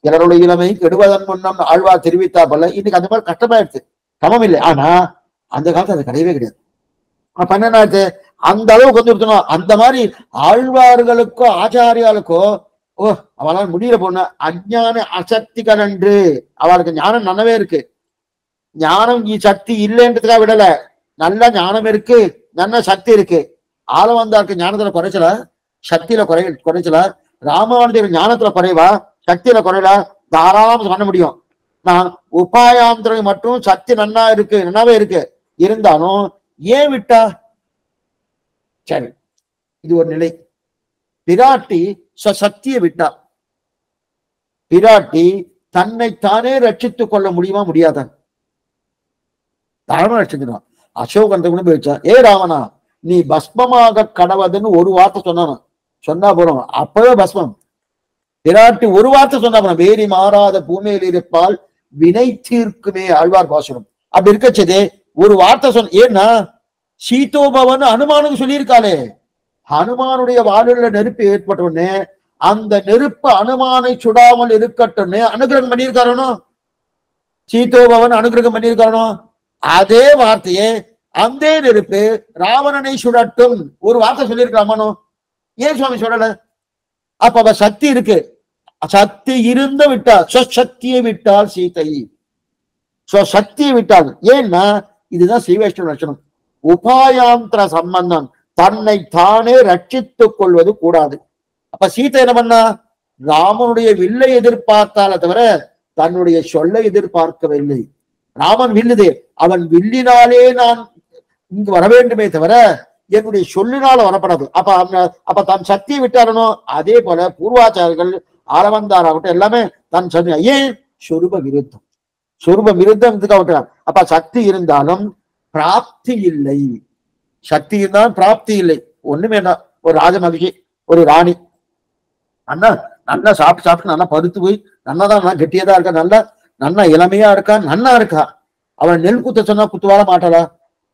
இளருடைய இளமை கெடுவதன் முன்னம் ஆழ்வார் தெரிவித்தா போல இன்னைக்கு அந்த மாதிரி கஷ்டமாயிடுச்சு, சமம் இல்லை. ஆனா அந்த காலத்துல அது கிடையவே கிடையாது. அப்ப என்னன்னாச்சு, அந்த அளவுக்கு வந்து இருக்கணும். அந்த மாதிரி ஆழ்வார்களுக்கோ ஆச்சாரியாளுக்கோ ஓ அவளால் முடியல போன அஞ்ஞான அசக்திகள் என்று அவளுக்கு ஞானம் நன்னவே இருக்கு. ஞானம் சக்தி இல்லைன்றதுக்காக விடல, நல்ல ஞானம் இருக்கு, நல்ல சக்தி இருக்கு. ஆளவந்தாருக்கு ஞானத்துல குறைச்சல, சக்தியில குறை குறைச்சல. ராமானுஜர் ஞானத்துல குறைவா, சக்தியில குறையல, தாராளம் பண்ண முடியும். நான் உபாயாந்திரம் மட்டும் சக்தி நன்னா இருக்கு, நன்னாவே இருக்கு. இருந்தாலும் ஏன் விட்டா? சரி, இது ஒரு நிலை. பிராட்டி சக்தியை விட்டா. பிராட்டி தன்னைத்தானே ரட்சித்துக் கொள்ள முடியுமா? முடியாதான்? தாராளமா ரட்சிக்கிறான். அசோகன் கூட போயிடுச்சா, ஏ ராவணா நீ பஸ்மமாக கடவதுன்னு ஒரு வார்த்தை சொன்னான், சொன்னா போறோம் அப்பவே பஸ்மம். பிராட்டி ஒரு வார்த்தை சொன்னா போறோம், வேரி மாறாத பூமியில் இருப்பால் வினை தீர்க்குமே ஆழ்வார் பாசுரம். அப்படி இருக்கச்சதே ஒரு வார்த்தை சொன்ன. ஏன்னா சீதோபவன் அனுமானுக்கு சொல்லியிருக்காளே, ஹனுமானுடைய வாழ்வுல நெருப்பு ஏற்பட்ட உடனே அந்த நெருப்பு அனுமானை சுடாமல் இருக்கட்டும்னு அனுகிரகம் பண்ணியிருக்காரனோ, சீதோபவன் அனுகிரகம் பண்ணியிருக்காரனோ. அதே வார்த்தையே அந்த நெருப்பு ராவணனை சுடட்டும் ஒரு வார்த்தை சொல்லியிருக்கலாமானோ? ஏன் சுவாமி சொல்லல? அப்ப அவ சக்தி இருக்கு, சக்தி இருந்த விட்டால், சக்தியை விட்டால் சீதை சக்தியை விட்டால். ஏன்னா இதுதான் ஸ்ரீவைஷ்ணவ லட்சணம். உபாயாந்திர சம்பந்தம், தன்னை தானே ரட்சித்துக் கொள்வது கூடாது. அப்ப சீதை என்ன பண்ணா? ராமனுடைய வில்லை எதிர்பார்த்தால தவிர தன்னுடைய சொல்லை எதிர்பார்க்கவில்லை. ராமன் வில்லுதே, அவன் வில்லினாலே நான் இங்கு வர வேண்டுமே தவிர என்னுடைய சொல்லினால வரப்படாது. அப்ப அப்ப தன் சக்தியை விட்டாரனோ. அதே போல பூர்வாச்சாரர்கள் ஆரவந்தாராகட்டும் எல்லாமே தன் சக்தி, ஏன் சொரூப விருத்தம், சொரூப விருத்தம். அப்ப சக்தி இருந்தாலும் பிராப்தி இல்லை, சக்தி இருந்தாலும் பிராப்தி இல்லை. ஒண்ணுமே வேண்டாம். ஒரு ராஜமகிஷி, ஒரு ராணி, அண்ணா நல்லா சாப்பிட்டு சாப்பிட்டு நல்லா பருத்து போய் நன்னாதான் நல்லா கெட்டியதா இருக்கா, நல்லா நன்னா இளமையா இருக்கா, நன்னா இருக்கா. அவன் நெல் குத்த சொன்னா குத்துவார மாட்டாளா?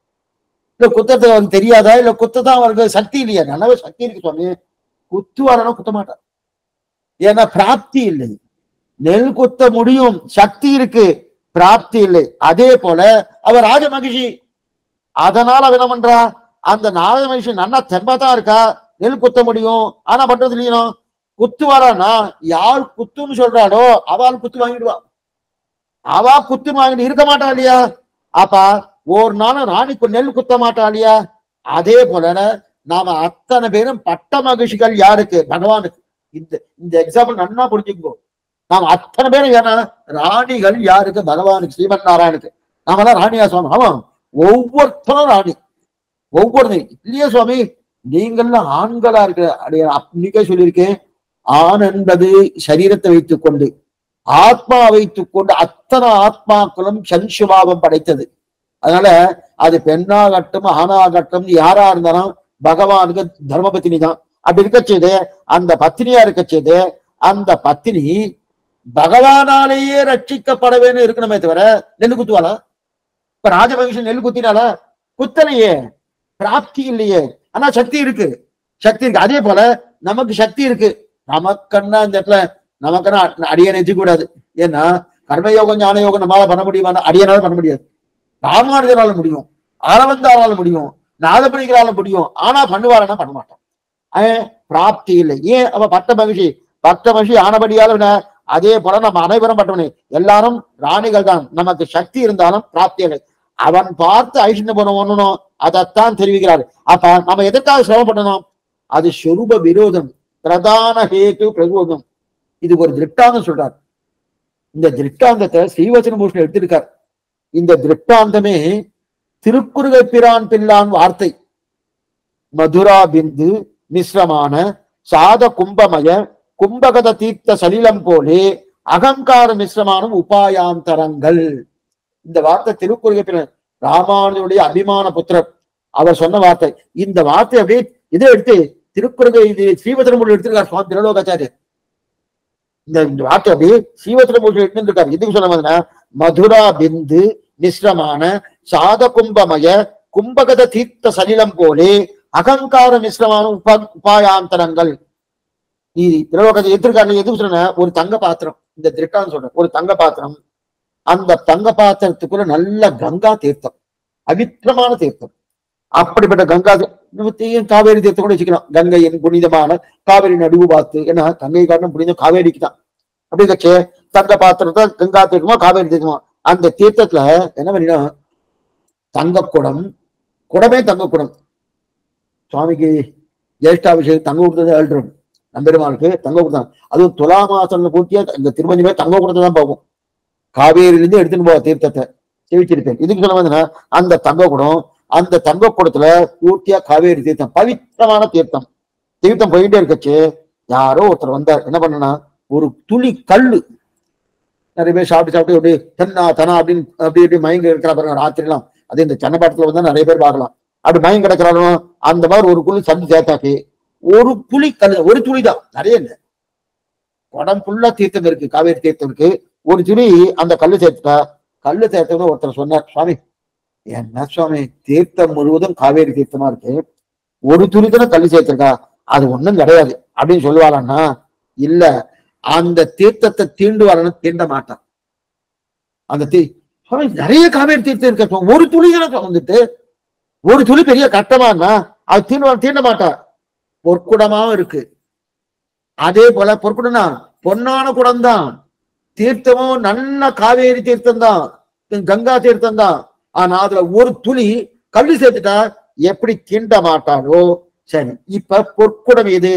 இல்ல குத்தத்தை அவனுக்கு தெரியாதா? இல்ல குத்ததான் அவனுக்கு சக்தி இல்லையா? நல்லாவே சக்தி இருக்கு சுவாமி, குத்துவாரனா குத்த மாட்டான். ஏன்னா பிராப்தி இல்லை. நெல் குத்த முடியும், சக்தி இருக்கு, பிராப்தி இல்லை. அதே போல அவர் ராஜ மகிழ்ச்சி, அதனால அவ என்ன பண்றா? அந்த நாரத மகிழ்ச்சி நன்னா தெம்பாதான் இருக்கா, நெல் குத்த முடியும், ஆனா பண்றது இல்லையோ. குத்து வரானா யார் குத்துன்னு சொல்றாளோ அவள் குத்து வாங்கிடுவா, அவா குத்து வாங்கிட்டு இருக்க மாட்டா இல்லையா? அப்ப ஒரு நாளும் ராணிக்கு நெல் குத்த மாட்டா இல்லையா? அதே போல நாம அத்தனை பேரும் பட்ட மகிழ்ச்சிகள் யாருக்கு? பகவானுக்கு. இந்த இந்த எக்ஸாம்பிள் நன்னா புரிஞ்சுக்கோ. நாம அத்தனை பேரும் ஏன்னா ராணிகள் யாருக்கு? பகவானுக்கு, ஸ்ரீமன் நாராயணுக்கு. நாம தான் ராணியா சுவாமி? ஆமா, ஒவ்வொருத்தரும் ராணி, ஒவ்வொரு இல்லையா சுவாமி? நீங்கள்லாம் ஆண்களா இருக்கிற அன்னைக்கே சொல்லியிருக்கேன், ஆண் என்பது சரீரத்தை வைத்துக் கொண்டு, ஆத்மா வைத்துக் கொண்டு அத்தனை ஆத்மாக்களும் சன்சுபாவம் படைத்தது. அதனால அது பெண்ணாகட்டும் ஆணாகட்டும் யாரா இருந்தாலும் பகவானுக்கு தர்ம பத்தினி தான். அப்படி இருக்க செய்து அந்த பத்தினியா இருக்க செய்து அந்த பத்தினி பகவானாலேயே ரட்சிக்கப்படவேன்னு இருக்கணுமே தவிர நெல்லு குத்துவாளா? இப்ப ராஜமகிஷன் நெல்லு குத்தினாலா? குத்தலையே, பிராப்தி இல்லையே. ஆனா சக்தி இருக்கு, சக்தி இருக்கு. அதே போல நமக்கு சக்தி இருக்கு. நமக்கன்னா இந்த இடத்துல நமக்கன்னா அடியை நெஞ்சு கூடாது. ஏன்னா கர்மயோகம் ஞான யோகம் நம்மளால பண்ண முடியுமா? அடியனால பண்ண முடியாது. ராமானுஜரால முடியும், ஆரவந்தாரால முடியும், நாதபடிகளால முடியும். ஆனா பண்ணுவாரன்னா பண்ண மாட்டோம். ஏன்? பிராப்தி இல்லை. ஏன்? அவ பட்ட மகிழ்ச்சி, பட்ட மகிழ்ச்சி ஆனபடியால. அதே போல நம்ம அனைவரும் பட்டவனே எல்லாரும் ராணிகள் தான். நமக்கு சக்தி இருந்தாலும் பிராப்தி இல்லை. அவன் பார்த்து ஐஸ்வர்ய போன ஒண்ணணும், அதைத்தான் தெரிவிக்கிறார். அப்ப நம்ம எதற்காக சிரமப்படணும்? அது சொரூப விரோதம், பிரதான ஹேது பிரபோதம். இது ஒரு திருஷ்டாந்தம் சொல்றார். இந்த திருஷ்டாந்தத்தை ஸ்ரீவச்சன பூஷன் எடுத்திருக்கார். இந்த திருஷ்டாந்தமே திருக்குறுகை பிரான் பிள்ளான் வார்த்தை. மதுரா பிந்து மிஸ்ரமான சாத கும்பமய கும்பகத தீர்த்த சலிலம் போலே அகங்கார மிஸ்ரமான உபாயாந்தரங்கள். இந்த வார்த்தை திருக்குறுகை பிரான் ராமானுடைய அபிமான புத்திரர் அவர் சொன்ன வார்த்தை. இந்த வார்த்தை அப்படியே இதை எடுத்து திருக்குறுகை இது ஸ்ரீவச்சனமூர்த்தி எடுத்திருக்கார் சுவாமி திருலோகாச்சாரியர். இந்த வார்த்தை அப்படியே ஸ்ரீவச்சனமூர்த்தி எடுத்திருக்காரு. எதுக்கு சொன்ன? மதுரா பிந்து மிஸ்ரமான சாத கும்பமய கும்பகத தீர்த்த சலிலம் போலே அகங்கார மிஸ்ரமான உப உபாயாந்தரங்கள். நீ திருலோகத்தை எடுத்திருக்காரு. எதுக்கு சொன்ன? ஒரு தங்க பாத்திரம், இந்த திருட்டான்னு சொல்றேன். ஒரு தங்க பாத்திரம், அந்த தங்க பாத்திரத்துக்குள்ள நல்ல கங்கா தீர்த்தம், அவித்திரமான தீர்த்தம். அப்படிப்பட்ட கங்கா தீர்த்தம் காவேரி தீர்த்தம் கூட வச்சுக்கலாம். கங்கையின் புனிதமான காவேரி நடுவு பார்த்து, ஏன்னா கங்கை காரணம் புனிதம் காவேரிக்கு தான். அப்படி கட்சி தங்க பாத்திரத்தை கங்கா தீர்த்தமா காவேரி தீர்த்தமா, அந்த தீர்த்தத்துல என்ன பண்ணினா தங்க குடம், குடமே தங்க குடம். சுவாமிக்கு ஜேஷ்டாபிஷேகம் தங்க கொடுத்தது அழுறோம், நம்பெருமானுக்கு தங்க கொடுத்தாங்க. அதுவும் துலா மாசம் பூர்த்தியா இந்த திருமஞ்சமே தங்க கொடுத்து தான் போகும். காவேரியிலிருந்து எடுத்துன்னு போவா தீர்த்தத்தை செவிச்சிருப்பேன். இதுக்கு சொல்ல வந்தா அந்த தங்க குடம், அந்த தங்க குடத்துல பூர்த்தியா காவேரி தீர்த்தம், பவித்திரமான தீர்த்தம். தீர்த்தம் போயிட்டே இருக்கச்சு யாரோ ஒருத்தர் வந்தார். என்ன பண்ணனா ஒரு துளி கல்லு, நிறைய பேர் சாப்பிட்டு சாப்பிட்டு எப்படி தென்னா தனா அப்படின்னு அப்படி இப்படி மயங்க இருக்கிற பாருங்க ராத்திரிலாம். அது இந்த சென்னப்பாட்டத்துல வந்தா நிறைய பேர் பார்க்கலாம். அப்படி மயம் கிடக்கிறாலும் அந்த மாதிரி ஒரு குழி சந்து சேர்த்தாக்கி ஒரு புளி கல், ஒரு துளி தான், நிறைய இல்லை, குடம் ஃபுல்லா தீர்த்தம் இருக்கு, காவேரி தீர்த்தம் இருக்கு. ஒரு துளி அந்த கல்லு சேர்த்துட்டா, கல்லு சேர்த்தவங்க ஒருத்தர் சொன்னார், சுவாமி என்ன சுவாமி தீர்த்தம் முழுவதும் காவேரி தீர்த்தமா இருக்கு, ஒரு துளி தானே கல்லு சேர்த்திருக்கா, அது ஒண்ணும் கிடையாது அப்படின்னு சொல்லுவாளன்னா, இல்ல அந்த தீர்த்தத்தை தீண்டுவாரன்னு தீண்ட மாட்டான். அந்த தீ சுவாமி நிறைய காவேரி தீர்த்தம் இருக்க, ஒரு துளி தானே வந்துட்டு, ஒரு துளி பெரிய கட்டமானா அது தீண்ட தீண்ட மாட்டா. பொற்குடமாவும் இருக்கு. அதே போல பொற்குடம்னா பொன்னான குடம் தான், தீர்த்தமும் நல்ல காவேரி தீர்த்தம் தான், கங்கா தீர்த்தம் தான். ஆனா அதுல ஒரு துளி கல்லு சேர்த்துட்டா எப்படி தீண்ட மாட்டாரோ. சரி, இப்ப பொற்குடம் எது?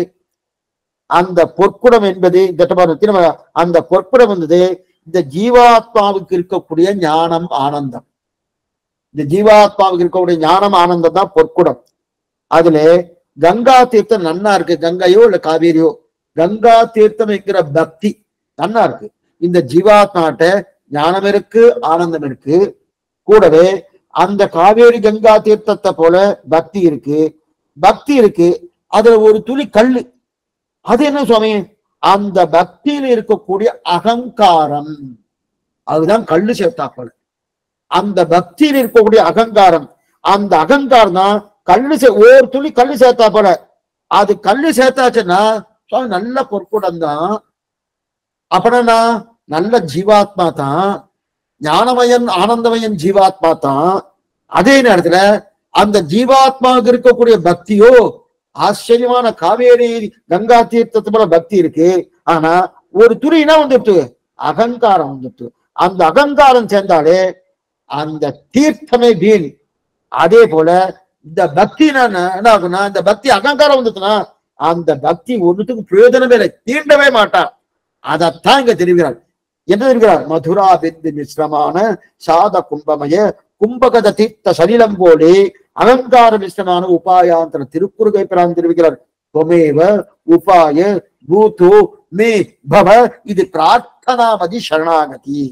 அந்த பொற்குடம் என்பது இந்த அந்த பொற்குடம் வந்தது இந்த ஜீவாத்மாவுக்கு இருக்கக்கூடிய ஞானம் ஆனந்தம். இந்த ஜீவாத்மாவுக்கு இருக்கக்கூடிய ஞானம் ஆனந்தம் தான் பொற்குடம். அதுல கங்கா தீர்த்தம் நன்னா இருக்கு, கங்கையோ இல்ல காவேரியோ, கங்கா தீர்த்தம் என்கிற பக்தி நன்னா இருக்கு. இந்த ஜீவாத்மாட்ட ஞானம் இருக்கு, ஆனந்தம் இருக்கு. கூடவே அந்த காவேரி கங்கா தீர்த்தத்தை போல பக்தி இருக்கு, பக்தி இருக்கு. அதுல ஒரு துளி கல்லு, அது என்ன சுவாமி? அந்த பக்தியில இருக்கக்கூடிய அகங்காரம், அதுதான் கல்லு சேர்த்தா போல. அந்த பக்தியில் இருக்கக்கூடிய அகங்காரம், அந்த அகங்காரம் தான் கல்லு சே ஒரு துளி கல்லு சேர்த்தா போல. அது கல்லு சேர்த்தாச்சுன்னா சுவாமி நல்ல பொற்குடம் தான், அப்படின்னா நல்ல ஜீவாத்மா தான், ஞானமயன் ஆனந்தமயன் ஜீவாத்மா தான். அதே நேரத்துல அந்த ஜீவாத்மாவுக்கு இருக்கக்கூடிய பக்தியோ ஆச்சரியமான காவேரி கங்கா தீர்த்தத்து போல பக்தி இருக்கு. ஆனா ஒரு துளினா வந்துட்டு அகங்காரம் வந்துட்டு, அந்த அகங்காரம் சேர்ந்தாலே அந்த தீர்த்தமே வீண். அதே போல இந்த பக்தி என்ன ஆகுனா, இந்த பக்தி அகங்காரம் வந்துச்சுன்னா அந்த பக்தி ஒன்றுத்துக்கும் பிரயோஜனமே இல்லை, தீண்டவே மாட்டார். அதைத்தான் இங்க தெரிவிக்கிறார். என்ன தெரிவிக்கிறார்? மதுரா பிந்து மிஸ்ரமான சாத கும்பமய கும்பகத தீர்த்த சலிலம் போலே அகங்கார மிஸ்ரமான உபாயாந்திர திருக்குறுகை பிரான் தெரிவிக்கிறார். தொமேவ உபாய பூதோ மே பவ, இது பிரார்த்தனாமதி சரணாகதி.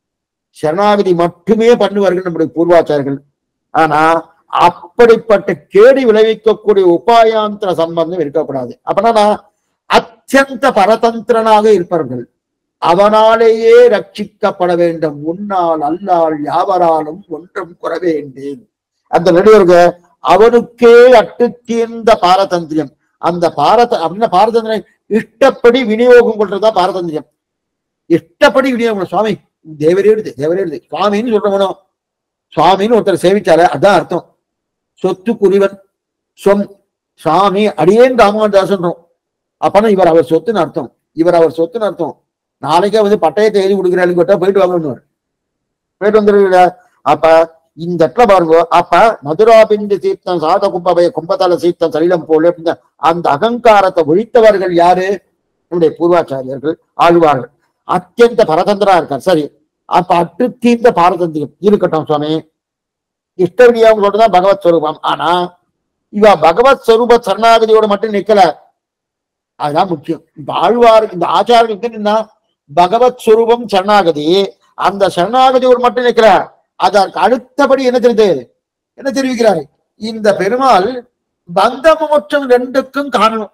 சரணாகதி மட்டுமே பண்ணுவார்கள் நம்முடைய பூர்வாச்சாரர்கள். ஆனா அப்படிப்பட்ட கேடு விளைவிக்கக்கூடிய உபாயாந்திர சம்பந்தம் இருக்கக்கூடாது. அப்படின்னா அத்தியந்த பரதந்திரனாக இருப்பார்கள், அவனாலேயே ரட்சிக்கப்பட வேண்டும். உன்னால் அல்லால் யாவராலும் ஒன்றும் குறவேண்டேன். அந்த நடுவர்கள் அவனுக்கே அட்டு தீர்ந்த பாரதந்திரியம். அந்த பாரத அப்படின்னா பாரதந்திரம் இஷ்டப்படி விநியோகம் கொள்றதுதான் பாரதந்திரியம். இஷ்டப்படி விநியோகம். சுவாமி தேவரே எடுத்து தேவரே எடுத்து சுவாமின்னு சொல்றவனும், சுவாமின்னு ஒருத்தர் சேவிச்சாலே அதான் அர்த்தம். சொத்து குறிவன் சொம் சுவாமி அடியேன் ராமதாசன்றோம், அப்பனா இவர் அவர் சொத்துன்னு அர்த்தம், இவர் அவர் சொத்துன்னு அர்த்தம். நாளைக்கே வந்து பட்டயத்தை எழுதி கொடுக்குறாரு கேட்டா போயிட்டு வாங்கன்னு போயிட்டு வந்துருக்கா. அப்ப இந்த இடத்துல பாருங்க, அப்ப மதுராபிந்து சீர்த்தம் சாத கும்பபய கும்பதல சீர்த்தம் சரீரம் போல அந்த அகங்காரத்தை ஒழித்தவர்கள் யாரு? நம்முடைய பூர்வாச்சாரியர்கள், ஆழ்வார்கள். அத்தியந்த பரதந்திரா இருக்கார். சரி, அப்ப அற்று தீர்ந்த பாரதந்திரம் இருக்கட்டும் சுவாமி. இஷ்டவிடியாவும் சொல்றதுதான் பகவத் ஸ்வரூபம். ஆனா இவ பகவத் ஸ்வரூப சரணாகதியோட மட்டும் நிக்கல, அதுதான் முக்கியம். இப்ப ஆழ்வார் இந்த ஆச்சாரர்களுக்கு என்ன பகவத் ஸ்வரூபம் சரணாகதி, அந்த சரணாகதியோடு மட்டும் நிக்கல, அதற்கு அடுத்தபடி என்ன தெரியுது, என்ன தெரிவிக்கிறாரு? இந்த பெருமாள் பந்த மோட்சம் ரெண்டுக்கும் காரணம்.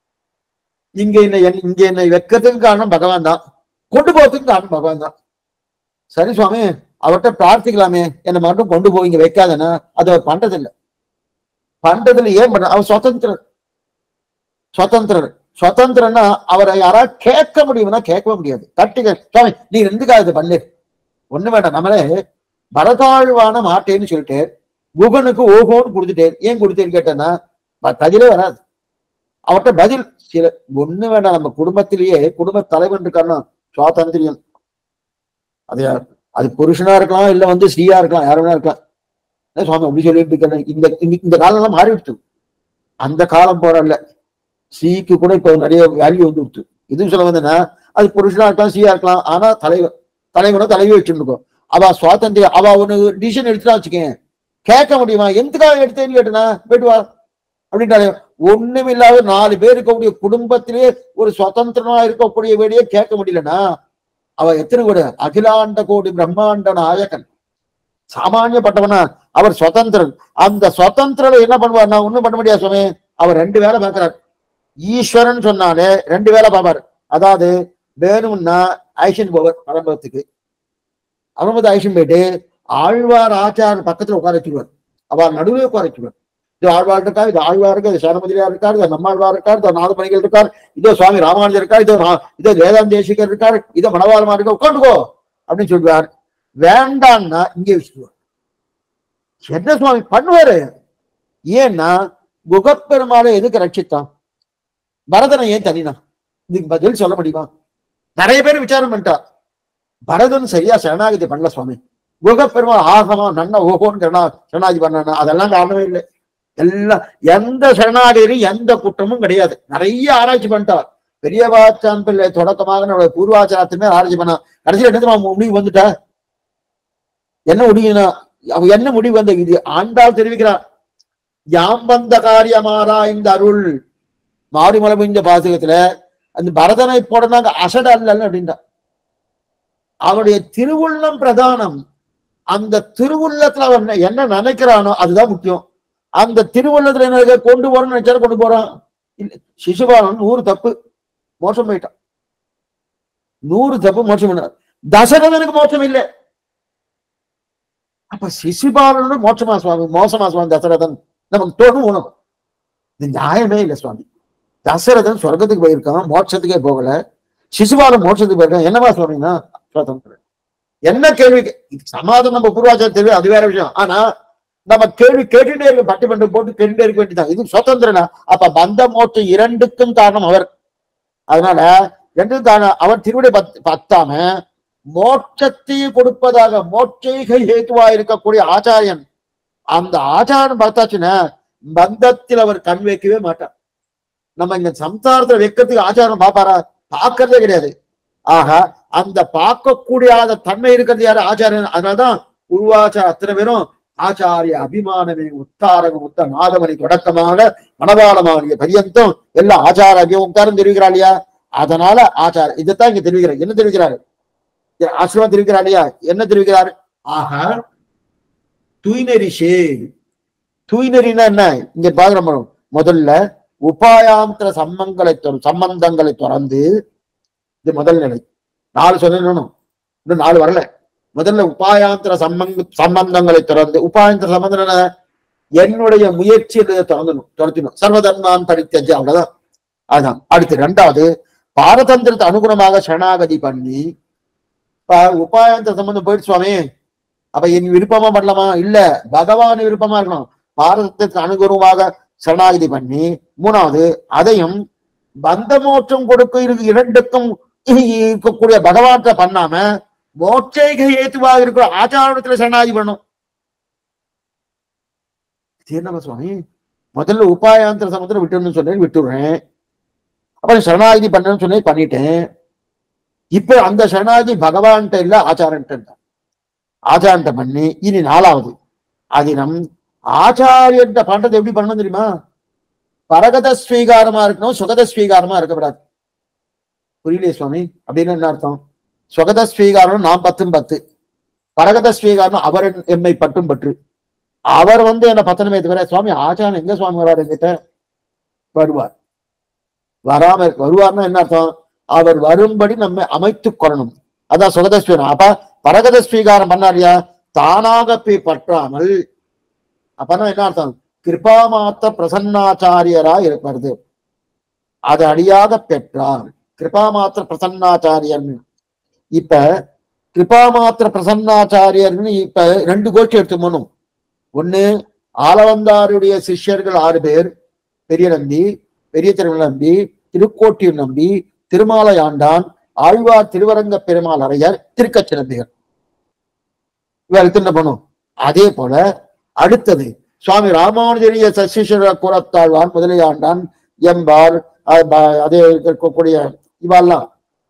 இங்க என்ன இங்க என்னை வைக்கிறதுக்கு காரணம் பகவான் தான், கொண்டு போறதுக்கு காரணம் பகவான் தான். சரி சுவாமி, அவர்கிட்ட பிரார்த்திக்கலாமே, என்னை மட்டும் கொண்டு போய் இங்க வைக்காதன்னா அது அவர் பண்றதில்லை. பண்றதில்லை. ஏன் பண்ற? அவர் சுதந்திரர், சுதந்திரர். சுதந்திரம்னா அவரை யாராவது கேட்க முடியும்னா கேட்கவே முடியாது. தட்டுங்க சுவாமி நீ ரெண்டுக்காக இது பண்ணு ஒண்ணு வேண்டாம். நம்மளே பரதாழ்வான மாட்டேன்னு சொல்லிட்டு குகனுக்கு ஓகோன்னு கொடுத்துட்டேன். ஏன் கொடுத்தேன்னு கேட்டேன்னா பதிலே வராது. அவர்கிட்ட பதில் சில ஒண்ணு வேண்டாம். நம்ம குடும்பத்திலேயே குடும்ப தலைவன் இருக்காருன்னா சுவாதந்திரியம். அது அது புருஷனா இருக்கலாம், இல்ல வந்து ஸ்ரீயா இருக்கலாம், யார் வேணா இருக்கலாம். சுவாமி அப்படி சொல்லிட்டு இருக்க இந்த இந்த காலம் எல்லாம் மாறிடுச்சு. அந்த காலம் போற இல்ல. ஸ்ரீக்கு கூட இப்போ நிறைய வேல்யூ வந்து கொடுத்து. இதுவும் சொல்ல வந்தேன்னா அது புருஷனா இருக்கலாம், ஸ்ரீயா இருக்கலாம். ஆனா தலைவர் தலைவனோ தலைவி வச்சுருக்கோம். அவ சுவாதந்திரம் அவ ஒண்ணு டிசிஷன் எடுத்துட்டா வச்சுக்கேன், கேட்க முடியுமா? எதுக்காக எடுத்தேன்னு கேட்டனா போயிட்டு அப்படின்ட்டாலே ஒண்ணும் இல்லாத நாலு பேர் இருக்கக்கூடிய குடும்பத்திலேயே ஒரு சுதந்திரமா இருக்கக்கூடிய வேலையே கேட்க முடியலன்னா அவ எத்தனை கூட அகிலாண்ட கோடி பிரம்மாண்ட நாயகன் சாமானியப்பட்டவனா அவர் சுதந்திரன். அந்த சுதந்திரம் என்ன பண்ணுவார்? நான் ஒண்ணும் பண்ண முடியாது சுவாமி. அவர் ரெண்டு வேலை பார்க்கிறார். ஈஸ்வரன் சொன்னாலே ரெண்டு வேலை பார்ப்பார். அதாவது வேணும்னா ஐஷன் போவர் பரம்பரத்துக்கு, அவன் ஐஷன் போயிட்டு ஆழ்வார் ஆச்சார பக்கத்துல உட்கார வச்சுருவார். அவர் நடுவே உட்கார வச்சுருவார். இது ஆழ்வார் இருக்கார், இது ஆழ்வார் இருக்கு, இது சேனமதிரியார் இருக்கார், இது நம்மாழ்வார் இருக்கார், இதோ நாதமணிகள் இருக்கார், இதோ சுவாமி ராமானுஜர் இருக்கார், இதோ இதோ வேதாந்த தேசிகர் இருக்கார், இதோ மணவாளமா இருக்க உட்காந்துக்கோ அப்படின்னு சொல்லுவார். வேண்டான்னா இங்கே வச்சுக்குவார். என்ன சுவாமி பண்ணுவாரு? ஏன்னா குகப்பெருமாளை எதுக்கு ரட்சித்தான்? பரதனை ஏன் தனினா? இதுக்கு பதில் சொல்ல முடியுமா? நிறைய பேர் விசாரம் பண்ணிட்டா. பரதன் சரியா சரணாகதி பண்ணல சுவாமி. குகப்பெருமாள் ஆகமா நன்ன ஓகோன்னு சரணாகதி பண்ண அதெல்லாம் காரணமே இல்லை. எல்லாம் எந்த சரணாகதியும் எந்த குற்றமும் கிடையாது. நிறைய ஆராய்ச்சி பண்ணிட்டார். பெரியவாச்சான் பிள்ளை தொடக்கமாக நம்மளுடைய பூர்வாச்சாரத்துமே ஆராய்ச்சி பண்ணா. கடைசியில் எடுத்து முடிவு வந்துட்டா என்ன முடியும்னா அவ என்ன முடிவு வந்த இது ஆண்டாள் தெரிவிக்கிறார். யாம் வந்த காரியமாறா இந்த அருள் மாரிமலை புரிஞ்ச பாசகத்துல அந்த பரதனை போடனாங்க அசட அல்ல அப்படின்ட்டா. அவருடைய திருவுள்ளம் பிரதானம். அந்த திருவுள்ளத்துல அவன் என்ன நினைக்கிறானோ அதுதான் முக்கியம். அந்த திருவள்ளத்துல என்ன கொண்டு போறோம்னு நினைச்சாலும் கொண்டு போறான். சிசுபாலன் நூறு தப்பு மோசம் போயிட்டான். நூறு தப்பு மோசம் பண்ணார். தசரதனுக்கு மோசம் இல்லை. அப்ப சிசுபாலனோட மோசமா சுவாமி மோசமா சுவாமி தசரதன் நமக்கு தோணும் உணவு. இது நியாயமே இல்லை சுவாமி. தசரதன் சொர்க்கத்துக்கு போயிருக்கான், மோட்சத்துக்கே போகல. சிசுபாலன் மோட்சத்துக்கு போயிருக்கான். என்னவா சுவாமின்னா என்ன கேள்வி சமாதானம் நம்ம பூர்வாச்சாரம் தெரியும், அது வேற விஷயம். ஆனா நம்ம கேள்வி கேட்டுட்டே இருக்க பட்டிமன்றம் போட்டு கேட்டுட்டே இருக்க வேண்டியதான். இது சுதந்திரனா? அப்ப பந்த மோட்சம் இரண்டுக்கும் காரணம் அவர். அதனால ரெண்டும் காரணம் அவர் திருவிடை பத் பத்தாம மோட்சத்தையும் கொடுப்பதாக மோட்சைகை ஹேத்துவா இருக்கக்கூடிய ஆச்சாரியன். அந்த ஆச்சாரம் பார்த்தாச்சுன்னா பந்தத்தில் அவர் கண் வைக்கவே மாட்டார். நம்ம இங்க சம்சாரத்துல வைக்கிறதுக்கு ஆச்சாரம் பார்ப்பாரா? பார்க்கறதே கிடையாது. ஆக அந்த பார்க்கக்கூடிய தன்மை இருக்கிறது யாரு? ஆச்சாரியன். அதனால்தான் உருவாச்சார அத்தனை பேரும் ஆச்சாரிய அபிமானமே உத்தாரகம் உத்த நாதமணி தொடக்கமாக மனபாலமாகிய பரியந்தம் எல்லாம் ஆச்சார அபிமுக்தாரம் தெரிவிக்கிறா இல்லையா? அதனால ஆச்சார இதைத்தான் இங்க தெரிவிக்கிறார். என்ன தெரிவிக்கிறாரு? ஆசிரமம் தெரிவிக்கிறா இல்லையா? என்ன தெரிவிக்கிறாரு? ஆக தூய்நெறிஷே. தூய்நெறினா என்ன? இங்க பாக்குற முதல்ல உபாயாந்திர சம்பங்களை சம்பந்தங்களை தொடர்ந்து இது முதல் நிலை. நாலு சொல்லணும், இன்னும் நாலு வரல. முதல்ல உபாயாந்திர சம்பந்த சம்பந்தங்களை தொடர்ந்து. உபாயாந்திர சம்பந்தம் என்ன? என்னுடைய முயற்சி தொடங்கணும் தொடர்த்தினும் சர்வதர்மான் பரித்தஜ, அவ்வளவுதான். அதுதான். அடுத்து ரெண்டாவது பாரதந்திரத்தை அனுகுணமாக சரணாகதி பண்ணி. இப்ப உபாயாந்திர சம்பந்தம் போயிட்டு சுவாமி அப்ப என் விருப்பமா பண்ணலாமா? இல்ல, பகவான் விருப்பமா இருக்கணும். பாரதத்திற்கு அனுகுணமாக சரணாகதி பண்ணி. மூணாவது அதையும் பந்த மோட்சம் கொடுக்க இருக்கு இரண்டுக்கும் இருக்கக்கூடிய பகவான்கிட்ட பண்ணாம மோட்சைகை ஏத்துவாக இருக்கிற ஆச்சாரத்துல சரணாகதி பண்ணும். சரி சுவாமி முதல்ல உபாயாந்திர சம்பந்தம் விட்டுன்னு சொன்னேன், விட்டுடுறேன். அப்புறம் சரணாகதி பண்ணு சொன்னேன், பண்ணிட்டேன். இப்ப அந்த சரணாகதி பகவான்கிட்ட இல்ல ஆச்சாரன்ட்ட. ஆச்சாரன்ட்ட பண்ணி இனி நாலாவது அதினம் ஆச்சாரியன்ட்ட பண்றது எப்படி பண்ணணும் தெரியுமா? பரகத ஸ்வீகாரமா இருக்கணும், சுகத ஸ்வீகாரமா இருக்கக்கூடாது. புரியலையே சுவாமி அப்படின்னு என்ன அர்த்தம்? சுகத ஸ்வீகாரம் நாம் பத்தும் பத்து, பரகத ஸ்வீகாரம் அவர் எம்மை பட்டும் பற்று. அவர் வந்து என்ன பத்தனமே தவிர சுவாமி ஆச்சாரம் எங்க சுவாமி வராரு என்கிட்ட? வருவார். வராம வருவார்னா என்ன அர்த்தம்? அவர் வரும்படி நம்ம அமைத்து கொள்ளணும். அதான் சுகத ஸ்வீகாரம். அப்ப பரகத ஸ்வீகாரம் பண்ணாரியா? தானாக போய் பற்றாமல். அப்பனா என்ன அர்த்தம்? கிருபாமாத்த பிரசன்னாச்சாரியரா வருது. அதை அடியாக பெற்றார் கிருபாமாத்திர பிரசன்னாச்சாரியர். இப்ப கிருபாமாத்திர பிரசன்னாச்சாரியர்னு இப்ப ரெண்டு கோஷ்டி எடுத்துக்கணும். ஒண்ணு ஆளவந்தாருடைய சிஷ்யர்கள் ஆறு பேர், பெரிய நம்பி, பெரிய திருமல நம்பி, திருக்கோட்டியூர் நம்பி, திருமாலையாண்டான், ஆழ்வார் திருவரங்க பெருமாள் அரையர், திருக்கச்சி நம்பிகள். இவர் என்ன பண்ணும். அதே போல அடுத்தது சுவாமி ராமானுஜரிய சசிஷர கூறத்தாழ்வான், முதலியாண்டான், எம்பார், அதே இருக்கக்கூடிய இவெல்லாம்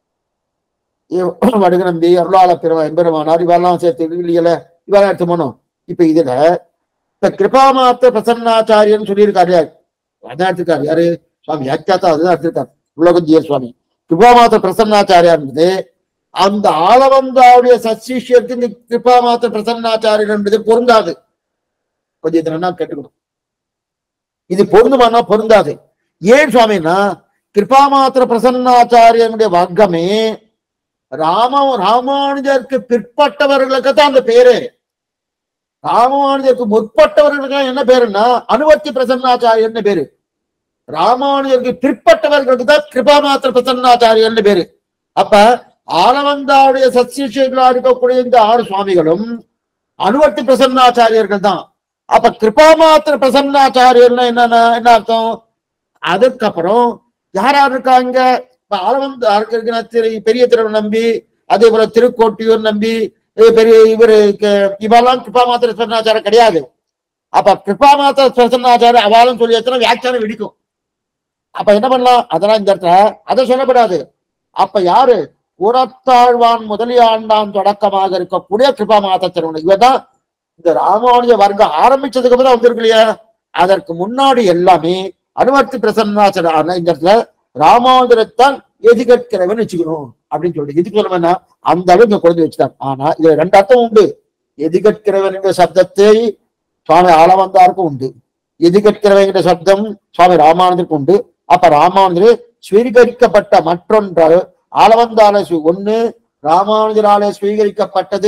வடுக நம்பி, அருளாள பெருமா எம்பெருமானார், இவெல்லாம் சேர்த்து இல்லையில இவெல்லாம் எடுத்து போனோம். இப்ப இதுல இப்ப கிருபாமாத்திர பிரசன்னாச்சாரியன்னு சொல்லியிருக்காரு. அதான் எடுத்திருக்காரு யாரு? சுவாமி வியாக்கியாத்தா அதுதான் எடுத்திருக்காரு உலகஞ்சிய சுவாமி. கிருபாமாத்திர பிரசன்னாச்சாரியா இருந்தது. அந்த ஆளவந்தாவுடைய சசிஷியருக்கு இந்த கிருபாமாத்திர பிரசன்னாச்சாரியர் என்பது பொருந்தாது. கொஞ்சம் இதுனா கேட்டுக்கணும். இது பொருந்துமானா பொருந்தாது. ஏன் சுவாமின்னா கிருபாமாத்திர பிரசன்னாச்சாரியனுடைய வர்க்கமே ராம ராமானுஜருக்கு பிற்பட்டவர்களுக்கு தான் அந்த பேரு. ராமானுஜருக்கு முற்பட்டவர்களுக்கு என்ன பேருன்னா அனுவர்த்தி பிரசன்னாச்சாரியர்னு பேரு. ராமானுஜருக்கு பிற்பட்டவர்களுக்கு தான் கிருபாமாத்திர பிரசன்னாச்சாரியர்னு பேரு. அப்ப ஆளவந்தாவுடைய சசிஷர்களா இருக்கக்கூடிய இந்த ஆறு சுவாமிகளும் அனுவர்த்தி பிரசன்னாச்சாரியர்கள் தான். அப்ப கிருபாமாத்திர பிரசன்னாச்சாரியர்னா என்னன்னா என்ன அர்த்தம்? அதுக்கப்புறம் யார் யார் இருக்காங்க? இப்ப ஆளவந்த பெரிய திருவன் நம்பி, அதே போல திருக்கோட்டியூர் நம்பி, பெரிய இவரு இவெல்லாம் கிருபாமாத்திர பிரசன்னாச்சாரம் கிடையாது. அப்ப கிருபாமாத்திர பிரசன்னாச்சாரம் அவாலும் சொல்லி வச்சுன்னா வியாக்கியானம் வெடிக்கும். அப்ப என்ன பண்ணலாம்? அதெல்லாம் இந்த இடத்துல அதை சொல்லப்படாது. அப்ப யாரு? கூறத்தாழ்வான் முதலியாண்டான் தொடக்கமாக இருக்கக்கூடிய கிருபாமாத்திர திருவன். இவதான் இந்த ராமானுஜ வர்க்கம் ஆரம்பிச்சதுக்கு அப்புறம் வந்திருக்கு இல்லையா? அதற்கு முன்னாடி எல்லாமே அனுவர்த்தி பிரசன்னாச்சாரம். இந்த இடத்துல ராமானுஜரைத்தான் எதிர்க்கிறவன் வச்சுக்கணும் அப்படின்னு சொல்லிட்டு எதுக்கு சொல்லணும்னா அந்த அளவுக்கு குறைஞ்சு வச்சுட்டாங்க. ஆனா இதுல ரெண்டு அர்த்தம் உண்டு. எதிர்க்கிறவன் என்ற சப்தத்தை சுவாமி ஆளவந்தாருக்கும் உண்டு, எதிர்க்கிறவன் என்ற சப்தம் சுவாமி ராமானுஜருக்கு உண்டு. அப்ப ராமானுஜர் ஸ்வீகரிக்கப்பட்ட மற்றொன்று ஆளவந்தால ஒண்ணு ராமானுஜராலே ஸ்வீகரிக்கப்பட்டது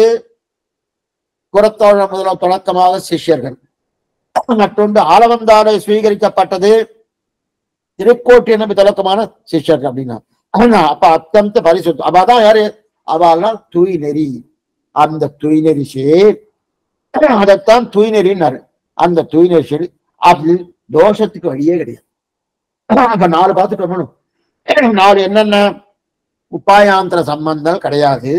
குரத்தோழ முதல் தொடக்கமாக சிஷ்யர்கள், மற்றொன்று ஆளவந்தாலே ஸ்வீகரிக்கப்பட்டது திருக்கோட்டியூர் நம்பி தொடக்கமான சிஷ்யர்கள் அப்படின்னா. அப்ப அத்தந்த பரிசுத்தம். அவதான் யாரு? அவெல்லாம் தூய் நெறி. அந்த தூய் நெறி சேர் அதைத்தான் தூய் நெறின்னாரு. அந்த தூய் நெறி சேர் அப்படி தோஷத்துக்கு வழியே கிடையாது. அப்ப நாலு பார்த்துட்டு வரணும். நாலு என்னென்ன? உபாயாந்திர சம்பந்தம் கிடையாது.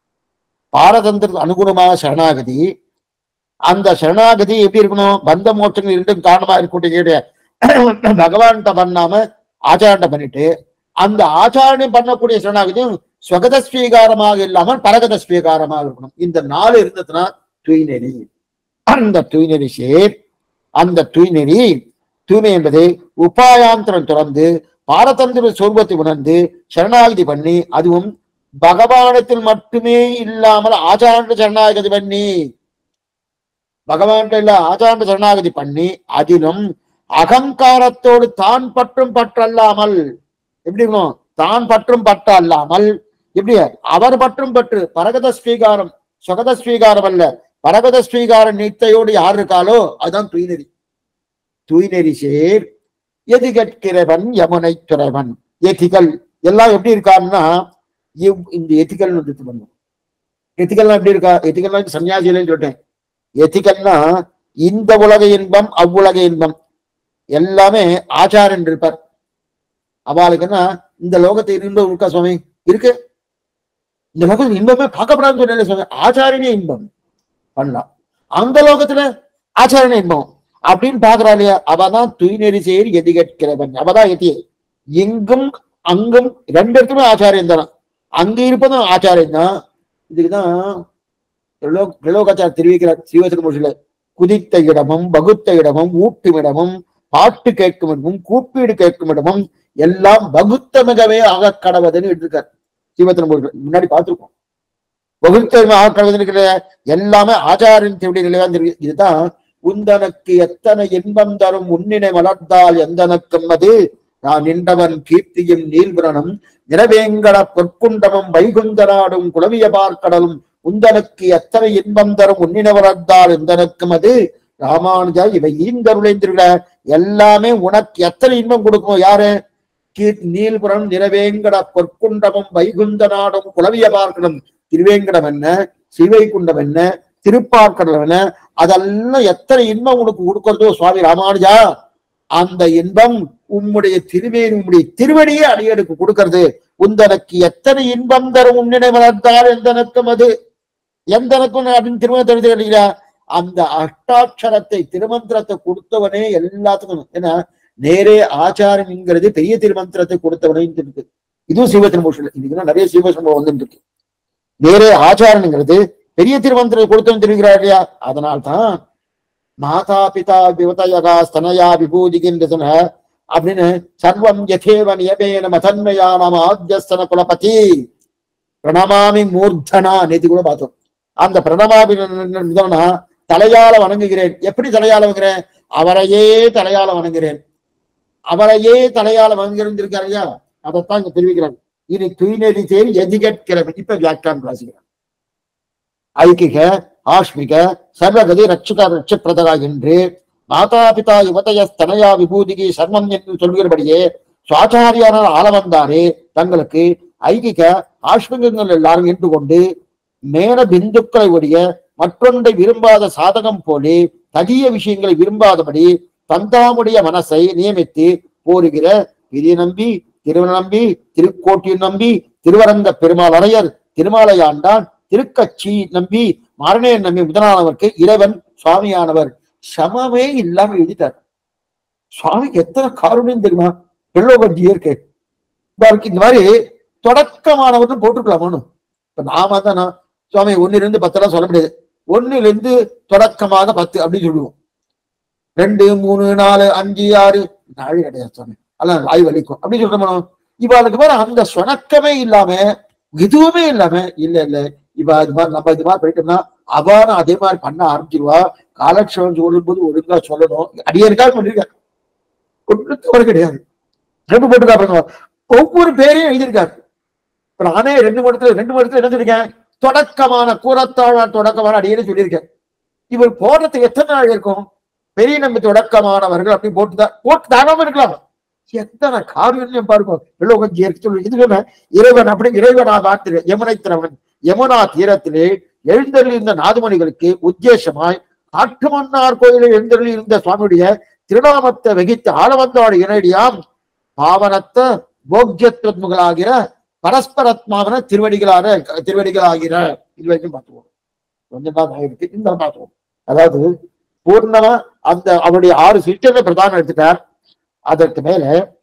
பாரதந்திர அனுகுணமாக சரணாகதி. அந்த சரணாகதி எப்படி இருக்கணும்? பந்த மோட்சங்கள் இரண்டும் காரணமா இருக்கக்கூடிய பகவான்கிட்ட பண்ணாம ஆச்சாரண்ட பண்ணிட்டு அந்த ஆச்சாரணம் பண்ணக்கூடிய சரணாகதியும் ஸ்வகத ஸ்வீகாரமாக இல்லாமல் பரகத ஸ்வீகாரமாக இருக்கணும். இந்த நாலு இருந்ததுன்னா தூய்நெறி. அந்த தூய்நெறி சேர் அந்த தூய்நெறி தூய்மை என்பது உபாயாந்திரம் துறந்து பாரதந்திர சொர்பத்தை உணர்ந்து சரணாகதி பண்ணி, அதுவும் பகவானத்தில் மட்டுமே இல்லாமல் ஆச்சார சரணாகதி பண்ணி, பகவான்கிட்ட இல்ல ஆச்சார சரணாகதி பண்ணி அதிலும் அகங்காரத்தோடு தான் பற்றும் பற்றல்லாமல் எப்படி இருக்கணும்? தான் பற்றும் பற்ற அல்லாமல் எப்படி அவர் பற்றும் பற்று பரகத ஸ்வீகாரம், சுகத ஸ்வீகாரம் அல்ல, பரகத ஸ்வீகார நீத்தையோடு யார் இருக்காலோ அதுதான் தூய்நெறி. தூய்நெறி சேர் எதிகற்கிறவன் யமுனை துறைவன். எதிகள் எல்லாம் எப்படி இருக்காருன்னா இந்த எதிகள் பண்ணும். எதிகள்லாம் எப்படி இருக்கா? எதிகள்லாம் சன்னியாசியிலன்னு சொல்லிட்டேன். எதிகள்னா இந்த உலக இன்பம் அவ்வுலக இன்பம் எல்லாமே ஆச்சாரன் இருப்பார். அவளுக்குன்னா இந்த லோகத்தை இன்பம் இருக்கா சுவாமி? இருக்கு. இந்த லோகத்துல இன்பமே பார்க்கப்படாதுன்னு சொன்ன சுவாமி. ஆச்சாரனே இன்பம் பண்ணலாம். அந்த லோகத்துல ஆச்சாரனே இன்பம் அப்படின்னு பாக்குறா இல்லையா? அவதான் தூய்நெறி சேர் எதிகற்கிறவன். அவதான் எதி எங்கும் அங்கும் ரெண்டு இடத்துமே ஆச்சாரியம் தானே. அங்க இருப்பதும் ஆச்சாரியம் தான். இதுக்குதான் திரிலோகாச்சார் தெரிவிக்கிறார் ஸ்ரீவசன குதித்த இடமும் வகுத்த இடமும் ஊட்டும் இடமும் பாட்டு கேட்கும் இடமும் கூப்பீடு கேட்கும் இடமும் எல்லாம் வகுத்தமிகவே ஆக கடவுதுன்னு எடுத்திருக்காரு ஸ்ரீவசன முன்னாடி பார்த்திருக்கோம். வகுத்தமிக ஆக கடவுதுன்னு எல்லாமே ஆச்சாரின் திருவிடிகளே இருக்கு. இதுதான் உந்தனக்கு எத்தனை இன்பம் தரும் உன்னினை வளர்த்தால் எந்தனக்கும் அது நான் நின்றவன் கீர்த்தியும் நீல்புரனும் நிறவேங்கட பொற்குண்டமும் வைகுந்தராடும் குளவிய பார்க்கடலும் உந்தனுக்கு எத்தனை இன்பம் தரும் உன்னினை வளர்த்தால் எந்தனக்கும் அது ராமானுஜா இவை ஈந்தருளைந்திருக்க எல்லாமே உனக்கு எத்தனை இன்பம் கொடுக்கும்? யாரு? கீர் நீல்புரம் நிறவேங்கட பொற்குண்டமும் வைகுந்த நாடும் குலவிய பார்க்கணும். திருவேங்கடம் என்ன, சிவைகுண்டம் என்ன, திருப்பார்க்கடல் என்ன, அதெல்லாம் எத்தனை இன்பம் உனக்கு கொடுக்கிறதோ சுவாமி ராமானுஜா, அந்த இன்பம் உம்முடைய திருவேணி உம்முடைய திருவடியே அடியனுக்கு கொடுக்கிறது. உந்தனக்கு எத்தனை இன்பம் தரும் உன்னினை வளர்ந்தால் எந்தனக்கும் அது எந்தனக்கும் அப்படின்னு திருமணம் தெரிஞ்சுக்கிறீங்களா? அந்த அஷ்டாட்சரத்தை திருமந்திரத்தை கொடுத்தவனே எல்லாத்துக்கும். ஏன்னா நேரே ஆச்சாரம்ங்கிறது பெரிய திருமந்திரத்தை கொடுத்தவனே இருக்கு. இதுவும் சிவத்திருமூஷன் இன்னைக்கு நிறைய சிவசம்பவம் வந்து இருக்கு. நேரே ஆச்சாரம்ங்கிறது பெரிய திருமந்திரத்தை கொடுத்தவன் தெரிவிக்கிறார் இல்லையா? அதனால்தான் மாதா பிதா விவதயகா ஸ்தனயா விபூதிகின்ற அப்படின்னு சர்வம் யதேவ நியமேன மதன்மயா நாம ஆத்யஸ்தன குலபதி பிரணமாமி மூர்த்தனா நேத்தி கூட பார்த்தோம். அந்த பிரணமாமி தலையால வணங்குகிறேன். எப்படி தலையால வணங்குறேன்? அவரையே தலையால வணங்குகிறேன். அவரையே தலையால வணங்குகிறேன் இருக்காரு இல்லையா? அதைத்தான் இங்க தெரிவிக்கிறாங்க. இனி துய்நெறி தேர் எதிகட்கிற இப்ப வியாக்கியானம் வாசிக்கிறார். ஐக்கிக ஆஷ்மிக சர்வகதி ரட்சிக ரட்சப்பிரதரா என்று மாதா பிதா யுவதய ஸ்தனயா விபூதிகி சர்மம் என்று சொல்கிறபடியே சுவாச்சாரியான ஆளவந்தாரே தங்களுக்கு ஐக்கிக ஆஷ்மிகங்கள் எல்லாரும் என்று கொண்டு மேல பிந்துக்களை உடைய மற்றொன்றை விரும்பாத சாதகம் போலே தகிய விஷயங்களை விரும்பாதபடி தந்தாமுடைய மனசை நியமித்து போருகிற விதி நம்பி திருவ நம்பி திருக்கோட்டியூர் நம்பி திருவரங்க பெருமாள் அரையர் திருமாலையாண்டான் திருக்கட்சி நம்பி மாரணேன் நம்பி முதலானவருக்கு இறைவன் சுவாமியானவர் சமமே இல்லாம எழுதிட்டார். சுவாமிக்கு எத்தனை காரணம் தெரியுமா? வெள்ளோகஞ்சி இருக்கு இந்த மாதிரி தொடக்கமானவர்னு போட்டுக்கலாமான்னு. இப்ப நாம தான் சுவாமி ஒன்னுல இருந்து பத்தெல்லாம் சொல்ல முடியாது. ஒன்னுல இருந்து தொடக்கமாக பத்து அப்படின்னு சொல்லுவோம். ரெண்டு மூணு நாலு அஞ்சு ஆறு நாளே கிடையாது சுவாமி, அல்ல வாய் வலிக்கும் அப்படின்னு சொல்றோம். இவாளுக்கு மேல அந்த சொணக்கமே இல்லாம எதுவுமே இல்லாம இல்ல இல்ல இவ இது மாதிரி நம்ம இது மாதிரி போயிட்டோம்னா அவனும் அதே மாதிரி பண்ண ஆரம்பிச்சிருவா. காலக்ஷேபம் சொல்லும் போது ஒழுங்கா சொல்லணும். அடியருக்காக பண்ணிருக்காரு, ஒன்றுக்கு கிடையாது. ரெண்டு போட்டுக்கா ஒவ்வொரு பேரையும் எழுதியிருக்காரு. இப்ப நானே ரெண்டு மடத்துல ரெண்டு மடத்துல என்ன சொல்லிருக்கேன்? தொடக்கமான கூறத்தாழ தொடக்கமான அடியேன்னு சொல்லியிருக்கேன். இவர் போடுறதுக்கு எத்தனை நாள் இருக்கும்? பெரிய நம்பி தொடக்கமானவர்கள் அப்படி போட்டுதான் போட்டு தாராம இருக்கலாம். எத்தனை காரியம் பாருங்க. சொல்லி இறைவன் அப்படி இறைவனா வார்த்தை யமுனை திறவன் யமுனா தீரத்திலே எழுந்தருள் இருந்த நாதுமணிகளுக்கு உத்தேசமாய் காட்டுமன்னார் கோயிலில் எழுந்தருள் இருந்த சுவாமியுடைய திருநாமத்தை வகித்த ஆளவந்தோட இணையாம் பாவனத்த போக்யத்வத்முகளாகிற பரஸ்பரத்மாவன திருவடிகளான திருவடிகளாகிற இது வரைக்கும் பார்த்துவோம். கொஞ்சம் தான் ஆயிருக்கு, இந்த பார்த்துவோம். அதாவது பூர்ணமா அந்த அவருடைய ஆறு சிற்றனை பிரதானம் எடுத்துட்டார். அதற்கு மேல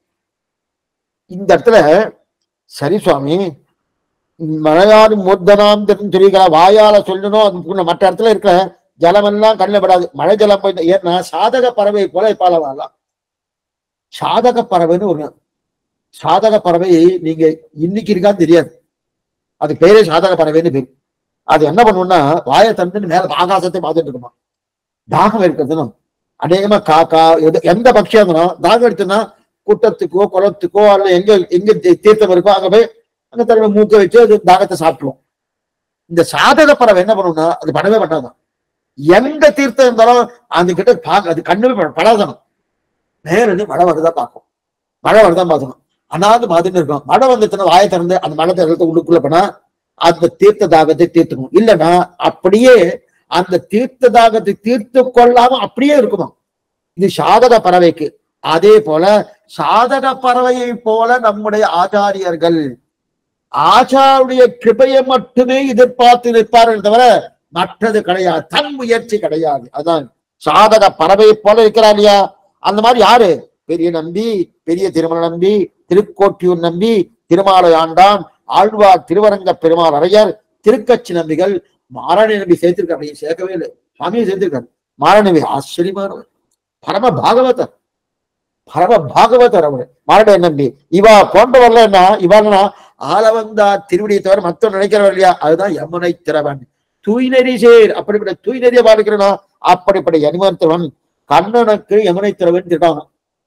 இந்த இடத்துல சரி சுவாமி மழையாறு மூர்த்தனாம் தெரிவிக்கிற வாயால சொல்லணும். அது மற்ற இடத்துல இருக்கிற ஜலமெல்லாம் கண்ணில் படாது. மழை ஜலம் போய் ஏன்னா சாதக பறவை போல பால வாழலாம். சாதக பறவைன்னு ஒரு சாதக பறவை நீங்க இன்னைக்கு இருக்கான்னு தெரியாது. அது பேரே சாதக பறவைன்னு பேரு. அது என்ன பண்ணும்னா வாயை தந்து மேல ஆகாசத்தை பார்த்துட்டு இருக்குமா. தாகம் இருக்கிறதுனா அநேகமா காக்கா எந்த பட்சியா இருந்தாலும் தாகம் எடுத்துன்னா கூட்டத்துக்கோ குளத்துக்கோ அல்ல எங்க எங்க தீர்த்தம் இருக்கோ அங்க போய் அங்க தடவை மூக்க வச்சு அது தாகத்தை சாப்பிடுவோம். இந்த சாதக பறவை என்ன பண்ணும்னா அது பண்ணவே பண்ணாதான். எந்த தீர்த்தம் இருந்தாலும் அந்த கிட்ட பார்க்க அது கண்ணுமே படாதணும். நேரடி மழை வருதான் பார்க்கும். மழை வருதான் பார்க்கணும். அனாது மாதிரின்னு இருக்கும். மழை வந்துச்சுன்னா வாயை திறந்து அந்த மழை திறத்தை உள்ளுக்குள்ள போனா அந்த தீர்த்த தாகத்தை தீர்த்துக்கணும். இல்லைன்னா அப்படியே அந்த தீர்த்த தாகத்தை தீர்த்து கொள்ளாம அப்படியே இருக்குமா. இது சாதக பறவைக்கு. அதே போல சாதக பறவையை போல நம்முடைய ஆச்சாரியர்கள் ஆச்சாருடைய கிருபையை மட்டுமே எதிர்பார்த்து நிற்பார்கள் தவிர மற்றது கிடையாது. தன் முயற்சி கிடையாது. அதான் சாதக பறவையை போல இருக்கிறார் இல்லையா? அந்த மாதிரி யாரு? பெரிய நம்பி, பெரிய திருமண நம்பி, திருக்கோட்டியூர் நம்பி, திருமாலையாண்டான், ஆழ்வார் திருவரங்க பெருமாள் அரையர், திருக்கட்சி நம்பிகள், மாரணி நம்பி சேர்த்திருக்காரு. சேர்க்கவே இல்லை, சுவாமியை சேர்த்திருக்காரு. மாரணி ஆச்சரியமானவர், பரம பாகவதர், பரம பாகவதர் அவரு மாரணி நம்பி. இவா போன்றவர்ல என்ன இவாள்னா ஆளவந்தா திருவடியை தவிர மத்தவன் நினைக்கிறவர் இல்லையா? அதுதான் யமுனை திறவன் தூய்நெறி சேர். அப்படிப்பட்ட தூய்நெறிய பாதிக்கிறனா அப்படிப்பட்ட யமுனை திறவன் கண்ணனுக்கு யமுனை திறவன் திட்டாங்க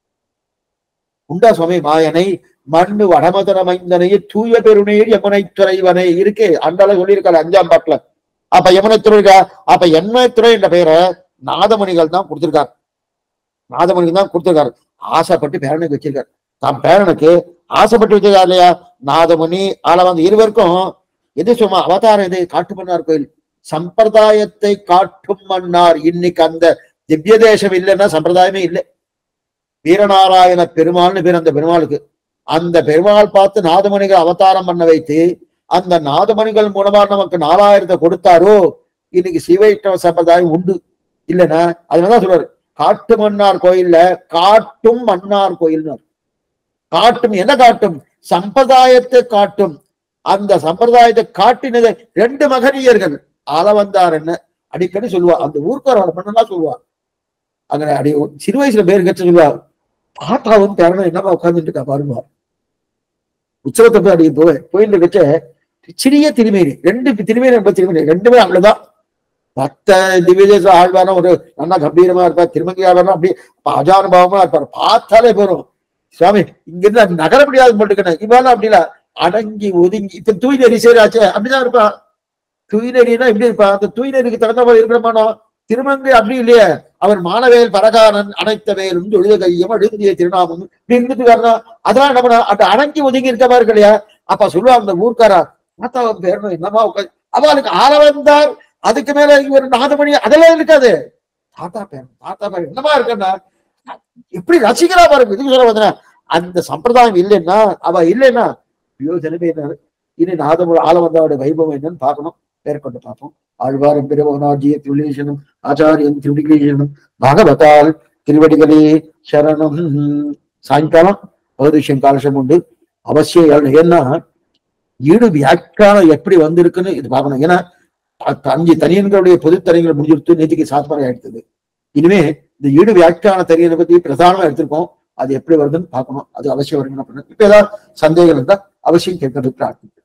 உண்டா சுவாமி மாயனை மண்ணு வடமதன மைந்தனையே தூய பெருநீர் யமுனை துறைவனை இருக்கு. அந்த சொல்லியிருக்காரு அஞ்சாம் பாட்டுல. அப்ப யமுனை துறை இருக்கா? அப்ப யமுனை துறை என்ற பெயரை நாதமணிகள் தான் கொடுத்திருக்காரு. நாதமணிகள் தான் கொடுத்திருக்காரு. ஆசைப்பட்டு பேரனுக்கு வச்சிருக்காரு. தான் பேரனுக்கு ஆசைப்பட்டு வச்சதா இல்லையா? நாதமுனி ஆளவந்த இருவருக்கும் எது சும்மா அவதாரம் எது? காட்டுமன்னார் கோயில் சம்பிரதாயத்தை காட்டும் மன்னார். இன்னைக்கு அந்த திவ்ய தேசம் இல்லைன்னா சம்பிரதாயமே இல்லை. வீரநாராயண பெருமாள்னு பேர் அந்த பெருமாளுக்கு. அந்த பெருமாள் பார்த்து நாதமணிகள் அவதாரம் பண்ண வைத்து அந்த நாதமணிகள் மூலமா நமக்கு நாலாயிரத்தை கொடுத்தாரோ இன்னைக்கு சிவைஷ்ணவ சம்பிரதாயம் உண்டு. இல்லைன்னா அதனாலதான் சொல்றாரு காட்டு மன்னார் கோயில்ல காட்டும் மன்னார் கோயில். காட்டும் என்ன காட்டும்? சம்பிரதாயத்தை காட்டும். அந்த சம்பிரதாயத்தை காட்டினது ரெண்டு மகனியர்கள் ஆளவந்தார் என்ன அடிக்கடி சொல்லுவா. அந்த ஊர்க்கார பண்ணா சொல்லுவா. அங்க அடி சிறு வயசுல பேர் கட்சி சொல்லுவா. பாட்டாவும் பேரனும் என்னப்பா உட்கார்ந்துட்டு இருக்கா பாருங்க. உற்சவத்தை போய் அடி போய் கோயில வச்ச சிறிய திருமேனி, ரெண்டு திருமேனி திருமேனி ரெண்டுமே அவ்வளவுதான். மத்த திவ்யதேச ஆழ்வாரா ஒரு நல்லா கம்பீரமா இருப்பார். திருமங்கி ஆழ்வாரா அப்படி அஜானுபாவமா இருப்பார். பார்த்தாலே போறோம் சுவாமி இங்கிருந்து நகர முடியாது போட்டுக்கணும். இவாலும் அப்படில அடங்கி ஒதுங்கி இப்ப தூய் நெறி சேராச்சு அப்படிதான் இருப்பான். தூய் நெறினா இப்படி இருப்பான். அந்த தூய் நெறிக்கு தகுந்த மாதிரி இருக்கிறமானோ. திருமங்கை அப்படி இல்லையே. அவர் மானவேல் பரகாரன் அனைத்த வேலும் தொழுத கையும் அழுதிய திருநாமம் இப்படி இருந்துட்டு வரணும். அதெல்லாம் என்ன பண்ண அந்த அடங்கி ஒதுங்கி இருக்க மாதிரி இல்லையா? அப்ப சொல்லுவா அந்த ஊர்க்காரா மாத்தாவன் பேரணும் என்னமா உட்காந்து அவளுக்கு ஆளவந்தார். அதுக்கு மேல ஒரு நாதமணி அதெல்லாம் இருக்காது. தாத்தா பேரன் தாத்தா பேரன் என்னமா இருக்குன்னா எப்படி ரசிக்கிறா பாருங்க. இதுக்கு சொல்ல வந்தா அந்த சம்பிரதாயம் இல்லைன்னா அவ இல்லைன்னா பிரயோஜனமே என்ன? இனி நாதம ஆளவந்தாவுடைய வைபவம் என்னன்னு பார்க்கணும். பேர்கொண்டு பார்ப்போம். ஆழ்வாரம் பெருமகனாஜிய திருவிழேசனும் ஆச்சாரியன் திருவிழேசனும் பாகவதால் திருவடிகளே சரணம். சாயங்காலம் பௌதிஷம் காலசம் உண்டு அவசியம். ஏன்னா ஈடு வியாக்கியானம் எப்படி வந்திருக்குன்னு இது பார்க்கணும். ஏன்னா அஞ்சு தனியன்களுடைய பொதுத்தனியங்களை முடிஞ்சிருத்து நேற்றுக்கு சாத்மரை ஆயிடுத்தது. இனிமே இந்த ஈடு வியாக்கியான தனியனை பத்தி பிரதானமா எடுத்திருக்கோம். அது எப்படி வருதுன்னு பார்க்கணும். அது அவசியம் வருங்க. இப்ப ஏதாவது சந்தேகம் இருந்தா அவசியம் கேட்கறதுக்கு